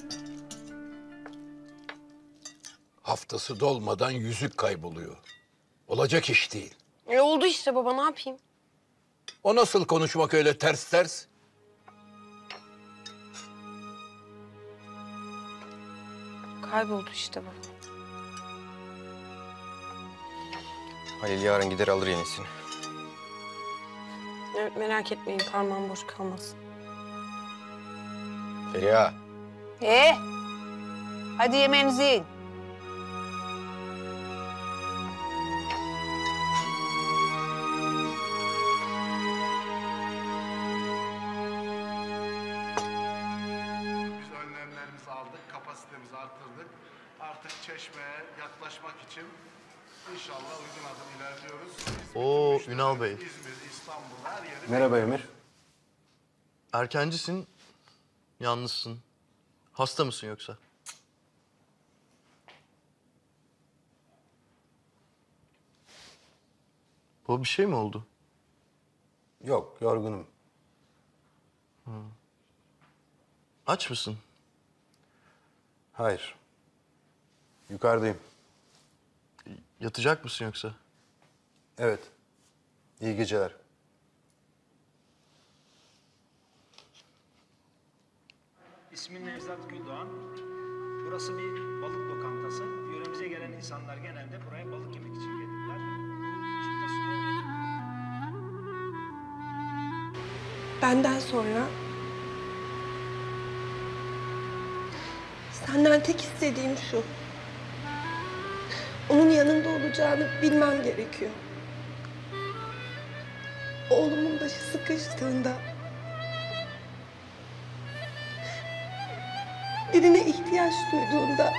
Haftası dolmadan yüzük kayboluyor. Olacak iş değil. Oldu işte baba, ne yapayım? O nasıl konuşmak öyle ters ters? Kayboldu işte baba. Halil yarın gider alır yenisini. Evet, merak etmeyin, parmağım boş kalmasın. Feriha. Hadi yemeğinizi yiyin. Biz önlemlerimizi aldık, kapasitemizi arttırdık. Artık Çeşme'ye yaklaşmak için inşallah uygun adım ilerliyoruz. Oo Ünal Bey. İzmir, İstanbul, her yeri... Merhaba Emir. Erkencisin, yalnızsın. Hasta mısın yoksa? Bu bir şey mi oldu? Yok, yorgunum. Aç mısın? Hayır. Yukarıdayım. Yatacak mısın yoksa? Evet. İyi geceler. İsmim Nevzat Güldoğan. Burası bir balık lokantası. Yöremize gelen insanlar genelde buraya balık yemek için gelirler. Çıta suyu... Benden sonra senden tek istediğim şu. Onun yanında olacağını bilmem gerekiyor. Oğlumun başı sıkıştığında, birine ihtiyaç duyduğunda,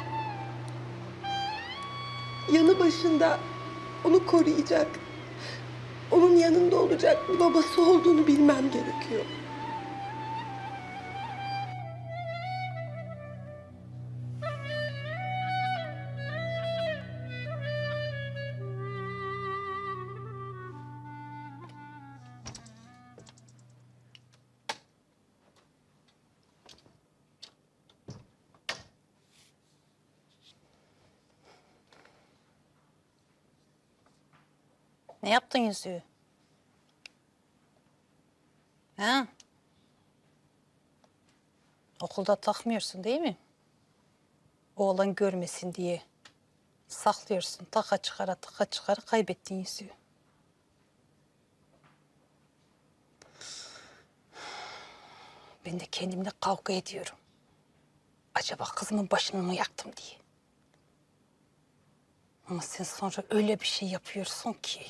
yanı başında onu koruyacak, onun yanında olacak bir babası olduğunu bilmem gerekiyor. Ne yaptın yüzüğü? Ha? Okulda takmıyorsun değil mi? Oğlan görmesin diye. Saklıyorsun. Taka çıkara kaybettin yüzüğü. Ben de kendimle kavga ediyorum. Acaba kızımın başını mı yaktım diye. Ama sen sonra öyle bir şey yapıyorsun ki.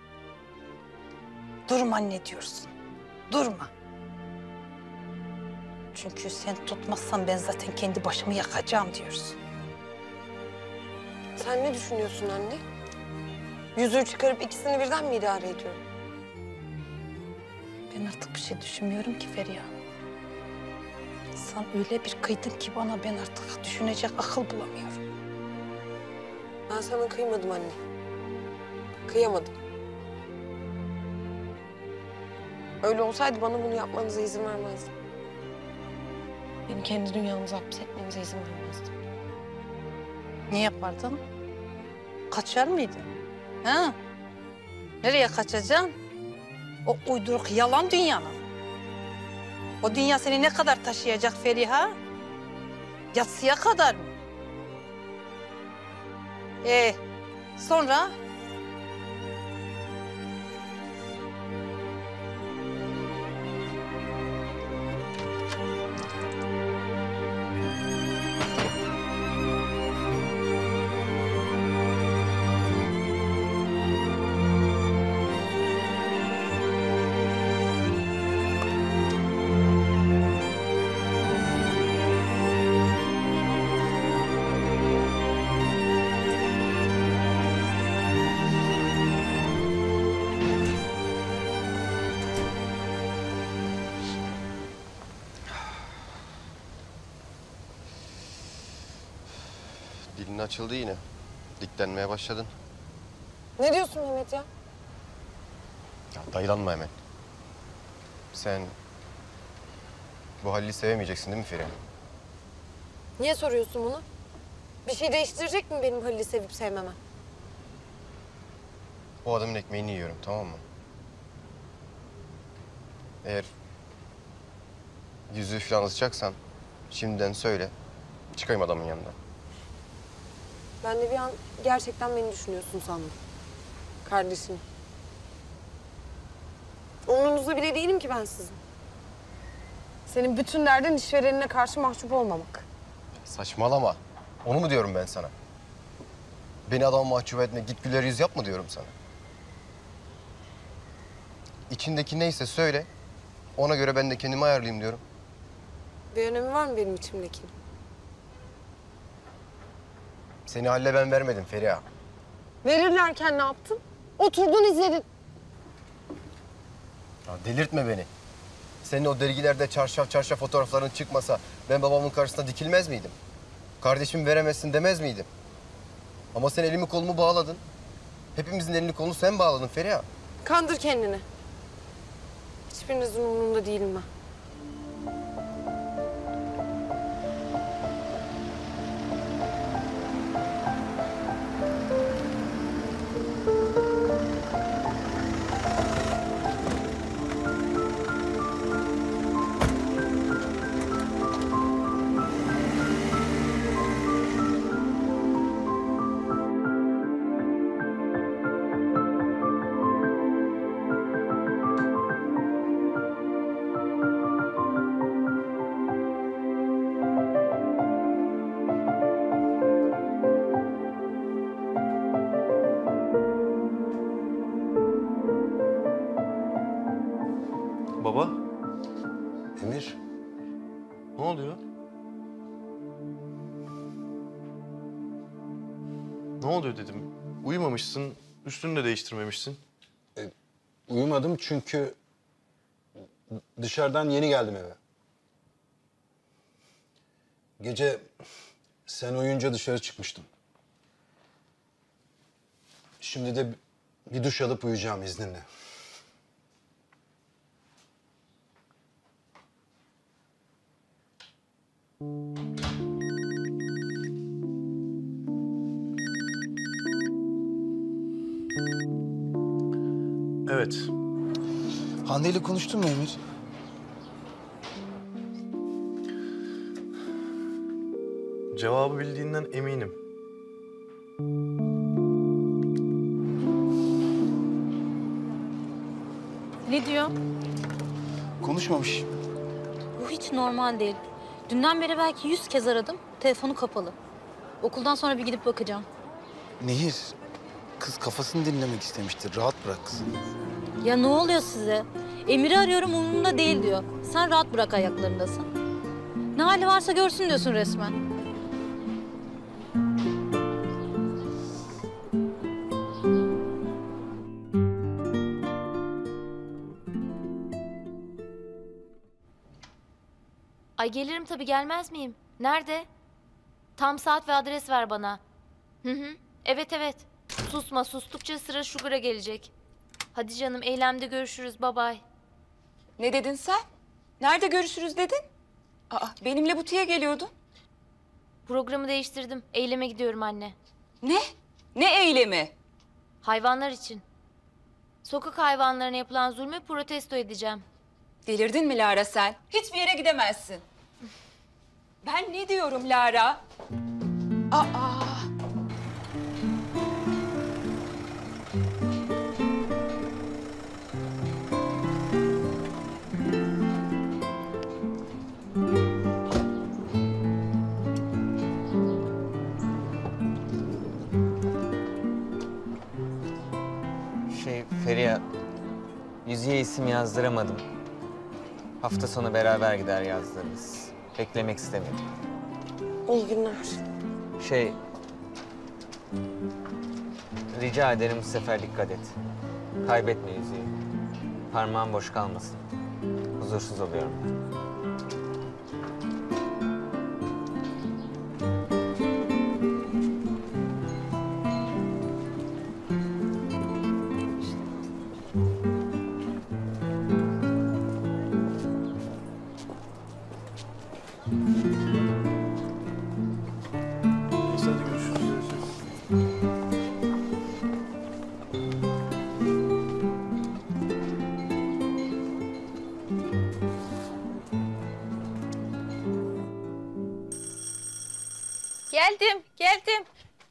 Durma anne diyorsun. Durma. Çünkü sen tutmazsan ben zaten kendi başımı yakacağım diyorsun. Sen ne düşünüyorsun anne? Yüzüğü çıkarıp ikisini birden mi idare ediyorum? Ben artık bir şey düşünmüyorum ki Feriha. Sen öyle bir kıydın ki bana, ben artık düşünecek akıl bulamıyorum. Ben sana kıymadım anne. Kıyamadım. Öyle olsaydı bana bunu yapmanıza izin vermezdim. Beni kendi dünyamıza hapsetmenize izin vermezdim. Ne yapardın? Kaçar mıydın? Ha? Nereye kaçacaksın? O uyduruk yalan dünyanın. O dünya seni ne kadar taşıyacak Feriha? Yatsıya kadar mı? Sonra? Dilin açıldı yine. Diklenmeye başladın. Ne diyorsun Mehmet ya? Ya dayılanma hemen. Sen bu Halil'i sevemeyeceksin değil mi Feriha? Niye soruyorsun bunu? Bir şey değiştirecek mi benim Halil'i sevip sevmemem? O adamın ekmeğini yiyorum, tamam mı? Eğer yüzüğü falan asacaksan şimdiden söyle. Çıkayım adamın yanından. Ben de bir an gerçekten beni düşünüyorsun sandım. Kardeşini. Umrunuzda bile değilim ki ben sizin. Senin bütün derdin işverenine karşı mahcup olmamak. Saçmalama. Onu mu diyorum ben sana? Beni adama mahcup etme, git güler yüz yapma diyorum sana. İçindeki neyse söyle. Ona göre ben de kendimi ayarlayayım diyorum. Bir önemi var mı benim içimdekinin? Seni Halil'e ben vermedim Feriha. Verirlerken ne yaptın? Oturdun izledin. Ya delirtme beni. Senin o dergilerde çarşaf fotoğrafların çıkmasa ben babamın karşısında dikilmez miydim? Kardeşimi veremezsin demez miydim? Ama sen elimi kolumu bağladın. Hepimizin elini kolunu sen bağladın Feriha. Kandır kendini. Hiçbirinizin umurunda değilim ben. Baba, Emir, ne oluyor? Ne oluyor dedim. Uyumamışsın, üstünü de değiştirmemişsin. uyumadım çünkü dışarıdan yeni geldim eve. Gece sen uyuyunca dışarı çıkmıştım. Şimdi de bir duş alıp uyuyacağım izninle. Evet. Hande ile konuştun mu Emir? Cevabı bildiğinden eminim. Ne diyor? Konuşmamış. Bu hiç normal değil. Dünden beri belki 100 kez aradım. Telefonu kapalı. Okuldan sonra bir gidip bakacağım. Nehir, kız kafasını dinlemek istemiştir. Rahat bırak kızı. Ya ne oluyor size? Emir'i arıyorum umurumda değil diyor. Sen rahat bırak ayaklarındasın. Ne hali varsa görsün diyorsun resmen. Ay gelirim tabii, gelmez miyim? Nerede? Tam saat ve adres ver bana. Hı. Evet. Susma, sustukça sıra Sugar'a gelecek. Hadi canım, eylemde görüşürüz. Bye bye. Ne dedin sen? Nerede görüşürüz dedin? Aa, benimle butiğe geliyordun. Programı değiştirdim. Eyleme gidiyorum anne. Ne? Ne eylemi? Hayvanlar için. Sokak hayvanlarına yapılan zulmü protesto edeceğim. Delirdin mi Lara sen? Hiçbir yere gidemezsin. Ben ne diyorum Lara? Aa! Feriha, Yüzüğe isim yazdıramadım. Hafta sonu beraber gider yazdırırız. Beklemek istemedim. İyi günler. Rica ederim bu sefer dikkat et. Kaybetme yüzüğü. Parmağın boş kalmasın. Huzursuz oluyorum. Geldim.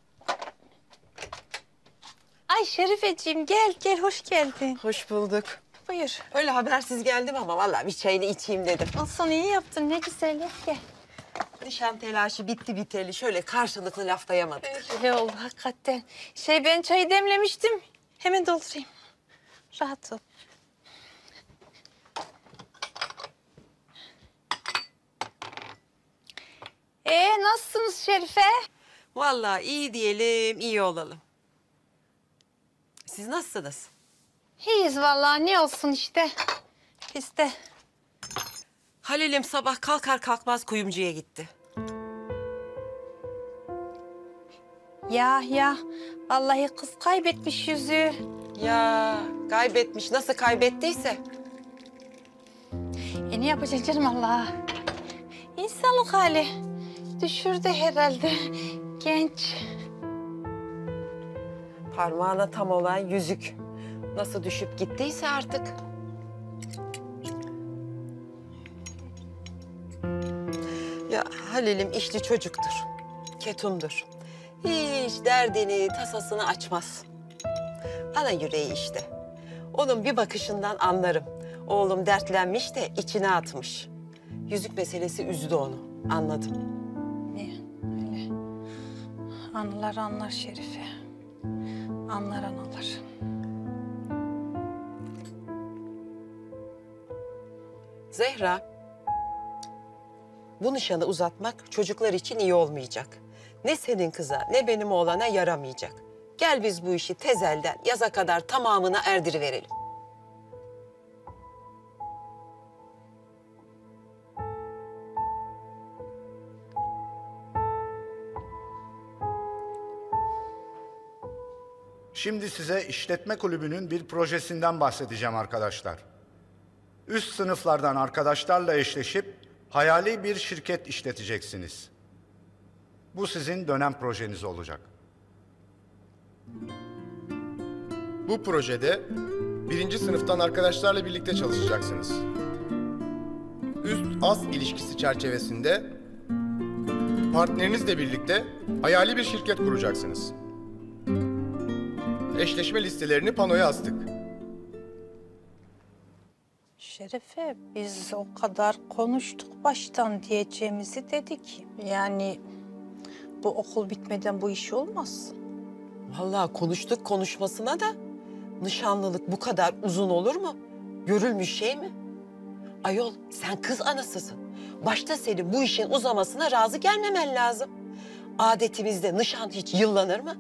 Ay Şerifeciğim gel, hoş geldin. Hoş bulduk. Buyur. Öyle habersiz geldim ama vallahi bir çayını içeyim dedim. Olsun iyi yaptın, ne güzel gel. Nişan telaşı bitti biteli. Şöyle karşılıklı laflayamadık. Öyle oldu hakikaten. Ben çayı demlemiştim. Hemen doldurayım. Rahat ol. Nasılsınız Şerife? Vallahi iyi diyelim, iyi olalım. Siz nasılsınız? İyiyiz vallahi, ne olsun işte. Biz de. Halil'im sabah kalkar kalkmaz kuyumcuya gitti. Ya. Vallahi kız kaybetmiş yüzüğü. Ya kaybetmiş. Nasıl kaybettiyse. Ne yapacaksın canım Allah? İnsanlık hali. Düşürdü herhalde. Genç. Parmağına tam olan yüzük. Nasıl düşüp gittiyse artık. Ya Halil'im işli çocuktur. Ketumdur. Hiç derdini, tasasını açmaz. Ana yüreği işte. Onun bir bakışından anlarım. Oğlum dertlenmiş de içine atmış. Yüzük meselesi üzdü onu. Anladım. Öyle. Anlar Şerife. Anlar analar. Zehra, bu nişanı uzatmak çocuklar için iyi olmayacak. Ne senin kıza ne benim oğlana yaramayacak. Gel biz bu işi tezelden yaza kadar tamamına erdiriverelim. Şimdi size işletme kulübünün bir projesinden bahsedeceğim arkadaşlar. Üst sınıflardan arkadaşlarla eşleşip hayali bir şirket işleteceksiniz. Bu sizin dönem projeniz olacak. Bu projede 1. sınıftan arkadaşlarla birlikte çalışacaksınız. Üst-as ilişkisi çerçevesinde partnerinizle birlikte hayali bir şirket kuracaksınız. Eşleşme listelerini panoya astık. Şerife, biz o kadar konuştuk baştan diyeceğimizi dedik. Yani bu okul bitmeden bu iş olmaz. Vallahi konuştuk konuşmasına da nişanlılık bu kadar uzun olur mu? Görülmüş şey mi? Ayol sen kız anasısın. Başta senin bu işin uzamasına razı gelmemen lazım. Adetimizde nişan hiç yıllanır mı?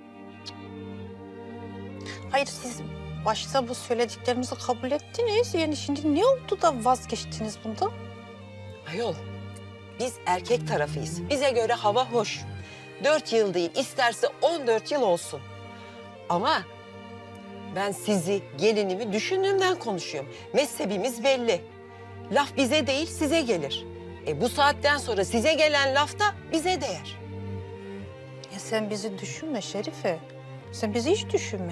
Hayır, siz başta bu söylediklerimizi kabul ettiniz. Yani şimdi ne oldu da vazgeçtiniz bundan? Ayol, biz erkek tarafıyız. Bize göre hava hoş. 4 yıl değil, isterse 14 yıl olsun. Ama Ben sizi, gelinimi düşündüğümden konuşuyorum. Mezhebimiz belli. Laf bize değil, size gelir. Bu saatten sonra size gelen laf da bize değer. Ya sen bizi düşünme Şerife. Sen bizi hiç düşünme.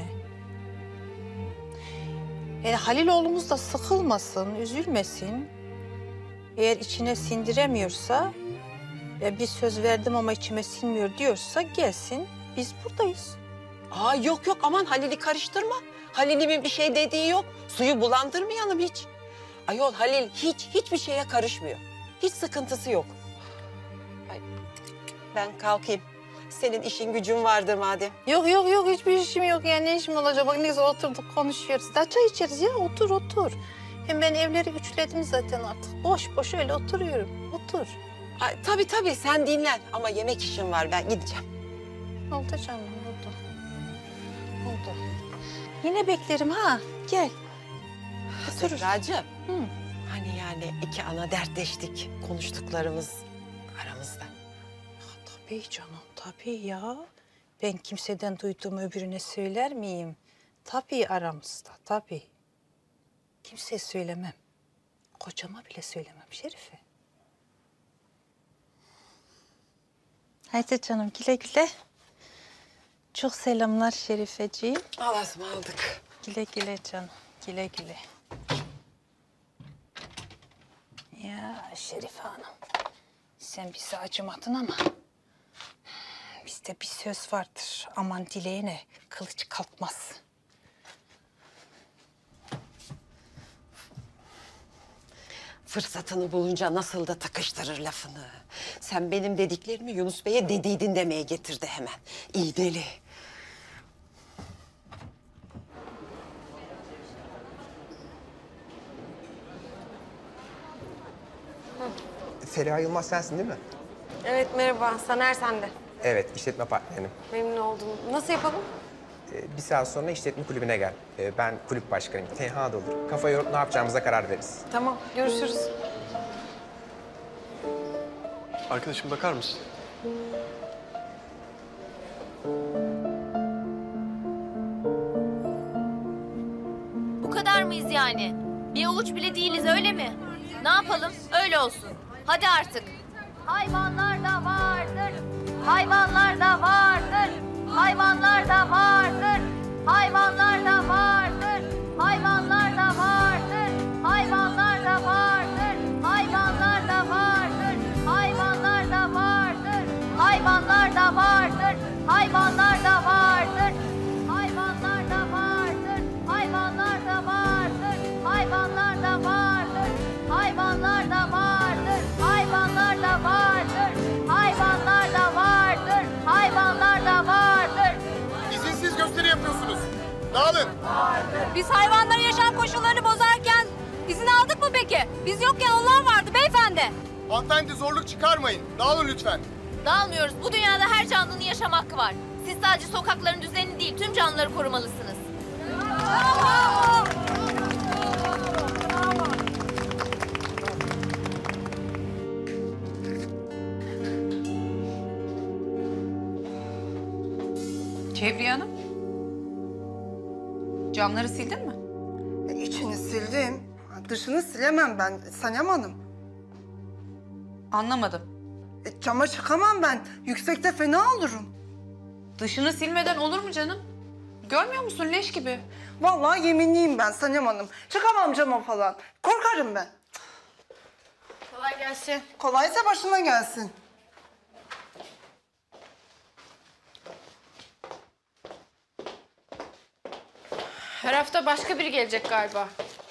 Yani Halil oğlumuz da sıkılmasın, üzülmesin. Eğer içine sindiremiyorsa, ya bir söz verdim ama içime sinmiyor diyorsa gelsin, biz buradayız. Aa yok yok, aman Halil'i karıştırma. Halil'imin bir şey dediği yok. Suyu bulandırmayalım hiç. Ayol Halil hiçbir şeye karışmıyor. Hiç sıkıntısı yok. Ay, ben kalkayım. Senin işin gücün vardır madem. Yok hiçbir işim yok ya. Ne işim olacak? Bak ne güzel oturduk konuşuyoruz. Daha çay içeriz ya. Otur. Hem ben evleri üçledim zaten artık. Boş öyle oturuyorum. Otur. Ay, tabii sen dinlen. Ama yemek işim var, ben gideceğim. Oldu canım, oldu. Yine beklerim ha. Gel. Zehracığım. Hani yani iki ana dertleştik. Konuştuklarımız aramızda. Tabii canım, tabii ya. Ben kimseden duyduğumu öbürüne söyler miyim? Tabii aramızda, tabii. Kimseye söylemem. Kocama bile söylemem Şerife. Haydi canım, güle güle. Çok selamlar Şerifeciğim. Allah'a ısmarladık. Güle güle canım, güle güle. Ya Şerife Hanım, sen bize acımadın ama bizde bir söz vardır. Aman dileğine kılıç kalkmaz. Fırsatını bulunca nasıl da takıştırır lafını. Sen benim dediklerimi Yunus Bey'e dediydin demeye getirdi hemen. İyi deli. Feriha Yılmaz sensin değil mi? Evet merhaba. Saner sende. Evet, işletme partnerim. Memnun oldum. Nasıl yapalım? Bir saat sonra işletme kulübüne gel. Ben kulüp başkanıyım. Tenha da olur. Kafa yorup ne yapacağımıza karar veririz. Tamam görüşürüz. Arkadaşım bakar mısın? Bu kadar mıyız yani? Bir avuç bile değiliz öyle mi? Ne yapalım? Öyle olsun. Hadi artık. Hayvanlar da vardır. Hayvanlar da vardır. Hayvanlar da vardır. Hayvanlar da vardır. Hayvanlar da vardır. Hayvanlar da vardır. Hayvanlar da vardır. Hayvanlar da vardır. Hayvanlar da vardır. Hayvanlar da vardır. Hayvanlar da vardır. Hayvanlar da vardır. Hayvanlar da vardır. Hayvanlar da vardır. Hayvanlar da vardır. Hayvanlar da vardır. Hayvanlar da vardır. İzinsiz gösteri yapıyorsunuz. Dağılın. Biz hayvanların yaşam koşullarını bozarken izin aldık mı peki? Biz yokken onlar vardı beyefendi. Hanımefendi zorluk çıkarmayın. Dağılın lütfen. Dağılmıyoruz. Bu dünyada her canlının yaşam hakkı var. Siz sadece sokakların düzenini değil, tüm canlıları korumalısınız. Cevriye Hanım. Camları sildin mi? İçini sildim. Dışını silemem ben Sanem Hanım. Anlamadım. Cama çıkamam ben. Yüksekte fena olurum. Dışını silmeden olur mu canım? Görmüyor musun leş gibi? Vallahi yeminliyim ben Sanem Hanım. Çıkamam cama falan. Korkarım ben. Kolay gelsin. Kolaysa başına gelsin. Her hafta başka biri gelecek galiba.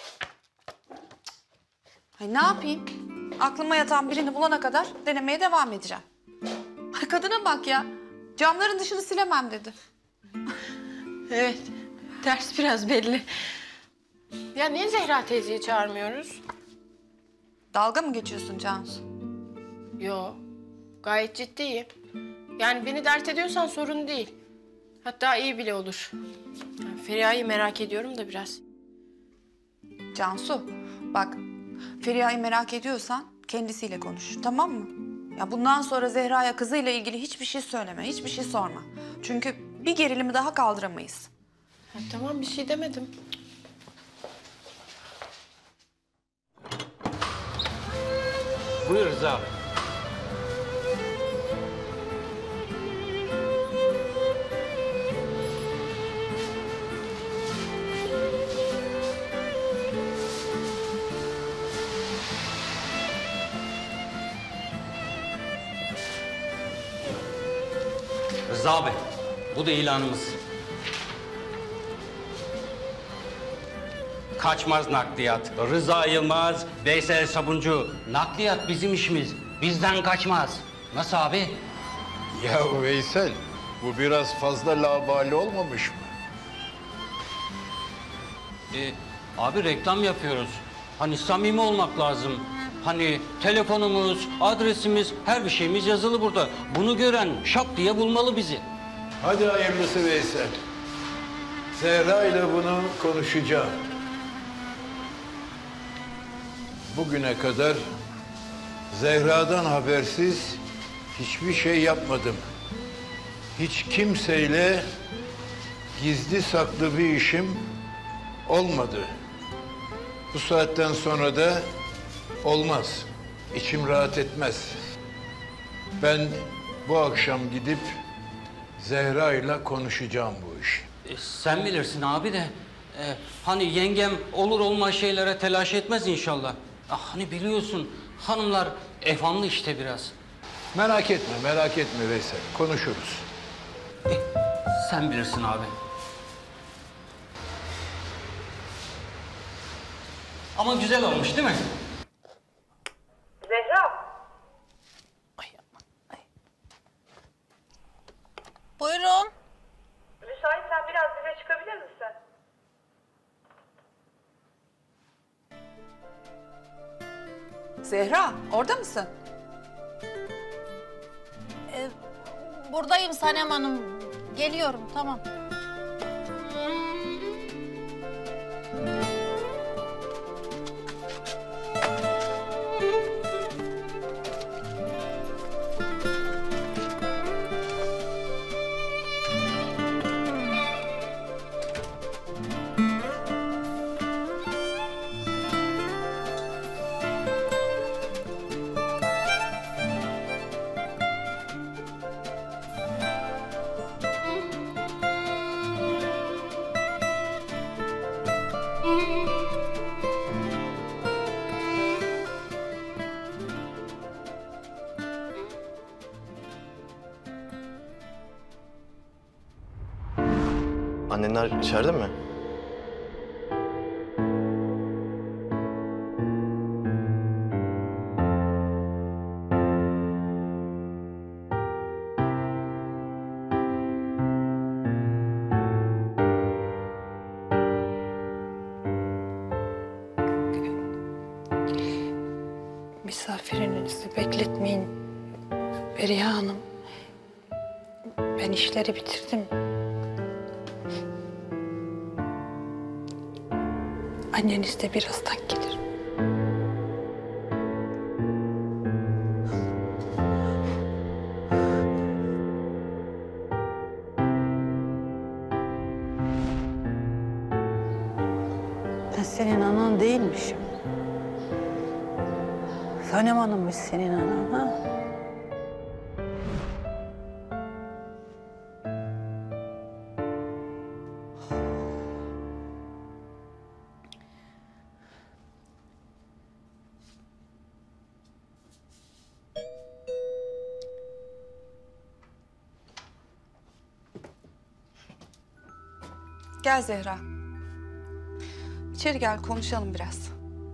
Ay ne yapayım? Aklıma yatan birini bulana kadar denemeye devam edeceğim. Ay kadına bak ya. Camların dışını silemem dedi. Evet. Ters biraz belli. Ya niye Zehra teyzeyi çağırmıyoruz? Dalga mı geçiyorsun Cansu? Yo. Gayet ciddiyim. Yani beni dert ediyorsan sorun değil. Hatta iyi bile olur. Yani Feriha'yı merak ediyorum da biraz. Cansu bak Feriha'yı merak ediyorsan kendisiyle konuş tamam mı? Ya bundan sonra Zehra'ya kızıyla ilgili hiçbir şey söyleme, hiçbir şey sorma. Çünkü bir gerilimi daha kaldıramayız. Ya tamam bir şey demedim. Buyur Rıza abi. Rıza abi, bu da ilanımız. Kaçmaz nakliyat. Rıza Yılmaz, Veysel Sabuncu. Nakliyat bizim işimiz. Bizden kaçmaz. Nasıl abi? Ya Veysel, bu biraz fazla labali olmamış mı? Abi reklam yapıyoruz. Hani samimi olmak lazım. Hani telefonumuz, adresimiz, her bir şeyimiz yazılı burada. Bunu gören şap diye bulmalı bizi. Hadi hayırlısı Veysel. Zehra ile bunu konuşacağım. Bugüne kadar Zehra'dan habersiz hiçbir şey yapmadım. Hiç kimseyle gizli saklı bir işim olmadı. Bu saatten sonra da olmaz. İçim rahat etmez. Ben bu akşam gidip Zehra ile konuşacağım bu işi. Sen bilirsin abi de. Hani yengem olur olmaz şeylere telaş etmez inşallah. Hani biliyorsun hanımlar efamlı işte biraz. Merak etme Veysel. Konuşuruz. Sen bilirsin abi. Ama güzel olmuş değil mi? Zehra. Buyurun. Müsaitsen biraz bize çıkabilir misin? Zehra, orada mısın? Buradayım Sanem Hanım. Geliyorum, tamam. Annenler içeride mi? Misafirinizi bekletmeyin Beriye Hanım. Ben işleri bitirdim. Anneniz de birazdan gelir. Ben senin anan değilmişim. Sanem Hanım'mış senin anan ha? Gel Zehra. İçeri gel, konuşalım biraz.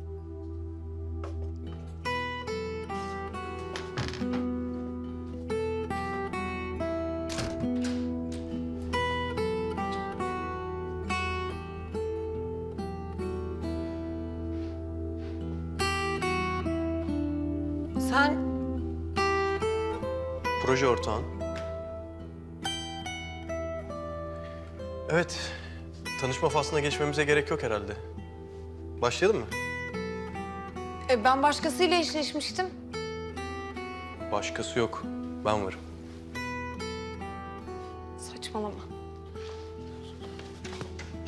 Sen Proje ortağın. Evet, tanışma faslına geçmemize gerek yok herhalde. Başlayalım mı? Ben başkasıyla eşleşmiştim. Başkası yok, ben varım. Saçmalama.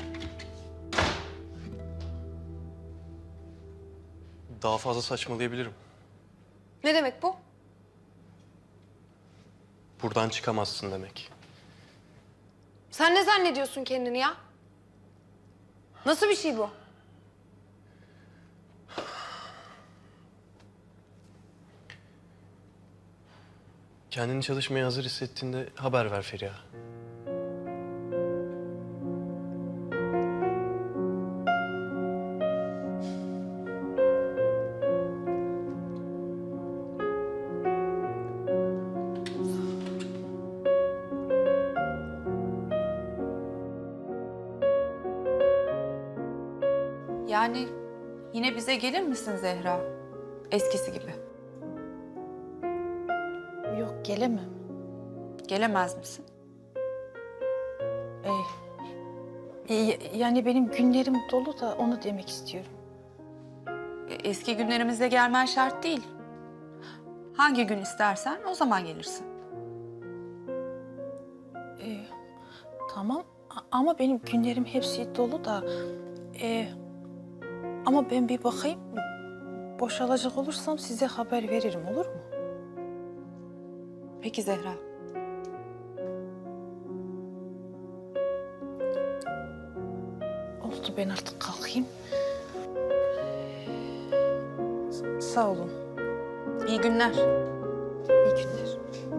Daha fazla saçmalayabilirim. Ne demek bu? Buradan çıkamazsın demek. Sen ne zannediyorsun kendini ya? Nasıl bir şey bu? Kendini çalışmaya hazır hissettiğinde haber ver Feriha. Yani yine bize gelir misin Zehra? Eskisi gibi. Yok, gelemem. Gelemez misin? Yani benim günlerim dolu da onu demek istiyorum. Eski günlerimizde gelmen şart değil. Hangi gün istersen o zaman gelirsin. Tamam ama benim günlerim hepsi dolu da... ama ben bir bakayım. Boşalacak olursam size haber veririm, olur mu? Peki Zehra. Oldu, ben artık kalkayım. Sağ olun. İyi günler. İyi günler.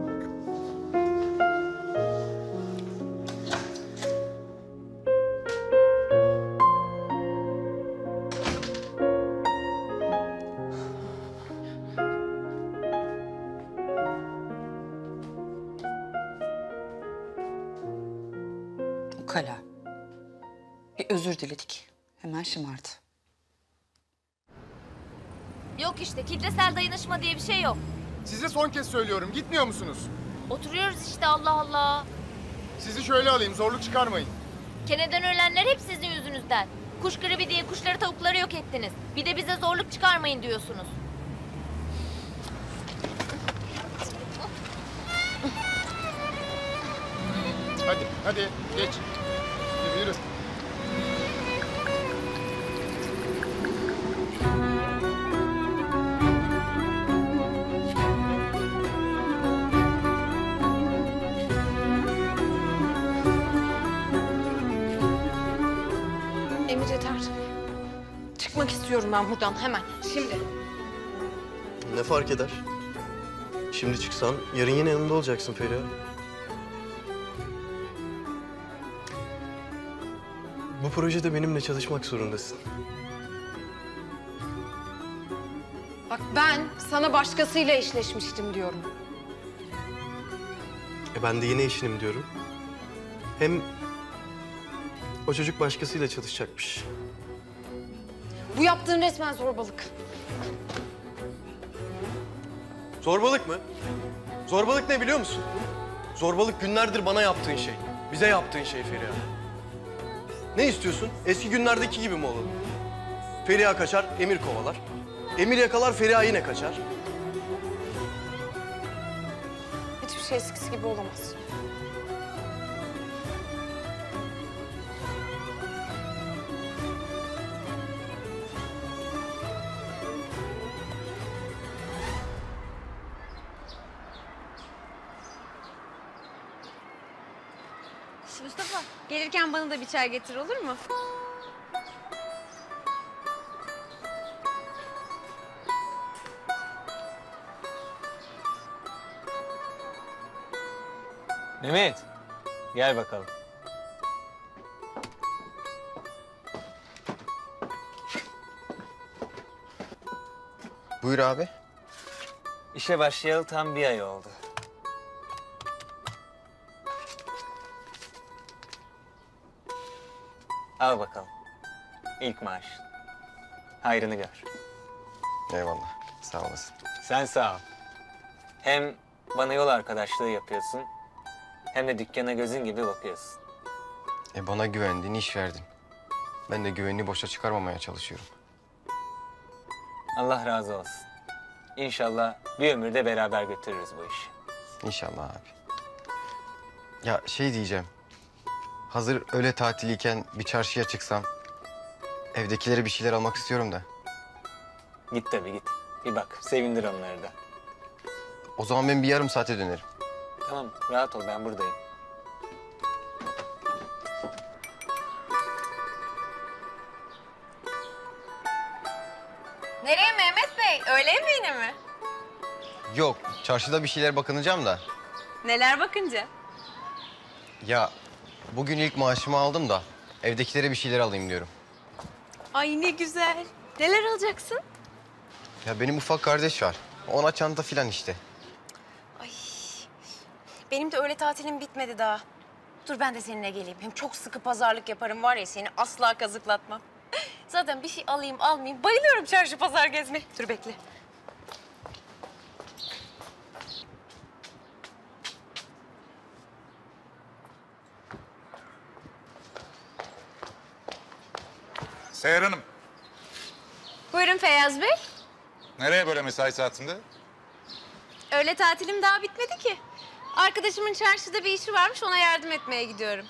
Ukala. Bir özür diledik. Hemen şımardı. Yok işte kitlesel dayanışma diye bir şey yok. Size son kez söylüyorum. Gitmiyor musunuz? Oturuyoruz işte Allah Allah. Sizi şöyle alayım. Zorluk çıkarmayın. Keneden ölenler hep sizin yüzünüzden. Kuş gribi diye kuşları tavukları yok ettiniz. Bir de bize zorluk çıkarmayın diyorsunuz. Hadi geç. Yürü. Emir yeter. Çıkmak istiyorum ben buradan hemen. Şimdi. Ne fark eder? Şimdi çıksan yarın yine yanında olacaksın Feriha. Bu projede benimle çalışmak zorundasın. Bak ben sana başkasıyla eşleşmiştim diyorum. Ben de yine eşinim diyorum. Hem o çocuk başkasıyla çalışacakmış. Bu yaptığın resmen zorbalık. Zorbalık mı? Zorbalık ne biliyor musun? Zorbalık günlerdir bana yaptığın şey. Bize yaptığın şey Feriha. Ne istiyorsun? Eski günlerdeki gibi mi olalım? Feriha kaçar, Emir kovalar. Emir yakalar, Feriha yine kaçar. Hiçbir şey eskisi gibi olamaz. Mustafa, gelirken bana da bir çay getir olur mu? Mehmet, gel bakalım. Buyur abi. İşe başlayalı tam bir ay oldu. Al bakalım. İlk maaş. Hayrını gör. Eyvallah. Sağ olasın. Sen sağ ol. Hem bana yol arkadaşlığı yapıyorsun, hem de dükkana gözün gibi bakıyorsun. Bana güvendin, iş verdin. Ben de güvenini boşa çıkarmamaya çalışıyorum. Allah razı olsun. İnşallah bir ömürde beraber götürürüz bu işi. İnşallah abi. Ya şey diyeceğim. Hazır öğle tatiliyken bir çarşıya çıksam... evdekilere bir şeyler almak istiyorum da. Git tabii git. Bir bak, sevindir onları da. O zaman ben bir yarım saate dönerim. Tamam, rahat ol, ben buradayım. Nereye Mehmet Bey? Öğle yemeğine mi? Yok, çarşıda bir şeyler bakınacağım da. Neler bakınca? Ya bugün ilk maaşımı aldım da evdekilere bir şeyler alayım diyorum. Ay ne güzel. Neler alacaksın? Ya benim ufak kardeş var. Ona çanta filan işte. Benim de öğle tatilim bitmedi daha. Dur ben de seninle geleyim. Hem çok sıkı pazarlık yaparım var ya, seni asla kazıklatmam. Zaten bir şey alayım almayayım. Bayılıyorum çarşı pazar gezmeye. Dur bekle. Seher Hanım, Buyurun Feyyaz Bey. nereye böyle mesai saatinde? Öğle tatilim daha bitmedi ki. Arkadaşımın çarşıda bir işi varmış, ona yardım etmeye gidiyorum.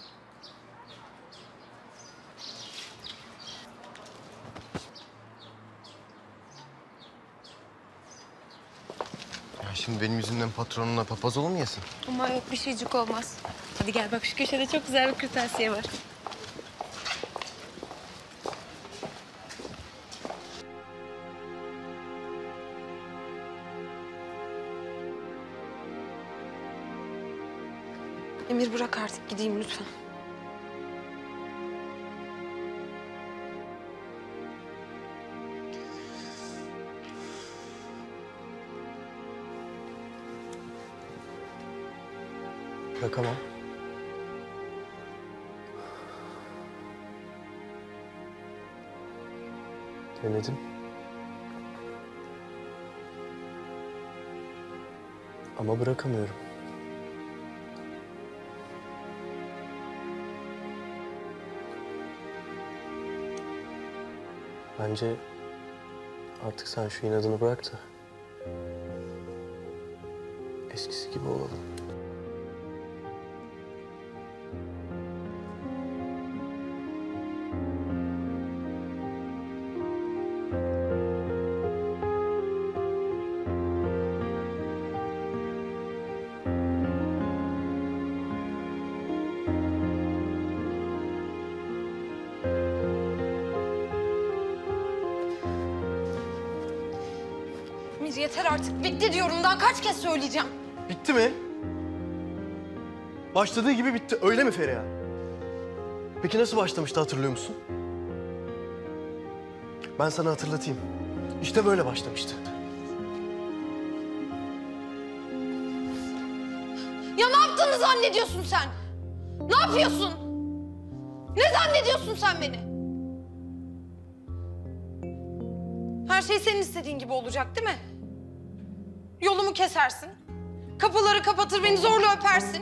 Ya şimdi benim yüzümden patronuna papaz olmayasın. Ama yok, bir şeycik olmaz. Hadi gel bak, şu köşede çok güzel bir kırtasiye var. Emir bırak artık gideyim lütfen. Bırakamam. Denedim. Ama bırakamıyorum. Bence artık sen şu inadını bırak da eskisi gibi olalım. Emir yeter artık, bitti diyorum. Daha kaç kez söyleyeceğim? Bitti mi? Başladığı gibi bitti. Öyle mi Feriha? Peki nasıl başlamıştı, hatırlıyor musun? Ben sana hatırlatayım. İşte böyle başlamıştı. Ya ne yaptığını zannediyorsun sen? Ne yapıyorsun? Ne zannediyorsun sen beni? Her şey senin istediğin gibi olacak değil mi? Yolumu kesersin. Kapıları kapatır, beni zorla öpersin.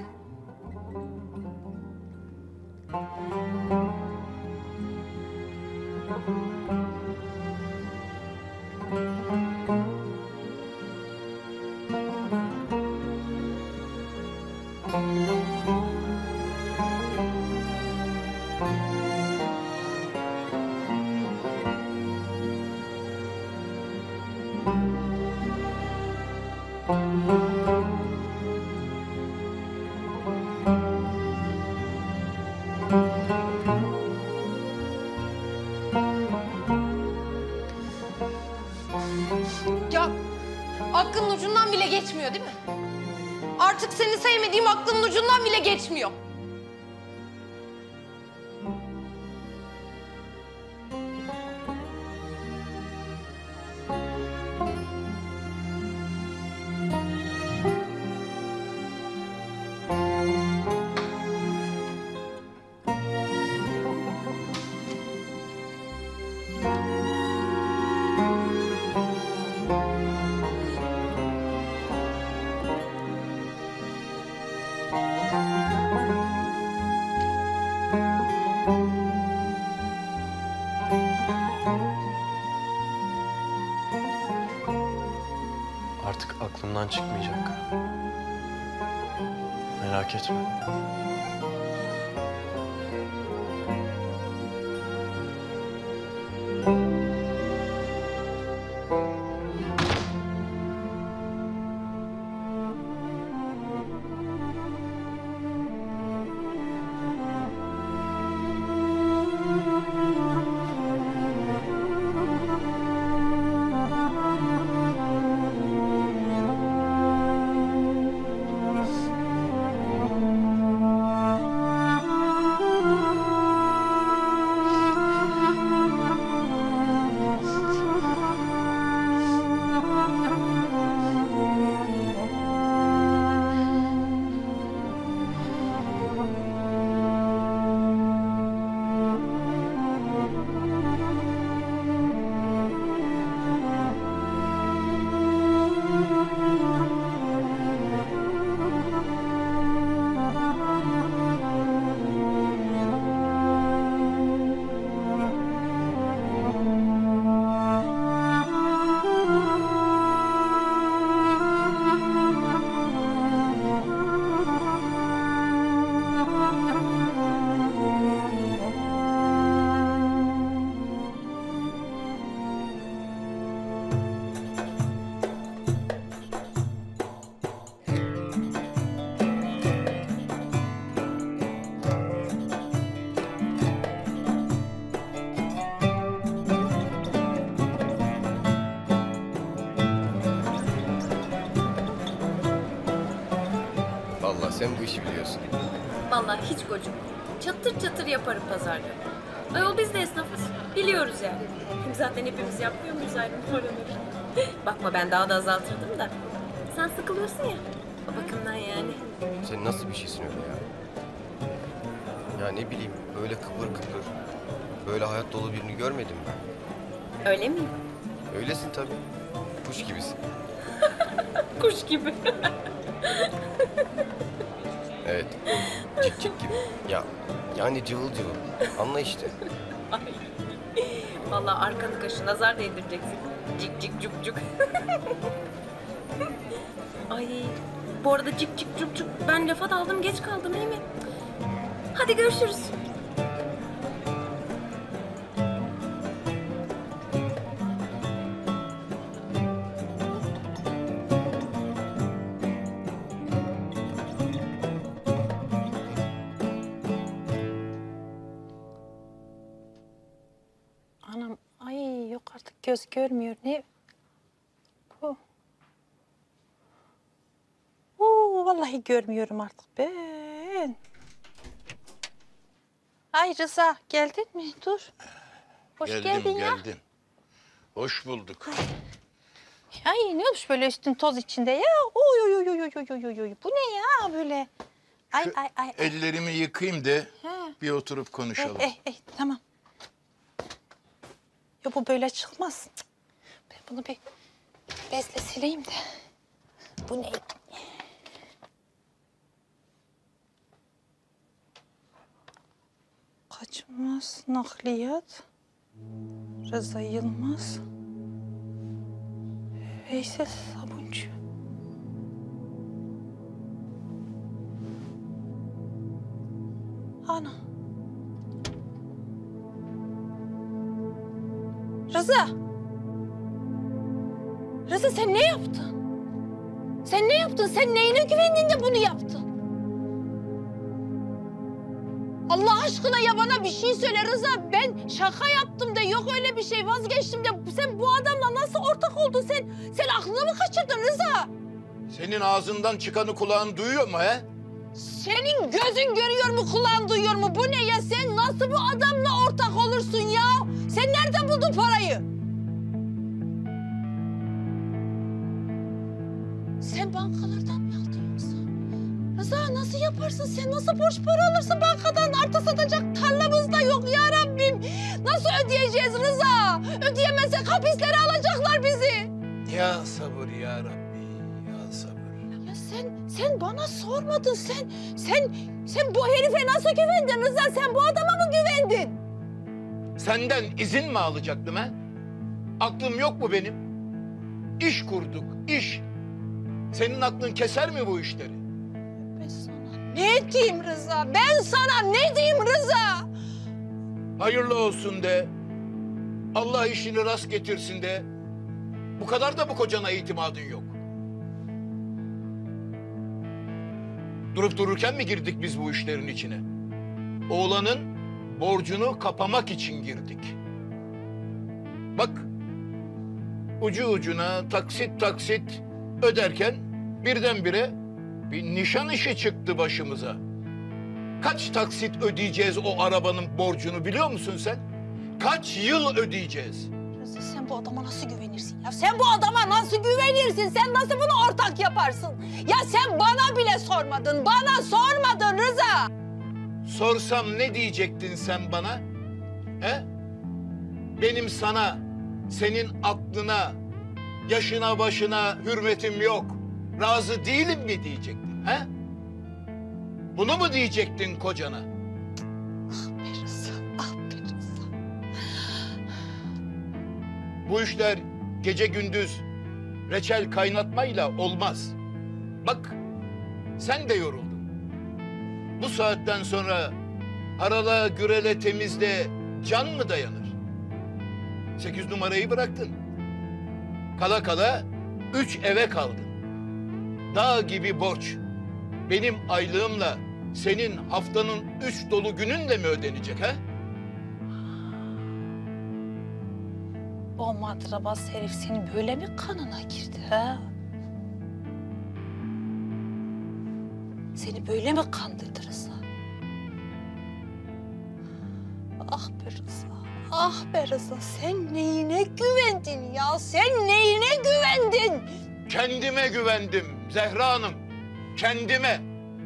Ya aklının ucundan bile geçmiyor değil mi? Artık seni sevmediğim aklının ucundan bile geçmiyor. Artık aklımdan çıkmayacak. Merak etme. sen bu işi biliyorsun. Vallahi hiç gocuk. Çatır çatır yaparım pazarda. Ayol biz de esnafız. Biliyoruz yani. Hem zaten hepimiz yapmıyor muyuz ayrım paraları? Bakma ben daha da azaltırdım da. Sen sıkılıyorsun ya. O bakımdan yani. Sen nasıl bir şeysin öyle ya? Ya ne bileyim böyle kıpır kıpır, böyle hayat dolu birini görmedim ben. Öyle miyim? Öylesin tabii. Kuş gibisin. Kuş gibi. Evet. Cik cik gibi. Ya yani cıvıl cıvıl. Anla işte. Ay. Vallahi arkanı kaşı nazar değdireceksin. Cik cik cuk cuk. Ay. Bu arada cik cik cuk cuk. Ben lafa daldım geç kaldım iyi mi? Hadi görüşürüz. Anam ay yok artık göz görmüyor. Ne bu? Vallahi görmüyorum artık ben. Ay Rıza geldin mi? Dur. Hoş geldin ya. Geldim. Hoş bulduk. Ay ne olmuş böyle üstün toz içinde ya? Oy oy oy oy oy oy oy. Bu ne ya böyle? Ay ay ay. Ellerimi yıkayayım da Ha. bir oturup konuşalım. Tamam. Yok bu böyle çıkmaz. Cık. Ben bunu bir bezle sileyim de. Bu ne? Kaçmaz nakliyat. Rıza Yılmaz. Veysel Sabuncu. Ana. Rıza. Rıza sen ne yaptın? Sen ne yaptın? Sen neyine güvendin de bunu yaptın? Allah aşkına ya bana bir şey söyle Rıza. Ben şaka yaptım da yok öyle bir şey vazgeçtim de sen bu adamla nasıl ortak oldun? Sen aklını mı kaçırdın Rıza? Senin ağzından çıkanı kulağın duyuyor mu he? Senin gözün görüyor mu, kulağın duyuyor mu? Bu ne ya? Sen nasıl bu adamla ortak olursun ya? Sen nereden buldun parayı? Sen bankalardan mı aldın yoksa? Rıza nasıl yaparsın? Sen nasıl borç para alırsın bankadan? Arta satacak tarlamız da yok ya Rabbim. Nasıl ödeyeceğiz Rıza? Ödeyemezsek hapislere alacaklar bizi. Ya sabır ya Rabbi, ya sabır. Ya sen bana sormadın. Sen bu herife nasıl güvendin Rıza? Sen bu adama mı güvendin? Senden izin mi alacaktım he? Aklım yok mu benim? İş kurduk, iş. Senin aklın keser mi bu işleri? Ben sana ne diyeyim Rıza? Ben sana ne diyeyim Rıza? Hayırlı olsun de. Allah işini rast getirsin de. Bu kadar da bu kocana itimadın yok. Durup dururken mi girdik biz bu işlerin içine? Oğlanın borcunu kapamak için girdik. Bak, ucu ucuna taksit taksit öderken birdenbire bir nişan işi çıktı başımıza. Kaç taksit ödeyeceğiz o arabanın borcunu biliyor musun sen? Kaç yıl ödeyeceğiz? Rıza sen bu adama nasıl güvenirsin ya? Sen bu adama nasıl güvenirsin? Sen nasıl bunu ortak yaparsın? Ya sen bana bile sormadın. Bana sormadın Rıza. Sorsam ne diyecektin sen bana? He? Benim sana, senin aklına, yaşına başına hürmetim yok. Razı değilim mi diyecektin? He? Bunu mu diyecektin kocana? Ah be Rıza, ah be Rıza. Bu işler gece gündüz reçel kaynatmayla olmaz. Bak, sen de yoruldun. Bu saatten sonra harala gürele temizle can mı dayanır? 8 numarayı bıraktın. Kala kala 3 eve kaldın. Dağ gibi borç. Benim aylığımla senin haftanın 3 dolu gününle mi ödenecek ha? O madrabaz herif senin böyle mi kanına girdi ha? seni böyle mi kandırdı Rıza? Ah be Rıza, ah be Rıza. Sen neyine güvendin ya? Sen neyine güvendin? Kendime güvendim Zehra Hanım. Kendime.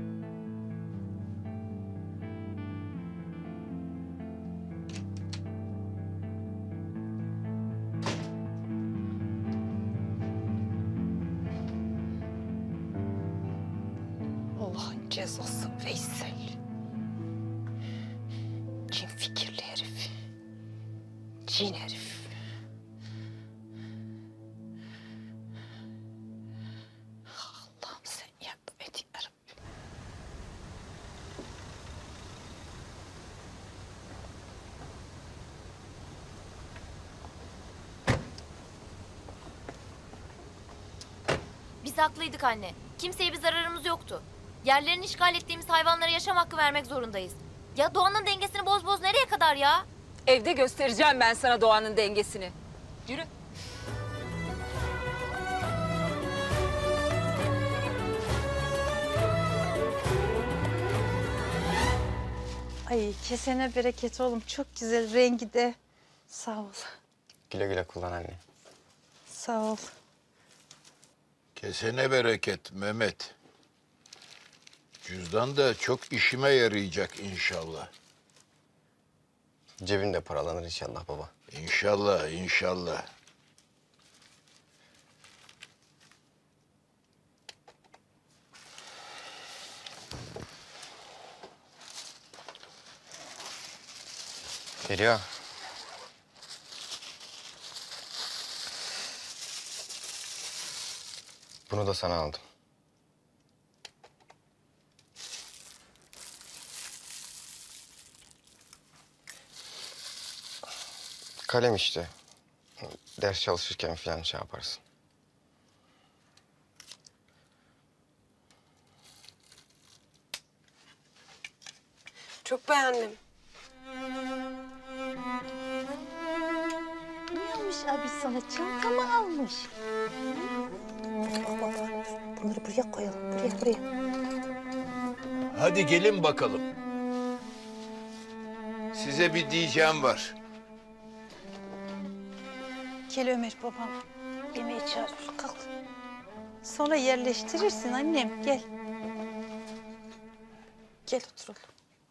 Allah'ın cezası Veysel. Cin fikirli herif. Cin herif. Allah'ım sen yardım et yarabbim. Biz haklıydık anne. Kimseye bir zararımız yoktu. Yerlerini işgal ettiğimiz hayvanlara yaşam hakkı vermek zorundayız. Ya doğanın dengesini boz nereye kadar ya? Evde göstereceğim ben sana doğanın dengesini. Yürü. Ay kesene bereket oğlum. Çok güzel rengi de. Sağ ol. Güle güle kullan anne. Sağ ol. Kesene bereket Mehmet. Cüzdan da çok işime yarayacak inşallah. Cebinde paralanır inşallah baba. İnşallah, inşallah. Feriha. Bunu da sana aldım. Kalem işte. Ders çalışırken falan şey yaparsın. Çok beğendim. Ne almış abi sana? Çanta mı almış? Bunları buraya koyalım. Buraya. Hadi gelin bakalım. Size bir diyeceğim var. Gel Ömer babam. Yemeği çağırıyor. Kalk. Sonra yerleştirirsin annem. Gel. Gel oturalım.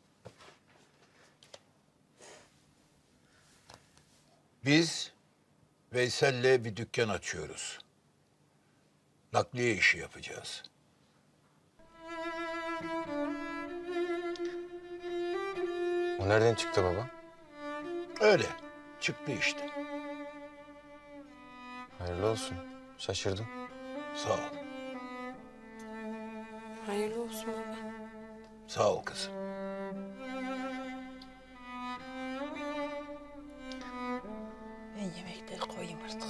Biz Veysel'le bir dükkan açıyoruz. Nakliye işi yapacağız. O nereden çıktı baba? Öyle. Çıktı işte. Hayırlı olsun. Şaşırdım. Sağ ol. Hayırlı olsun baba. Sağ ol kızım. Ben yemekleri koyayım artık.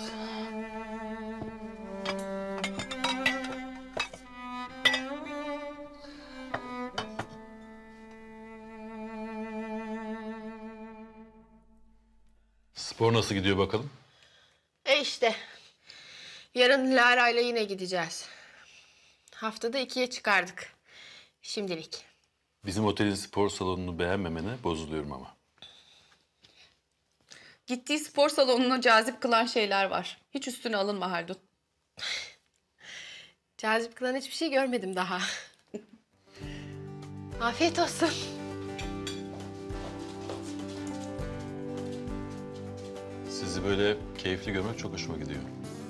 Spor nasıl gidiyor bakalım? İşte. Yarın Lara'yla yine gideceğiz. Haftada 2'ye çıkardık. Şimdilik. Bizim otelin spor salonunu beğenmemene bozuluyorum ama. Gittiği spor salonunu cazip kılan şeyler var. Hiç üstüne alınma Haldun. Cazip kılan hiçbir şey görmedim daha. Afiyet olsun. Sizi böyle keyifli görmek çok hoşuma gidiyor.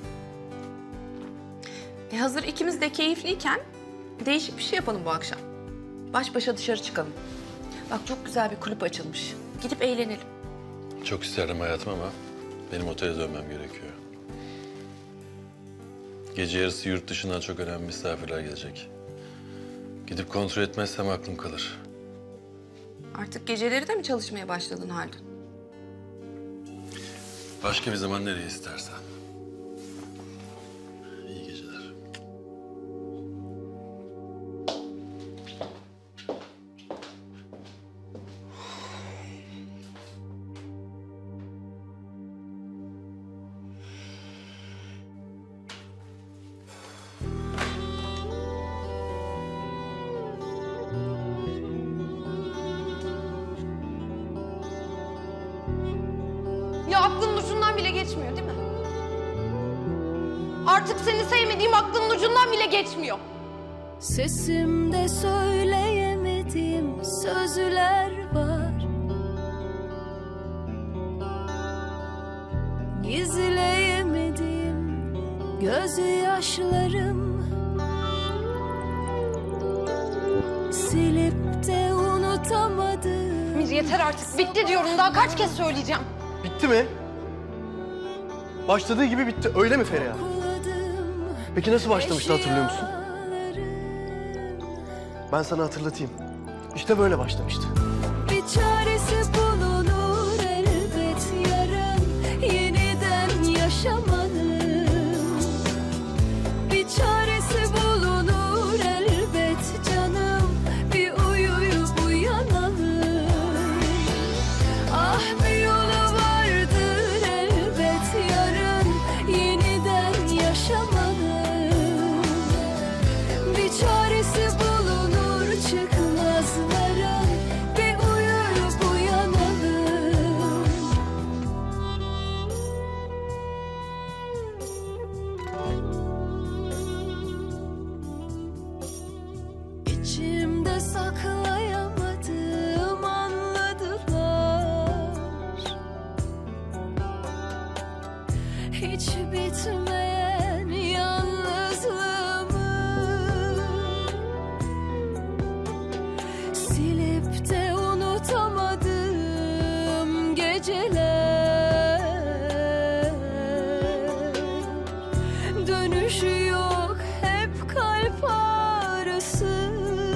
Hazır ikimiz de keyifliyken değişik bir şey yapalım bu akşam. Baş başa dışarı çıkalım. Bak çok güzel bir kulüp açılmış. Gidip eğlenelim. Çok isterdim hayatım ama benim otele dönmem gerekiyor. Gece yarısı yurt dışından çok önemli misafirler gelecek. Gidip kontrol etmezsem aklım kalır. Artık geceleri de mi çalışmaya başladın Haldun? Başka bir zaman nereye istersen. İyi geceler. Artık seni sevmediğim aklımın ucundan bile geçmiyor. Sesimde söyleyemediğim sözler var. Gizleyemediğim gözyaşlarım. Silip de unutamadım. Emir yeter artık. Bitti diyorum. Daha kaç kez söyleyeceğim. Bitti mi? Başladığı gibi bitti. Öyle mi Feriha? Peki nasıl başlamıştı hatırlıyor musun? Ben sana hatırlatayım. İşte böyle başlamıştı. Bir çaresi bulunur elbet yarın yeniden yaşamanın. Bir çaresi bulunur elbet canım, bir uyuyup uyanalım. Ah bir yolu vardır elbet yarın yeniden yaşamanın. Bir çaresi bulunur çıkmazların, bir uyuyup uyanalım. İçimde saklayamadım, anladılar. Hiç bitmeyen yalnızlığımı silip de unutamadım geceler. Dönüşü yok, hep kalp ağrısı.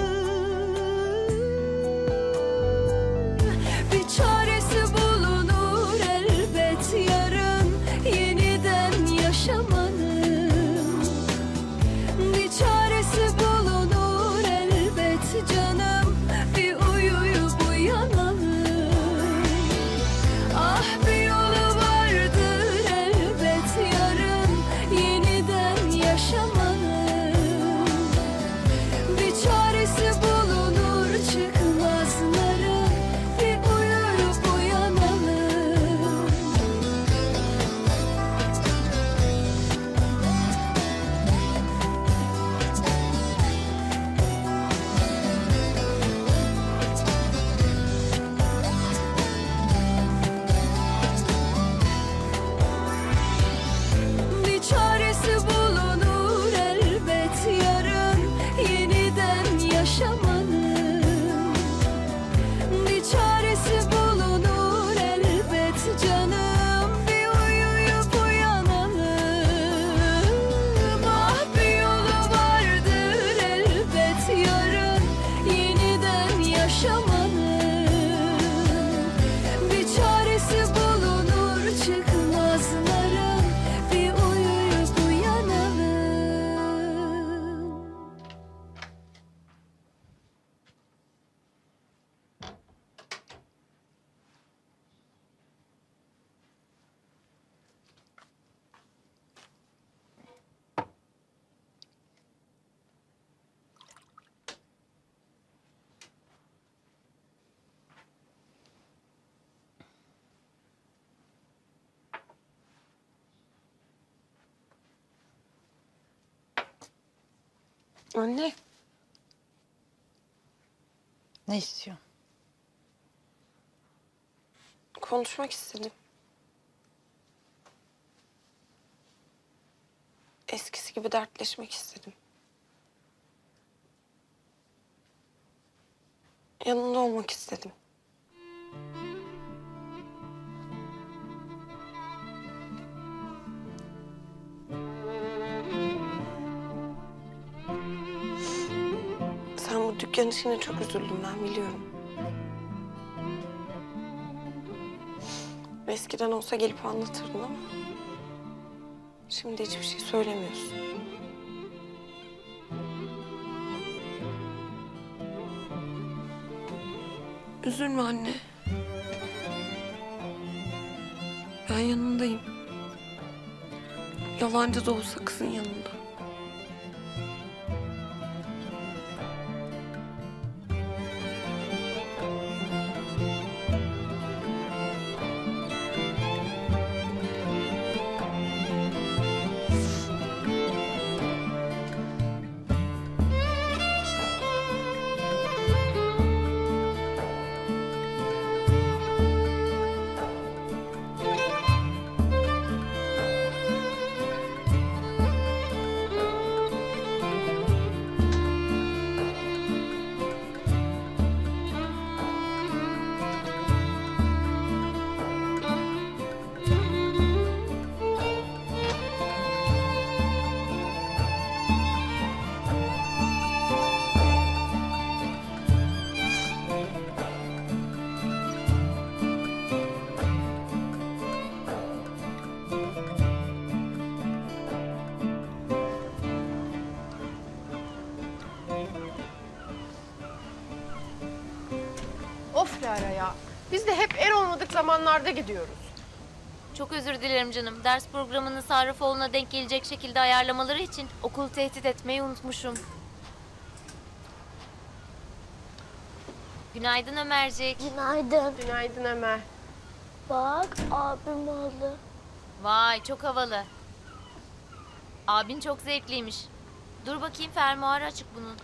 Bir çaresi bulunur elbet yarın yeniden yaşamanın. Bir çaresi bulunur elbet canım, bir uyuyup uyanalım. Ah bir yolu vardır elbet yarın yeniden yaşamanın. Bir çaresi bulunur çıkmazların, bir uyuyup uyanalım. Bir çaresi bulunur elbet yarın yeniden yaşamanın. Bir çaresi bulunur elbet canım, bir uyuyup uyanalım. Ah bir yolu vardır elbet yarın yeniden yaşamanın. Bir çaresi bulunur çıkmazların, bir uyuyup uyanalım. Anne. Ne istiyorsun? Konuşmak istedim. Eskisi gibi dertleşmek istedim. Yanında olmak istedim. Sen bu dükkan işine çok üzüldün, ben biliyorum. Eskiden olsa gelip anlatırdın ama şimdi hiçbir şey söylemiyorsun. Üzülme anne. Ben yanındayım. Yalancı da olsa kızın yanında. Of Lara ya. Biz de hep en olmadık zamanlarda gidiyoruz. Çok özür dilerim canım. Ders programını Sarrafoğlu'na denk gelecek şekilde ayarlamaları için okulu tehdit etmeyi unutmuşum. Günaydın Ömercik. Günaydın. Günaydın Ömer. Bak abim oldu. Vay çok havalı. Abin çok zevkliymiş. Dur bakayım fermuarı açık bunun.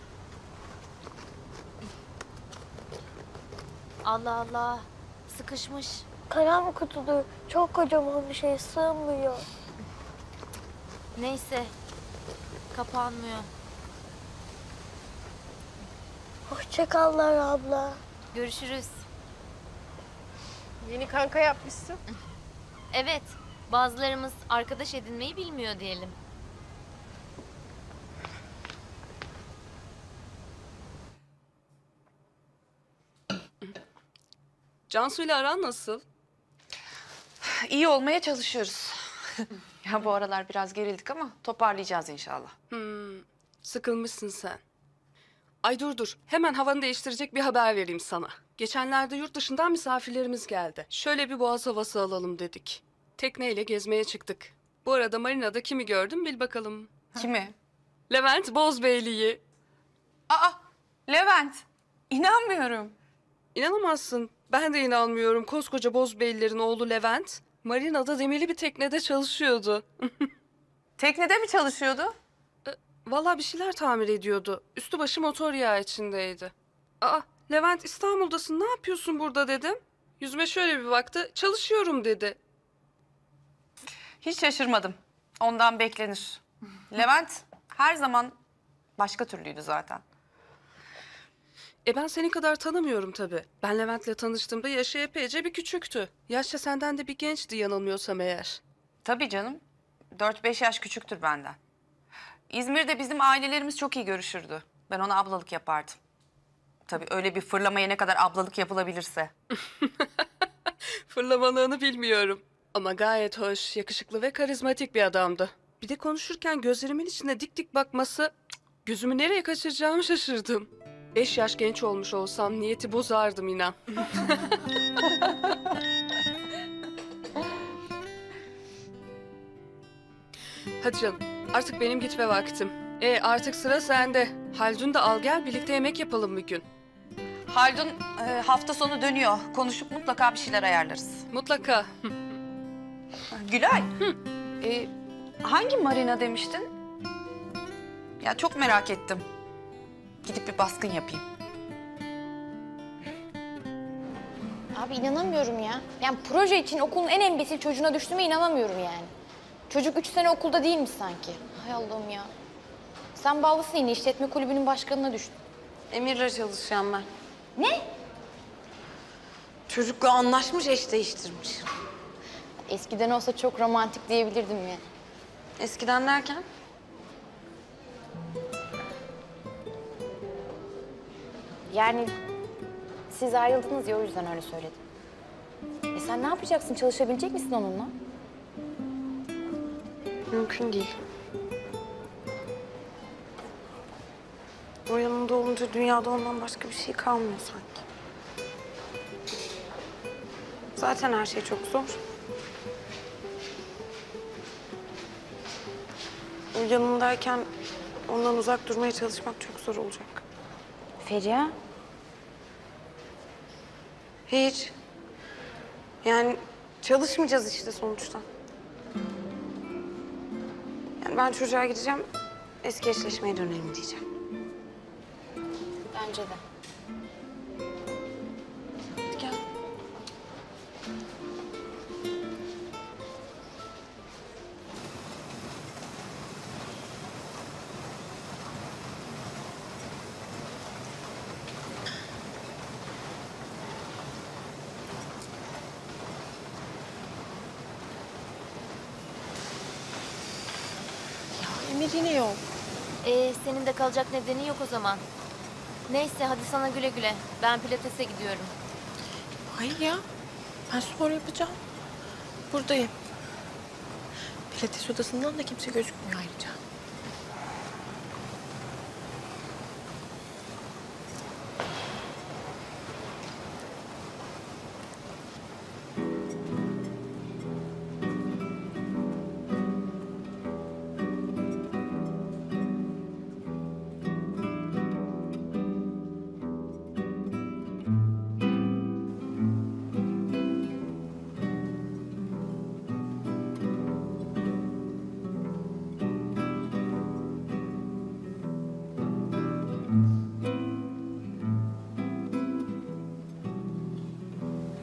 Allah Allah. Sıkışmış. Kalem kutudur. Çok kocaman bir şey sığmıyor. Neyse. Kapanmıyor. Hoşça kal Lara abla. Görüşürüz. Yeni kanka yapmışsın. Evet. Bazılarımız arkadaş edinmeyi bilmiyor diyelim. Cansu ile aran nasıl? İyi olmaya çalışıyoruz. Ya bu aralar biraz gerildik ama toparlayacağız inşallah. Sıkılmışsın sen. Ay dur. Hemen havanı değiştirecek bir haber vereyim sana. Geçenlerde yurt dışından misafirlerimiz geldi. Şöyle bir boğaz havası alalım dedik. Tekneyle gezmeye çıktık. Bu arada marinada kimi gördüm bil bakalım. Kimi? Levent Bozbeyli'yi. Aa, Levent. İnanmıyorum. İnanamazsın. Ben de inanmıyorum. Koskoca Bozbeylilerin oğlu Levent, marinada demirli bir teknede çalışıyordu. Teknede mi çalışıyordu? Vallahi bir şeyler tamir ediyordu. Üstü başı motor yağı içindeydi. Aa, Levent İstanbul'dasın, ne yapıyorsun burada dedim. Yüzüme şöyle bir baktı, çalışıyorum dedi. Hiç şaşırmadım. Ondan beklenir. Levent her zaman başka türlüydü zaten. Ben senin kadar tanımıyorum tabii. Ben Levent'le tanıştığımda yaşı epeyce bir küçüktü. Yaşça senden de bir gençti yanılmıyorsam eğer. Tabii canım. 4-5 yaş küçüktür benden. İzmir'de bizim ailelerimiz çok iyi görüşürdü. Ben ona ablalık yapardım. Tabii öyle bir fırlamaya ne kadar ablalık yapılabilirse. Fırlamalığını bilmiyorum. Ama gayet hoş, yakışıklı ve karizmatik bir adamdı. Bir de konuşurken gözlerimin içine dik dik bakması... Gözümü nereye kaçıracağımı şaşırdım. 5 yaş genç olmuş olsam niyeti bozardım inan. Hadi canım, artık benim gitme vaktim. Artık sıra sende. Haldun da al gel, birlikte yemek yapalım bir gün. Haldun hafta sonu dönüyor. Konuşup mutlaka bir şeyler ayarlarız. Mutlaka. Gülay, hangi marina demiştin? Ya çok merak ettim. Gidip bir baskın yapayım. Abi inanamıyorum ya. Yani proje için okulun en embesil çocuğuna düştüğüme inanamıyorum yani. Çocuk 3 sene okulda değilmiş sanki. Hay Allah'ım ya. Sen bağlısın yine, işletme kulübünün başkanına düştün. Emir'le çalışacağım ben. Ne? Çocukla anlaşmış, eş değiştirmiş. Eskiden olsa çok romantik diyebilirdim ya. Eskiden derken? Yani siz ayrıldınız ya, o yüzden öyle söyledim. Sen ne yapacaksın? Çalışabilecek misin onunla? Mümkün değil. O yanımda olunca dünyada ondan başka bir şey kalmıyor sanki. Zaten her şey çok zor. O yanımdayken ondan uzak durmaya çalışmak çok zor olacak. Feriha? Hiç. Yani çalışmayacağız işte sonuçta. Yani ben çocuğa gideceğim, eski eşleşmeye dönelim diyeceğim. Bence de. Hadi gel. Emir yine yok. Senin de kalacak nedeni yok o zaman. Neyse hadi sana güle güle. Ben pilatese gidiyorum. Hayır ya. Ben spor yapacağım. Buradayım. Pilates odasından da kimse gözükmüyor ayrıca.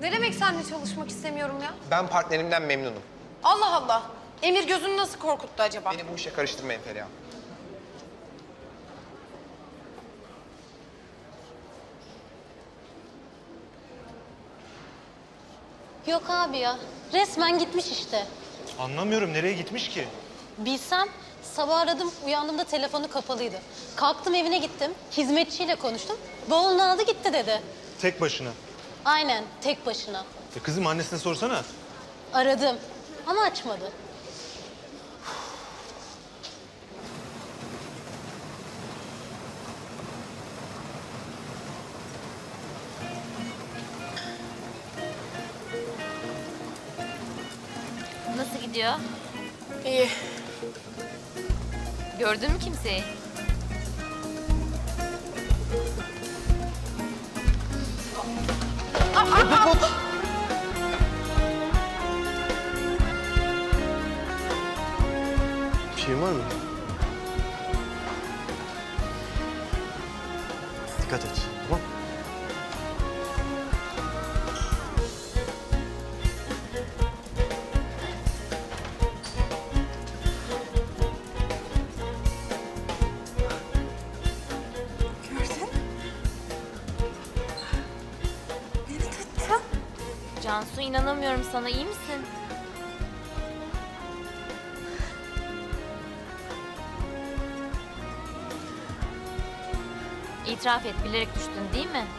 Ne demek seninle çalışmak istemiyorum ya? Ben partnerimden memnunum. Allah Allah. Emir gözünü nasıl korkuttu acaba? Beni bu işe karıştırmayın Feriha. Yok abi ya. Resmen gitmiş işte. Anlamıyorum, nereye gitmiş ki? Bilsem sabah aradım, uyandığımda telefonu kapalıydı. Kalktım evine gittim, hizmetçiyle konuştum. Bavulunu aldı gitti dedi. Tek başına. Aynen, tek başına. Kızım annesine sorsana. Aradım ama açmadı. Nasıl gidiyor? İyi. Gördün mü kimseyi? Bir şeyin var mı? Dikkat et, tamam? Cansu inanamıyorum sana. İyi misin? İtiraf et. Bilerek düştün değil mi?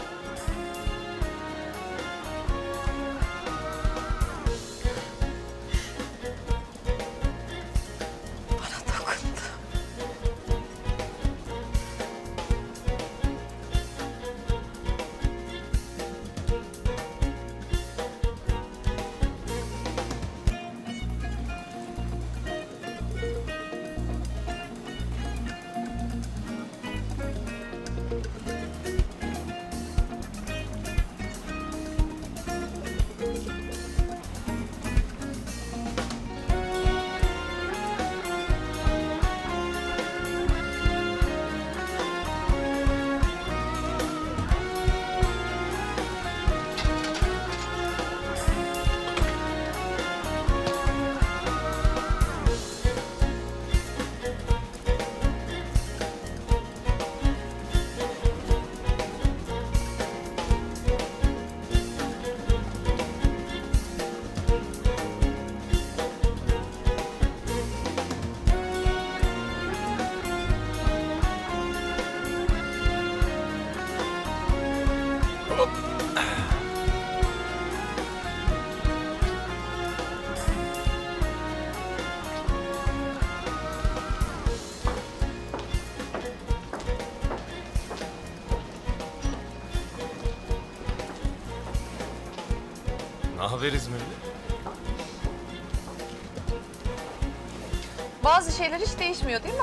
Ne haber İzmirli? Bazı şeyler hiç değişmiyor değil mi?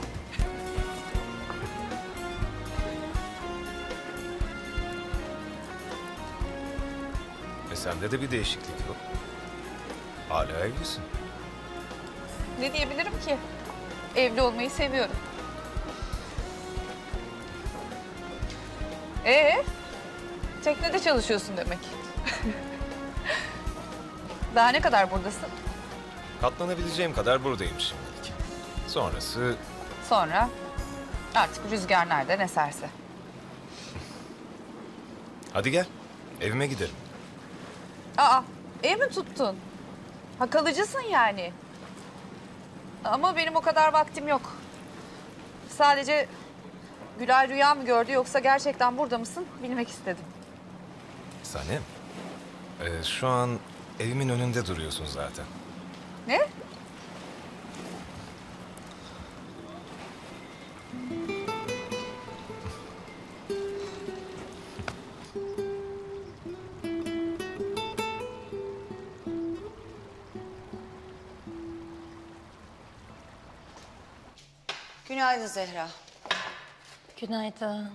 Sende de bir değişiklik yok. Hala evlisin. Ne diyebilirim ki? Evli olmayı seviyorum. Teknede çalışıyorsun demek. Daha ne kadar buradasın? Katlanabileceğim kadar buradayım şimdilik. Sonrası Sonra artık rüzgar nereden eserse. hadi gel evime gidelim. Aa, ev mi tuttun? Ha, kalıcısın yani. Ama benim o kadar vaktim yok. Sadece Gülay rüya mı gördü yoksa gerçekten burada mısın bilmek istedim. Sanem, şu an evimin önünde duruyorsun zaten. Ne? Günaydın Zehra. Günaydın.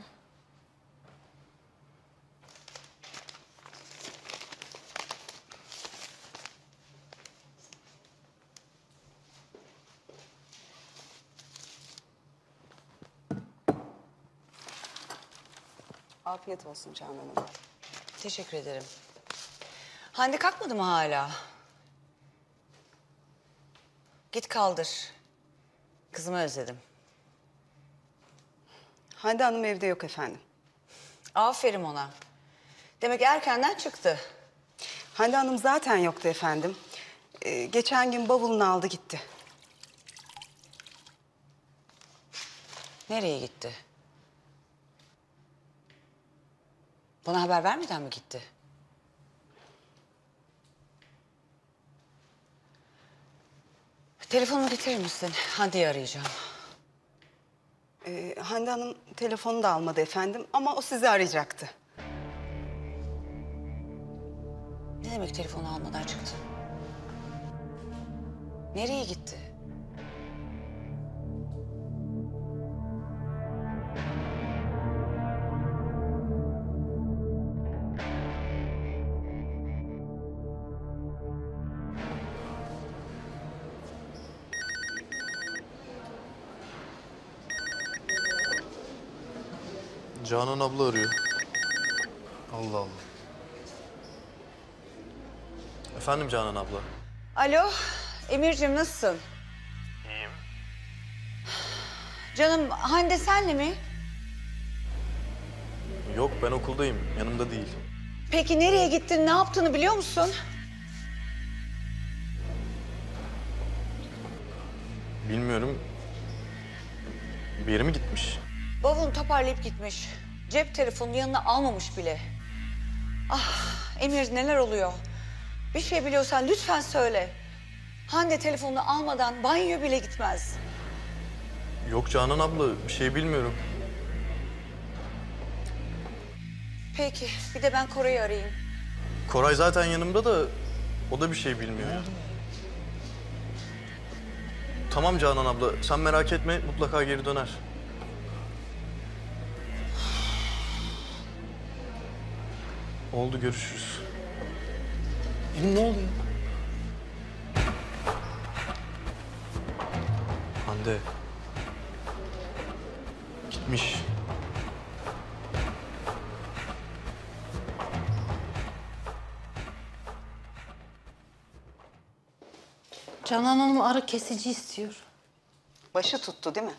Afiyet olsun Canan Hanım. Teşekkür ederim. Hande kalkmadı mı hala? Git kaldır. Kızımı özledim. Hande Hanım evde yok efendim. Aferin ona. Demek erkenden çıktı. Hande Hanım zaten yoktu efendim. Geçen gün bavulunu aldı gitti. Nereye gitti? Bana haber vermeden mi gitti? Telefonumu getirir misin? Hande'yi arayacağım. Hande Hanım telefonu da almadı efendim ama o sizi arayacaktı. Ne demek telefonu almadan çıktı? Nereye gitti? Canan abla arıyor. Allah Allah. Efendim Canan abla. Alo, Emir'cim nasılsın? İyiyim. Canım, Hande senle mi? Yok ben okuldayım. Yanımda değil. Peki nereye gittin, ne yaptığını biliyor musun? Bilmiyorum. Bir yere mi gitmiş? Bavulunu toparlayıp gitmiş. Cep telefonunu yanına almamış bile. Ah Emir neler oluyor? Bir şey biliyorsan lütfen söyle. Hande telefonunu almadan banyo bile gitmez. Yok Canan abla bir şey bilmiyorum. Peki bir de ben Koray'ı arayayım. Koray zaten yanımda da o da bir şey bilmiyor ya. Tamam Canan abla sen merak etme mutlaka geri döner. Oldu görüşürüz. Benim ne oluyor? Hande. Gitmiş. Canan Hanım ağrı kesici istiyor. Başı tuttu değil mi?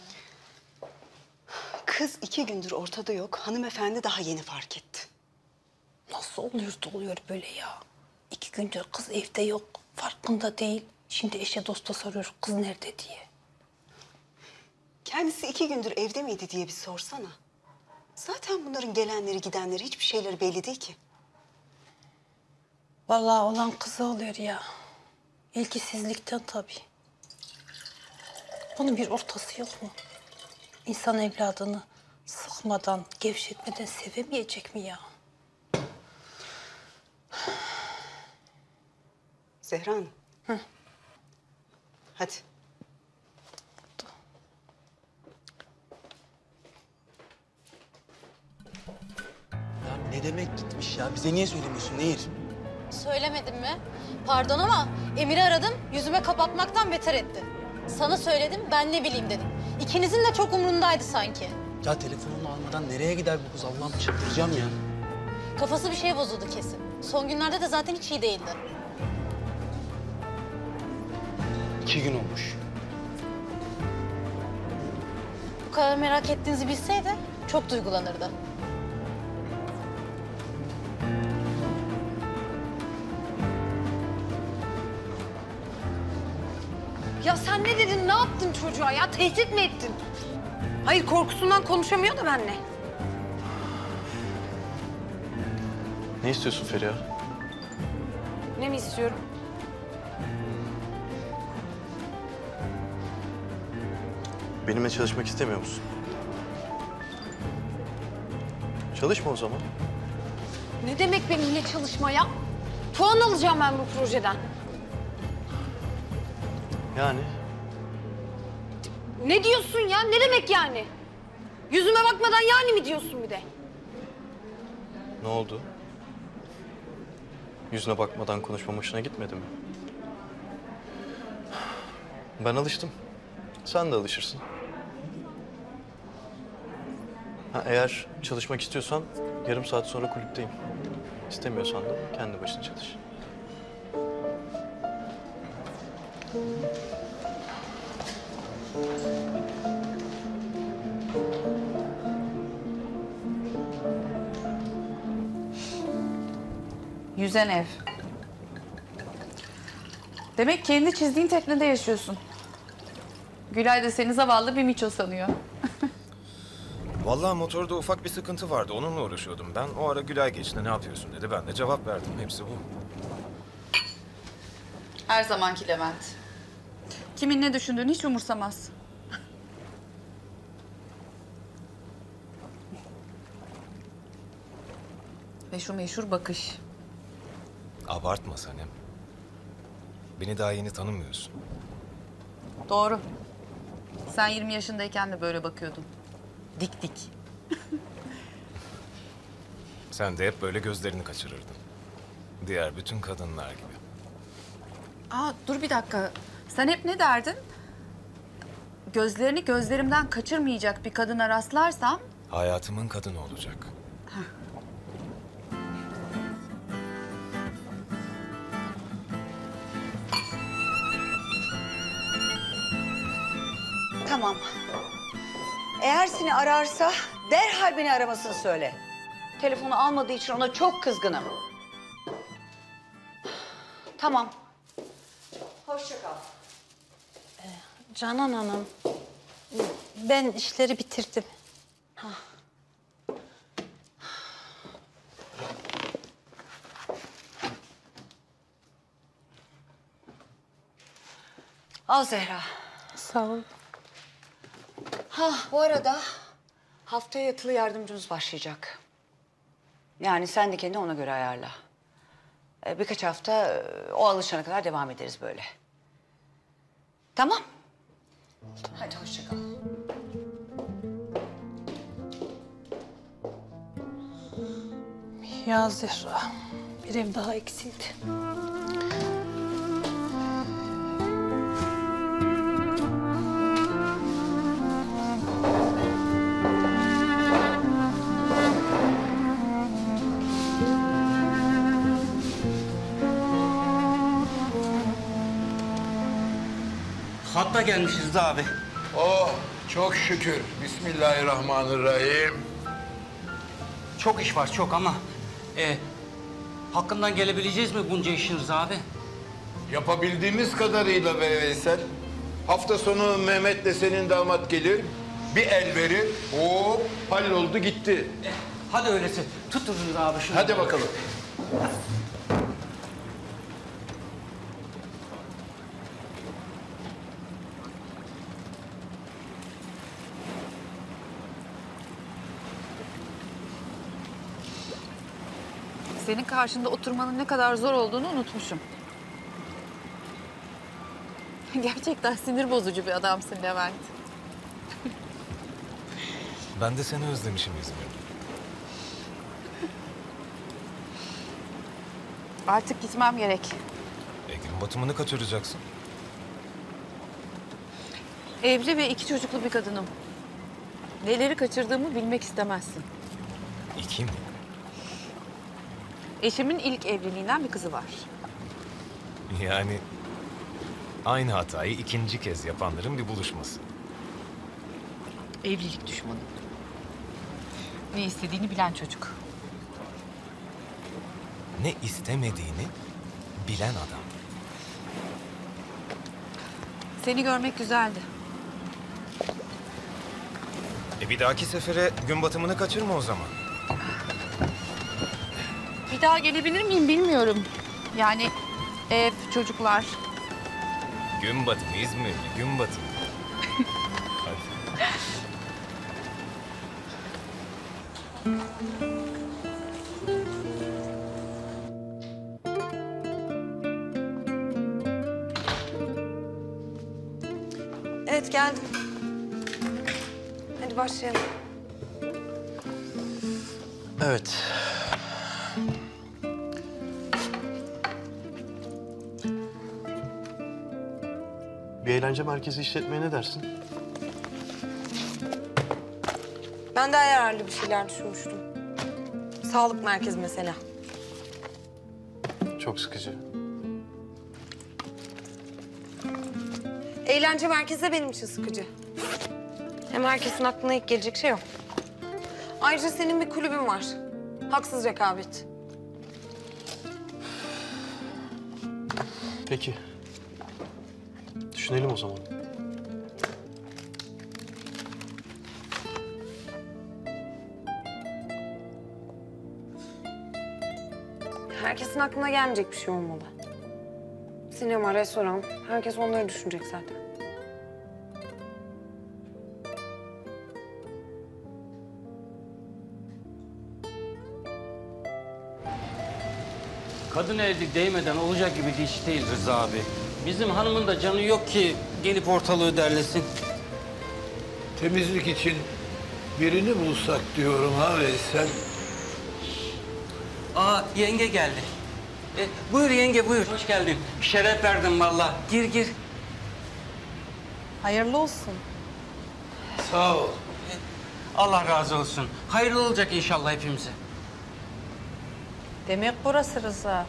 Kız 2 gündür ortada yok. Hanımefendi daha yeni fark etti. Nasıl oluyor da oluyor böyle ya? 2 gündür kız evde yok. Farkında değil. Şimdi eşe dosta soruyor kız nerede diye. Kendisi 2 gündür evde miydi diye bir sorsana. Zaten bunların gelenleri gidenleri hiçbir şeyleri belli değil ki. Vallahi olan kızı oluyor ya. İlgisizlikten tabii. Bunun bir ortası yok mu? İnsan evladını sıkmadan, gevşetmeden sevemeyecek mi ya? Zehra Hanım. Hı. Hadi. Ya ne demek gitmiş ya? Bize niye söylemiyorsun Nehir? Söylemedim mi? Pardon ama Emir'i aradım, yüzüme kapatmaktan beter etti. Sana söyledim, ben ne bileyim dedim. İkinizin de çok umrundaydı sanki. Ya telefonunu almadan nereye gider bu kız? Allah'ım çıldıracağım ya. Kafası bir şeye bozuldu kesin. Son günlerde de zaten hiç iyi değildi. 2 gün olmuş. Bu kadar merak ettiğinizi bilseydi çok duygulanırdı. Ya sen ne dedin, ne yaptın çocuğa ya? Tehdit mi ettin? Hayır, korkusundan konuşamıyor da benimle. Ne istiyorsun Feriha? Ne mi istiyorum? Benimle çalışmak istemiyor musun? Çalışma o zaman. Ne demek benimle çalışma ya? Puan alacağım ben bu projeden. Yani? Ne diyorsun ya? Ne demek yani? Yüzüme bakmadan yani mi diyorsun bir de? Ne oldu? Yüzüne bakmadan konuşmam hoşuna gitmedi mi? Ben alıştım. Sen de alışırsın. Ha, eğer çalışmak istiyorsan yarım saat sonra kulüpteyim. İstemiyorsan da kendi başına çalış. Yüzen ev. Demek kendi çizdiğin teknede yaşıyorsun. Gülay da seni zavallı bir miço sanıyor. Vallahi motorda ufak bir sıkıntı vardı. Onunla uğraşıyordum ben. O ara Gülay geçti. Ne yapıyorsun dedi. Ben de cevap verdim. Hepsi bu. Her zamanki Levent. Kimin ne düşündüğünü hiç umursamaz. Ve şu meşhur bakış. Abartma Sanem. Beni daha yeni tanımıyorsun. Doğru. Sen 20 yaşındayken de böyle bakıyordun. Dik dik. Sen de hep böyle gözlerini kaçırırdın. Diğer bütün kadınlar gibi. Aa, dur bir dakika. Sen hep ne derdin? Gözlerini gözlerimden kaçırmayacak bir kadına rastlarsam... Hayatımın kadını olacak. Tamam. Eğer seni ararsa derhal beni aramasını söyle. Telefonu almadığı için ona çok kızgınım. Tamam. Hoşça kal. Canan Hanım, ben işleri bitirdim. Al Zehra. Sağ ol. Ha, bu arada haftaya yatılı yardımcımız başlayacak. Yani sen de kendini ona göre ayarla. Birkaç hafta o alışana kadar devam ederiz böyle. Tamam. Hadi hoşça kal. Ya Zehra, bir ev daha eksildi. Hatta gelmişiz de abi. Oh, çok şükür. Bismillahirrahmanirrahim. Çok iş var çok ama hakkından gelebileceğiz mi bunca işin Rıza abi? Yapabildiğimiz kadarıyla be Veysel. Hafta sonu Mehmet'le senin damat gelir. Bir el verir. Hop, halloldu gitti. Hadi öyleyse. Tutun Rıza abi şunu. Hadi bakalım. Senin karşında oturmanın ne kadar zor olduğunu unutmuşum. Gerçekten sinir bozucu bir adamsın Levent. Ben de seni özlemişim İzmir. Artık gitmem gerek. Gün batımını kaçıracaksın. Evli ve 2 çocuklu bir kadınım. Neleri kaçırdığımı bilmek istemezsin. 2 mi? Eşimin ilk evliliğinden bir kızı var. Yani aynı hatayı 2. kez yapanların bir buluşması. Evlilik düşmanı. Ne istediğini bilen çocuk. Ne istemediğini bilen adam. Seni görmek güzeldi. Bir dahaki sefere gün batımını kaçırma o zaman. Bir daha gelebilir miyim bilmiyorum. Yani ev, çocuklar. Gün batımı İzmirli, gün batımı. Hadi. Evet, geldim. Hadi başlayalım. Evet. Bir eğlence merkezi işletmeye ne dersin? Ben de ayarlı bir şeyler düşünmüştüm. Sağlık merkezi mesela. Çok sıkıcı. Eğlence merkezi de benim için sıkıcı. Hem herkesin aklına ilk gelecek şey o. Ayrıca senin bir kulübün var. Haksız rekabet. Peki. Düşünelim o zaman. Herkesin aklına gelmeyecek bir şey olmalı. Sinema, restoran, herkes onları düşünecek zaten. Kadın eli değmeden olacak gibi bir iş değil Rıza abi. Bizim hanımın da canı yok ki gelip ortalığı derlesin. Temizlik için birini bulsak diyorum ha Veysel. Aa yenge geldi. Buyur yenge buyur. Hoş geldin. Şeref verdin vallahi. Gir gir. Hayırlı olsun. Sağ ol. Allah razı olsun. Hayırlı olacak inşallah hepimize. Demek burası Rıza.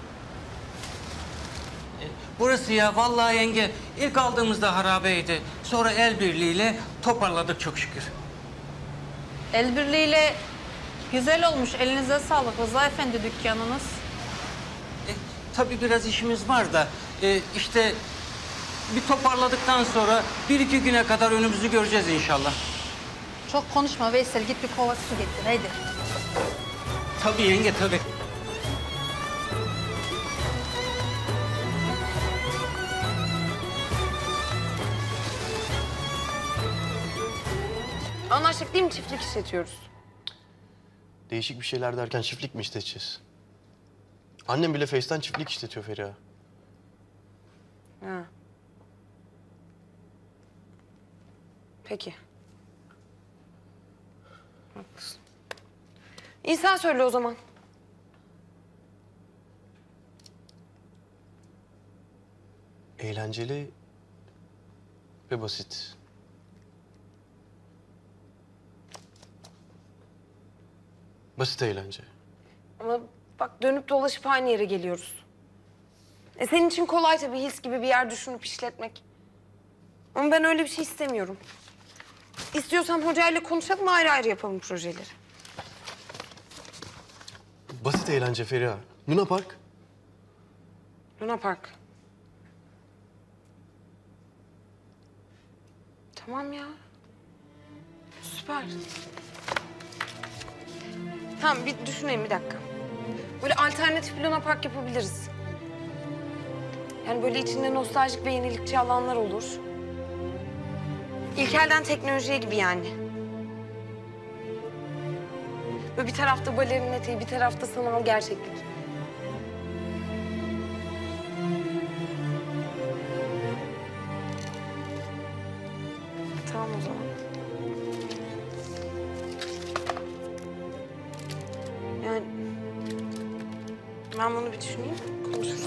Burası ya vallahi yenge ilk aldığımızda harabeydi. Sonra el birliğiyle toparladık çok şükür. El birliğiyle güzel olmuş. Elinize sağlık Rıza Efendi dükkanınız. Tabii biraz işimiz var da işte bir toparladıktan sonra 1-2 güne kadar önümüzü göreceğiz inşallah. Çok konuşma Veysel, git bir kova su getir haydi. Tabii yenge tabii. Anlaştık değil mi? Çiftlik işletiyoruz. Değişik bir şeyler derken çiftlik mi işleteceğiz? Annem bile Face'ten çiftlik işletiyor Feriha. Ha. Peki. Haklısın. İyi sen söyle o zaman. Eğlenceli ve basit. Basit eğlence. Ama bak dönüp dolaşıp aynı yere geliyoruz. Senin için kolay tabii Hils gibi bir yer düşünüp işletmek. Ama ben öyle bir şey istemiyorum. İstiyorsan hocayla konuşalım, ayrı ayrı yapalım projeleri. Basit eğlence Feriha. Luna Park. Luna Park. Tamam ya. Süper. Tamam bir düşüneyim bir dakika. Böyle alternatif bir Luna Park yapabiliriz. Yani böyle içinde nostaljik ve yenilikçi alanlar olur. İlkelden teknolojiye gibi yani. Böyle bir tarafta balerin eteği, bir tarafta sanal gerçeklik. Tamam o zaman. Yani ben bunu bir düşüneyim, konuşuruz.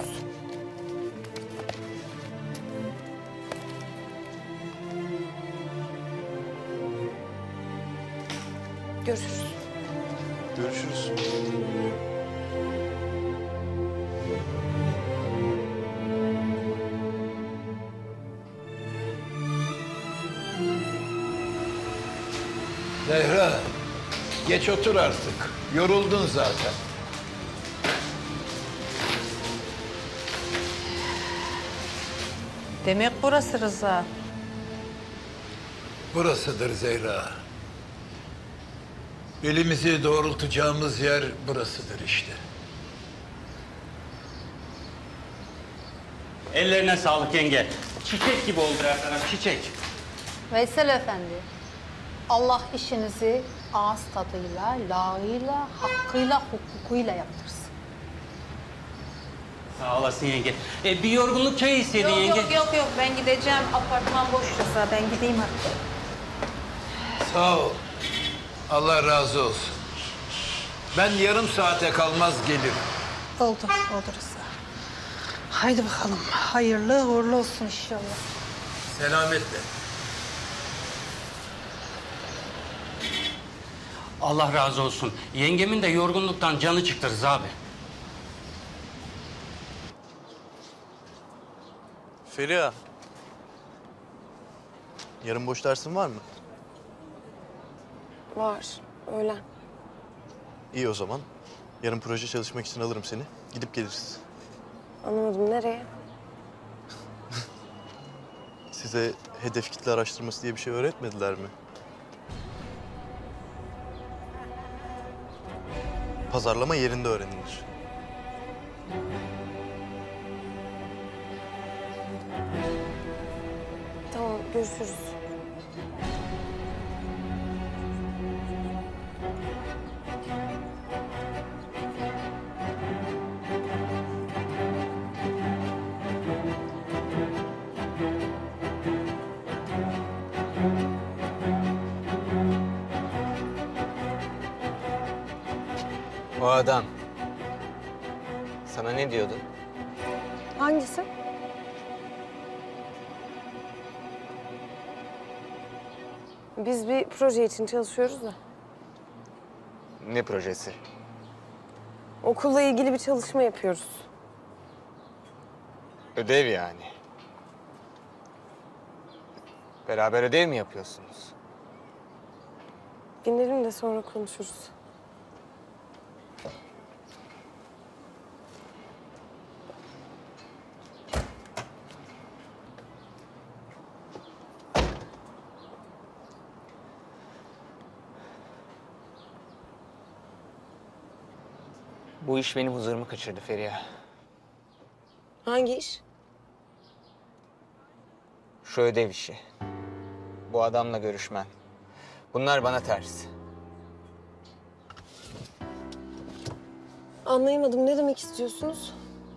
Görüşürüz. Görüşürüz. Zehra, geç otur artık. Yoruldun zaten. Demek burası Rıza. Burasıdır Zehra. Elimizi doğrultacağımız yer burasıdır işte. Ellerine sağlık yenge. Çiçek gibi oldu her taraf, çiçek. Veysel Efendi, Allah işinizi ağız tadıyla, layığıyla, hakkıyla, hukukuyla yaptırsın. Sağ olasın yenge. Bir yorgunluk çayı istedin yenge. Yok ben gideceğim. Apartman boş Rıza, ben gideyim artık. Sağ ol. Allah razı olsun. Ben yarım saate kalmaz gelirim. Oldu Rıza. Haydi bakalım, hayırlı uğurlu olsun inşallah. Selametle. Allah razı olsun. Yengemin de yorgunluktan canı çıktı Rıza abi. Feriha. Yarın boş dersin var mı? Var. Öğlen. İyi o zaman. Yarın proje çalışmak için alırım seni. Gidip geliriz. Anlamadım. Nereye? Size hedef kitle araştırması diye bir şey öğretmediler mi? Pazarlama yerinde öğrenilir. Tamam. Görüşürüz. O adam sana ne diyordu? Hangisi? Biz bir proje için çalışıyoruz da. Ne projesi? Okulla ilgili bir çalışma yapıyoruz. Ödev yani. Beraber ödev mi yapıyorsunuz? Gidelim de sonra konuşuruz. Bu iş benim huzurumu kaçırdı Feriha. Hangi iş? Şu ödev işi. Bu adamla görüşmen. Bunlar bana ters. Anlayamadım. Ne demek istiyorsunuz?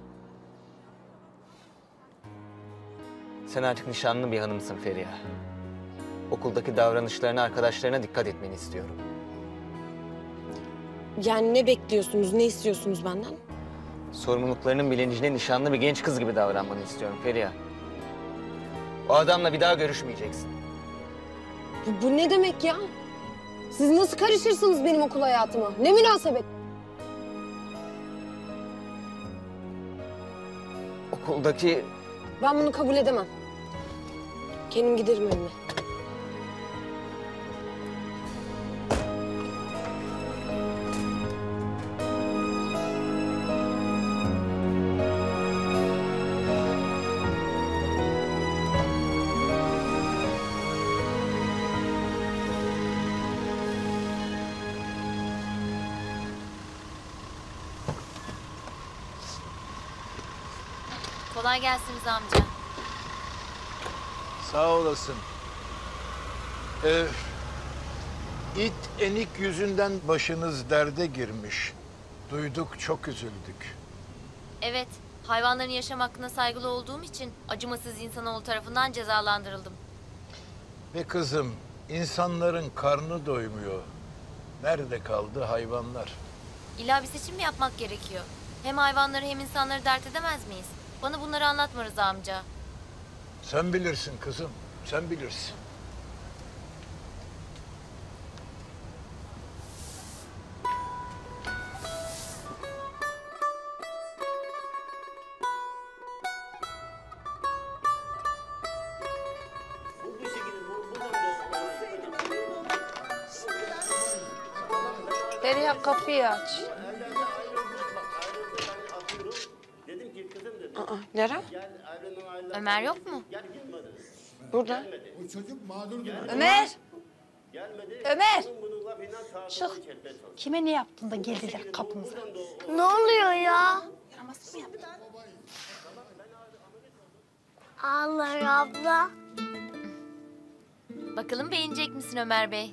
Sen artık nişanlı bir hanımsın Feriha. Okuldaki davranışlarına, arkadaşlarına dikkat etmeni istiyorum. Yani ne bekliyorsunuz? Ne istiyorsunuz benden? Sorumluluklarının bilincinde nişanlı bir genç kız gibi davranmanı istiyorum Feriha. O adamla bir daha görüşmeyeceksin. Bu ne demek ya? Siz nasıl karışırsınız benim okul hayatıma? Ne münasebet? Okuldaki... Ben bunu kabul edemem. Kendim giderim evime. Kolay gelsin Rıza amca. Sağ olasın. İt enik yüzünden başınız derde girmiş. Duyduk, çok üzüldük. Evet, hayvanların yaşam hakkına saygılı olduğum için acımasız insanoğlu tarafından cezalandırıldım. Ve kızım, insanların karnı doymuyor. Nerede kaldı hayvanlar? İlla bir seçim mi yapmak gerekiyor? Hem hayvanları hem insanları dert edemez miyiz? Bana bunları anlatma Rıza amca. Sen bilirsin kızım, sen bilirsin. Feriha kapıyı aç. Aa, Lara? Ömer yok mu? Burada. Ömer! Ömer! Çık. Kime ne yaptın da geldiler kapımıza? Ne oluyor ya? Yaramazlık mı yaptın? Allah abla. Bakalım beğenecek misin Ömer Bey?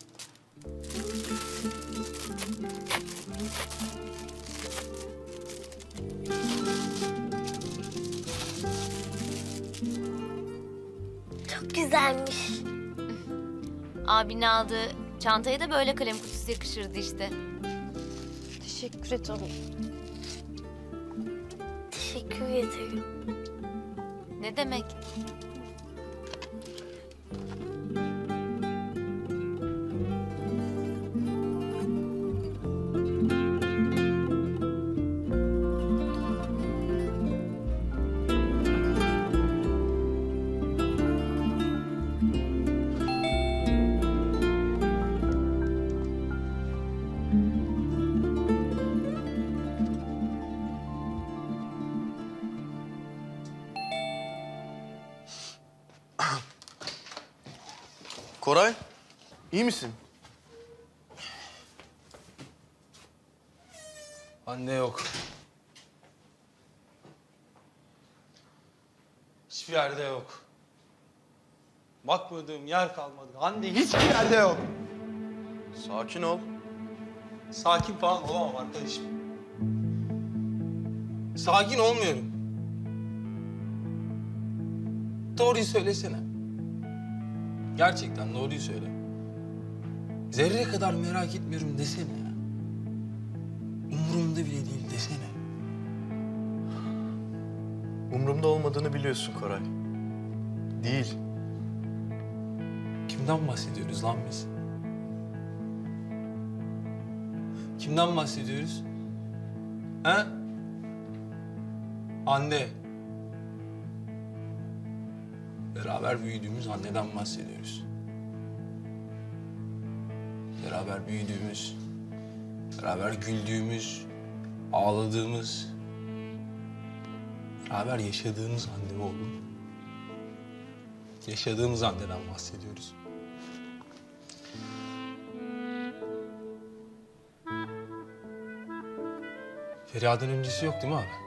Çok güzelmiş. Abinin aldığı çantaya da böyle kalem kutusu yakışırdı işte. Teşekkür ederim. Teşekkür ederim. Ne demek? Koray, iyi misin? Anne yok. Hiçbir yerde yok. Bakmadığım yer kalmadı. Anne hiçbir yerde yok. Sakin ol. Sakin falan olamam arkadaşım. Sakin olmuyorum. Doğruyu söylesene. Gerçekten doğruyu söyle. Zerre kadar merak etmiyorum desene ya. Umurumda bile değil desene. Umurumda olmadığını biliyorsun Koray. Değil. Kimden bahsediyoruz lan biz? Kimden bahsediyoruz? Ha? Anne. Beraber büyüdüğümüz anneden bahsediyoruz. Beraber büyüdüğümüz, beraber güldüğümüz, ağladığımız, beraber yaşadığımız anne oğlum. Yaşadığımız anneden bahsediyoruz. Feriha'dan öncesi yok değil mi abi?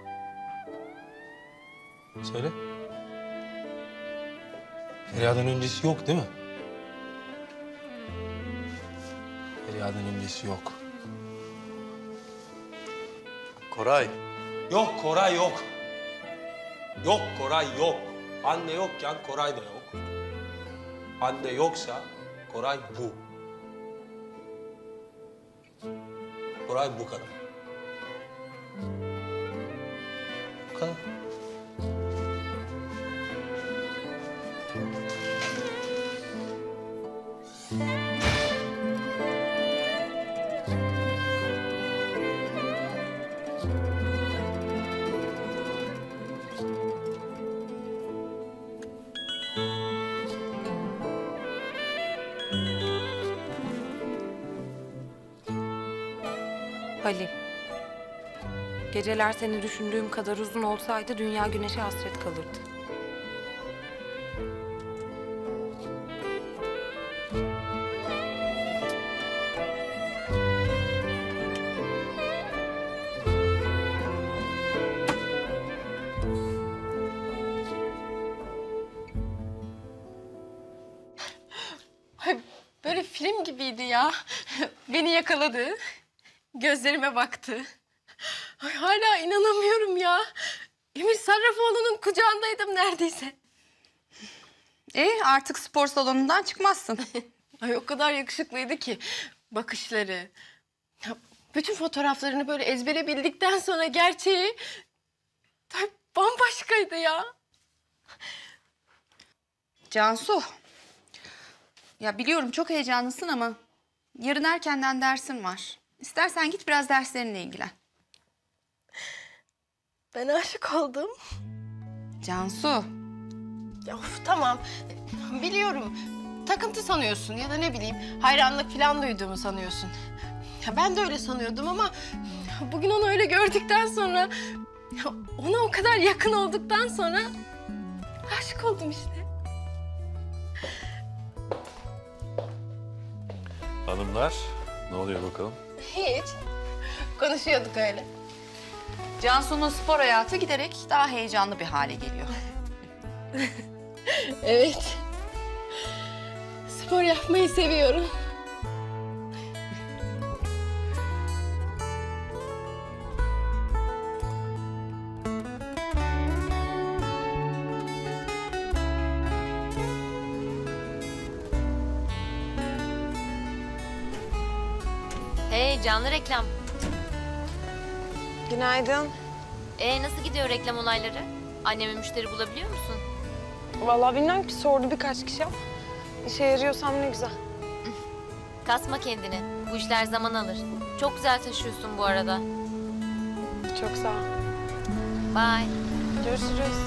Söyle. Feriha'dan öncesi yok değil mi? Feriha'dan öncesi yok. Koray. Yok Koray yok. Yok Koray yok. Anne yokken Koray da yok. Anne yoksa Koray bu. Koray bu kadar. Bu kadar. Halil. Geceler seni düşündüğüm kadar uzun olsaydı dünya güneşe hasret kalırdı. Böyle film gibiydi ya. Beni yakaladı. Gözlerime baktı. Ay, hala inanamıyorum ya. Emir Sarrafoğlu'nun kucağındaydım neredeyse. Artık spor salonundan çıkmazsın. Ay, o kadar yakışıklıydı ki bakışları. Ya, bütün fotoğraflarını böyle ezbere bildikten sonra gerçeği ay, bambaşkaydı ya. Cansu. Ya biliyorum çok heyecanlısın ama yarın erkenden dersin var. İstersen git biraz derslerinle ilgilen. Ben aşık oldum. Cansu. Ya of, tamam. Biliyorum. Takıntı sanıyorsun ya da ne bileyim hayranlık falan duyduğumu sanıyorsun. Ya ben de öyle sanıyordum ama bugün onu öyle gördükten sonra, ona o kadar yakın olduktan sonra aşık oldum işte. Hanımlar, ne oluyor bakalım? Hiç. Konuşuyorduk öyle. Cansu'nun spor hayatı giderek daha heyecanlı bir hale geliyor. Evet. Spor yapmayı seviyorum. Hey canlı reklam. Günaydın. Nasıl gidiyor reklam olayları? Anneme müşteri bulabiliyor musun? Vallahi bilmem ki, sordu birkaç kişi ama işe yarıyorsam ne güzel. Kasma kendini. Bu işler zaman alır. Çok güzel taşıyorsun bu arada. Çok sağ ol. Bye. Görüşürüz.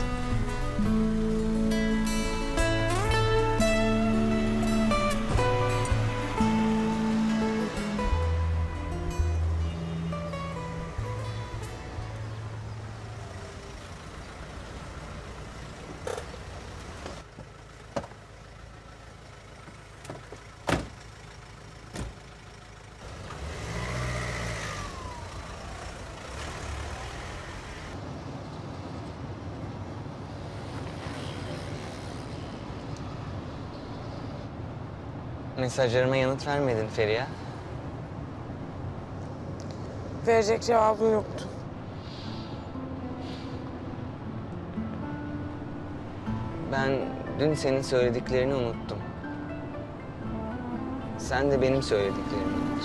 Mesajlarıma yanıt vermedin Feriha. Verecek cevabım yoktu. Ben dün senin söylediklerini unuttum. Sen de benim söylediklerimi unut.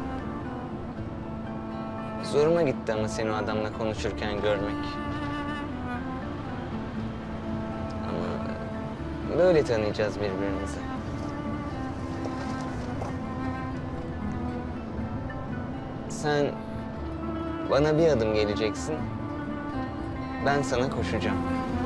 Zoruma gitti ama seni o adamla konuşurken görmek. Ama böyle tanıyacağız birbirimizi. Sen bana bir adım geleceksin, ben sana koşacağım.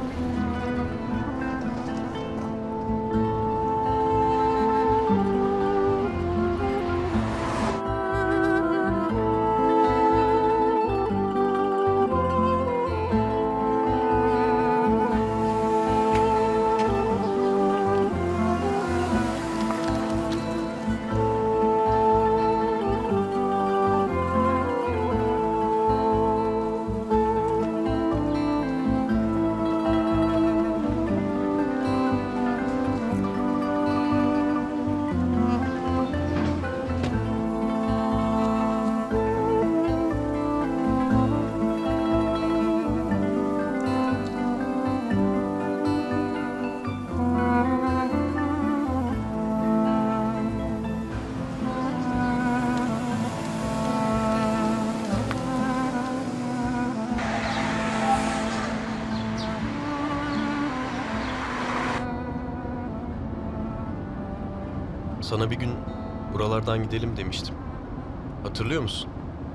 Sana bir gün buralardan gidelim demiştim. Hatırlıyor musun?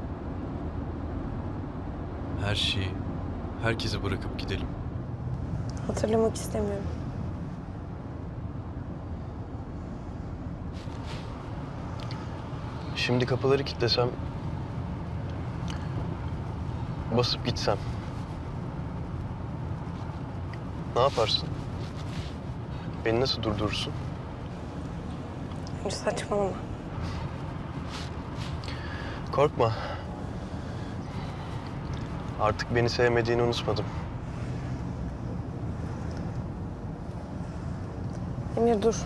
Her şeyi, herkesi bırakıp gidelim. Hatırlamak istemiyorum. Şimdi kapıları kilitlesem, basıp gitsem. Ne yaparsın? Beni nasıl durdurursun? Saçmalama. Korkma. Artık beni sevmediğini unutmadım. Emir dur.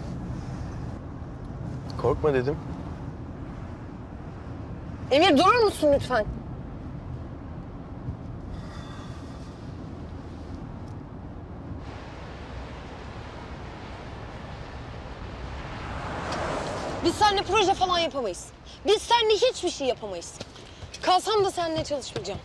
Korkma dedim. Emir durur musun lütfen? Biz seninle proje falan yapamayız. Biz seninle hiçbir şey yapamayız. Kalsam da seninle çalışmayacağım.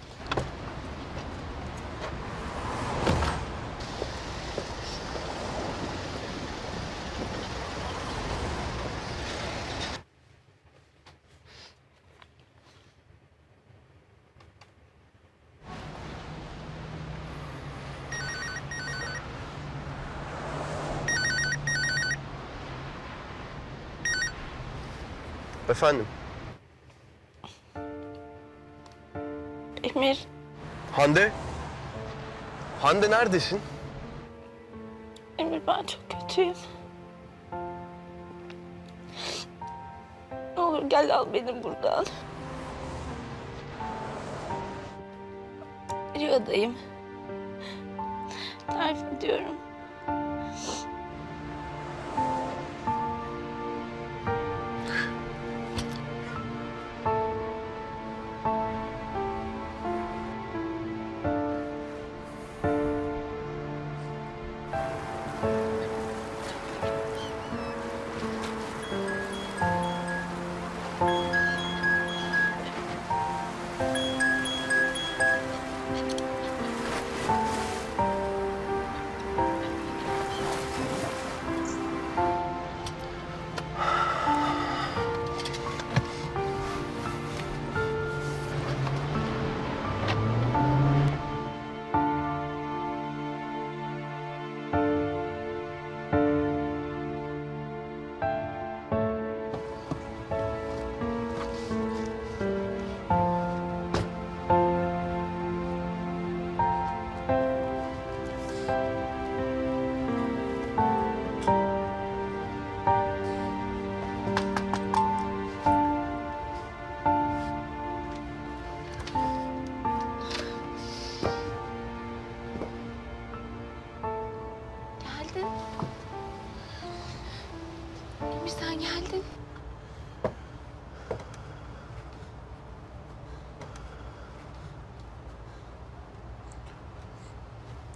Efendim? Emir. Hande? Hande neredesin? Emir ben çok kötüyüm. Ne olur gel al beni buradan. Rüyadayım. Tarif ediyorum.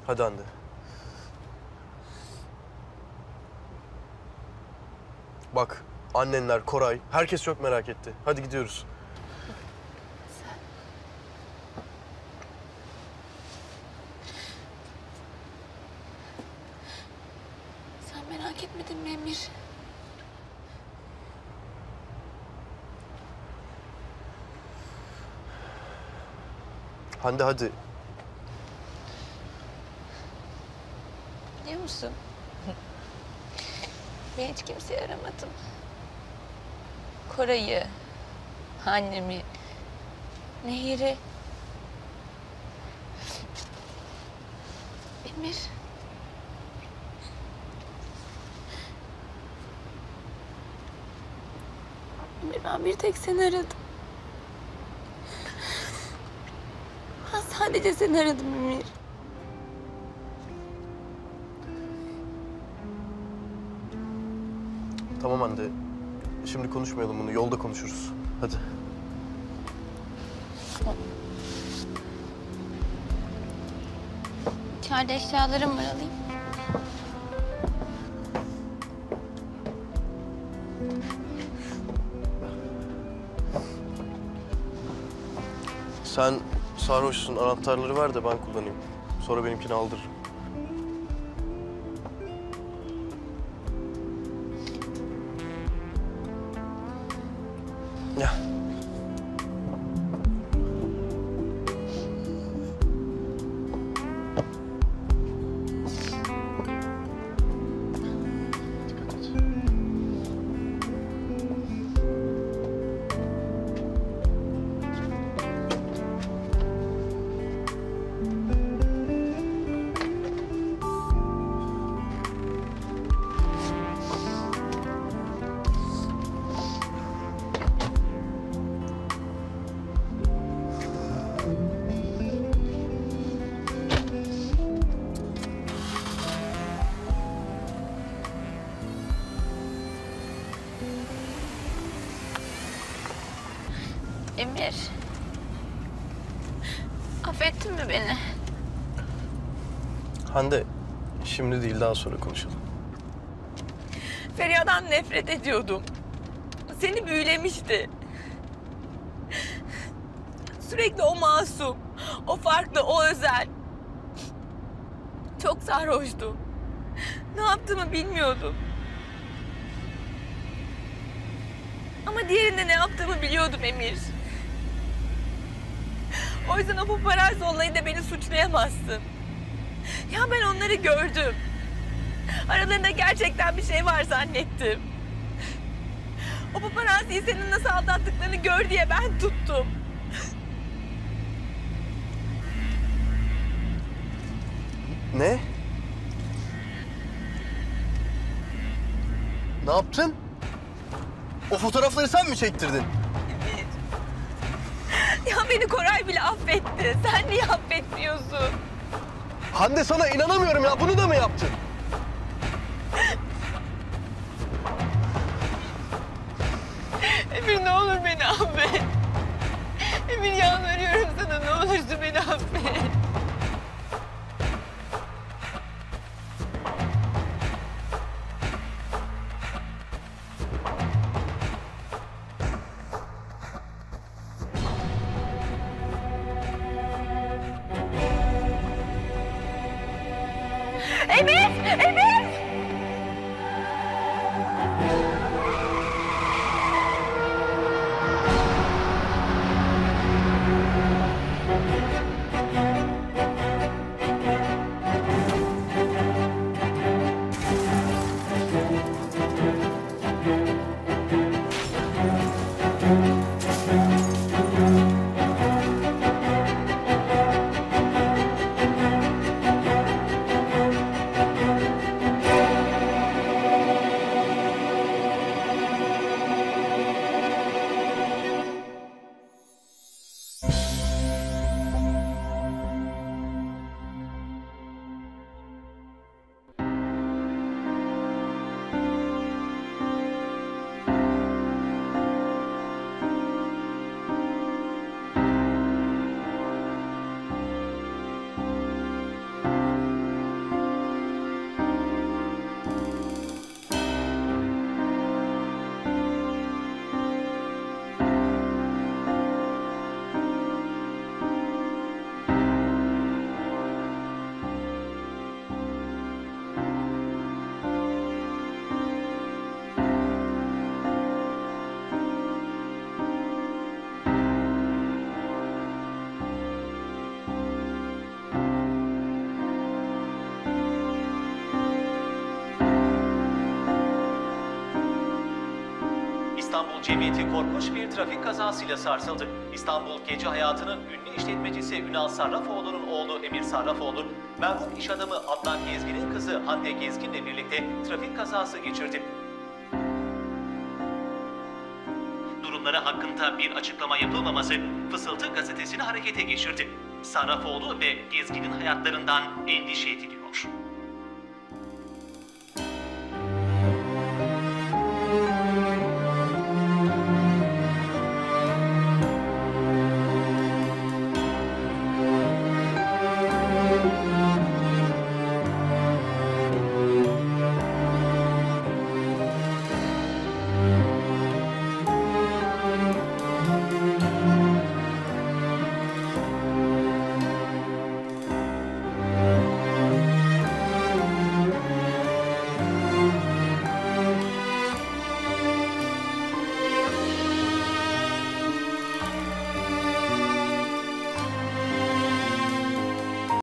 Hadi Hande. Bak, annenler, Koray, herkes çok merak etti. Hadi gidiyoruz. Sen merak etmedin mi Emir? Hande hadi. Biliyor musun? Ben hiç kimseyi aramadım. Koray'ı, annemi, Nehir'i. Emir. Emir, ben bir tek seni aradım. Ben sadece seni aradım Emir. Tamam Hande. Şimdi konuşmayalım bunu. Yolda konuşuruz. Hadi. İçeride eşyalarım var, alayım. Sen sarhoşsun. Anahtarları ver de ben kullanayım. Sonra benimkini aldırırım. Ya. Emir. Affettin mi beni? Hande, şimdi değil daha sonra konuşalım. Feriha'dan nefret ediyordum. Seni büyülemişti. Sürekli o masum, o farklı, o özel. Çok sarhoştum. Ne yaptığımı bilmiyordum. Ama diğerinde ne yaptığımı biliyordum Emir. O yüzden o paparazzi olayında beni suçlayamazsın. Ya ben onları gördüm. Aralarında gerçekten bir şey var zannettim. O paparazziyi senin nasıl aldattıklarını gör diye ben tuttum. Ne? Ne yaptın? O fotoğrafları sen mi çektirdin? Ya beni Koray bile affetti. Sen niye affetmiyorsun? Hande sana inanamıyorum ya. Bunu da mı yaptın? Emir ne olur beni affet. Emir yalvarıyorum sana, ne olursun beni affet. Emir! Emir! İstanbul Cemiyeti korkunç bir trafik kazasıyla sarsıldı. İstanbul gece hayatının ünlü işletmecisi Ünal Sarrafoğlu'nun oğlu Emir Sarrafoğlu, merhum iş adamı Adnan Gezgin'in kızı Hande Gezgin'le birlikte trafik kazası geçirdi. Durumları hakkında bir açıklama yapılmaması Fısıltı gazetesini harekete geçirdi. Sarrafoğlu ve Gezgin'in hayatlarından endişe ediliyor.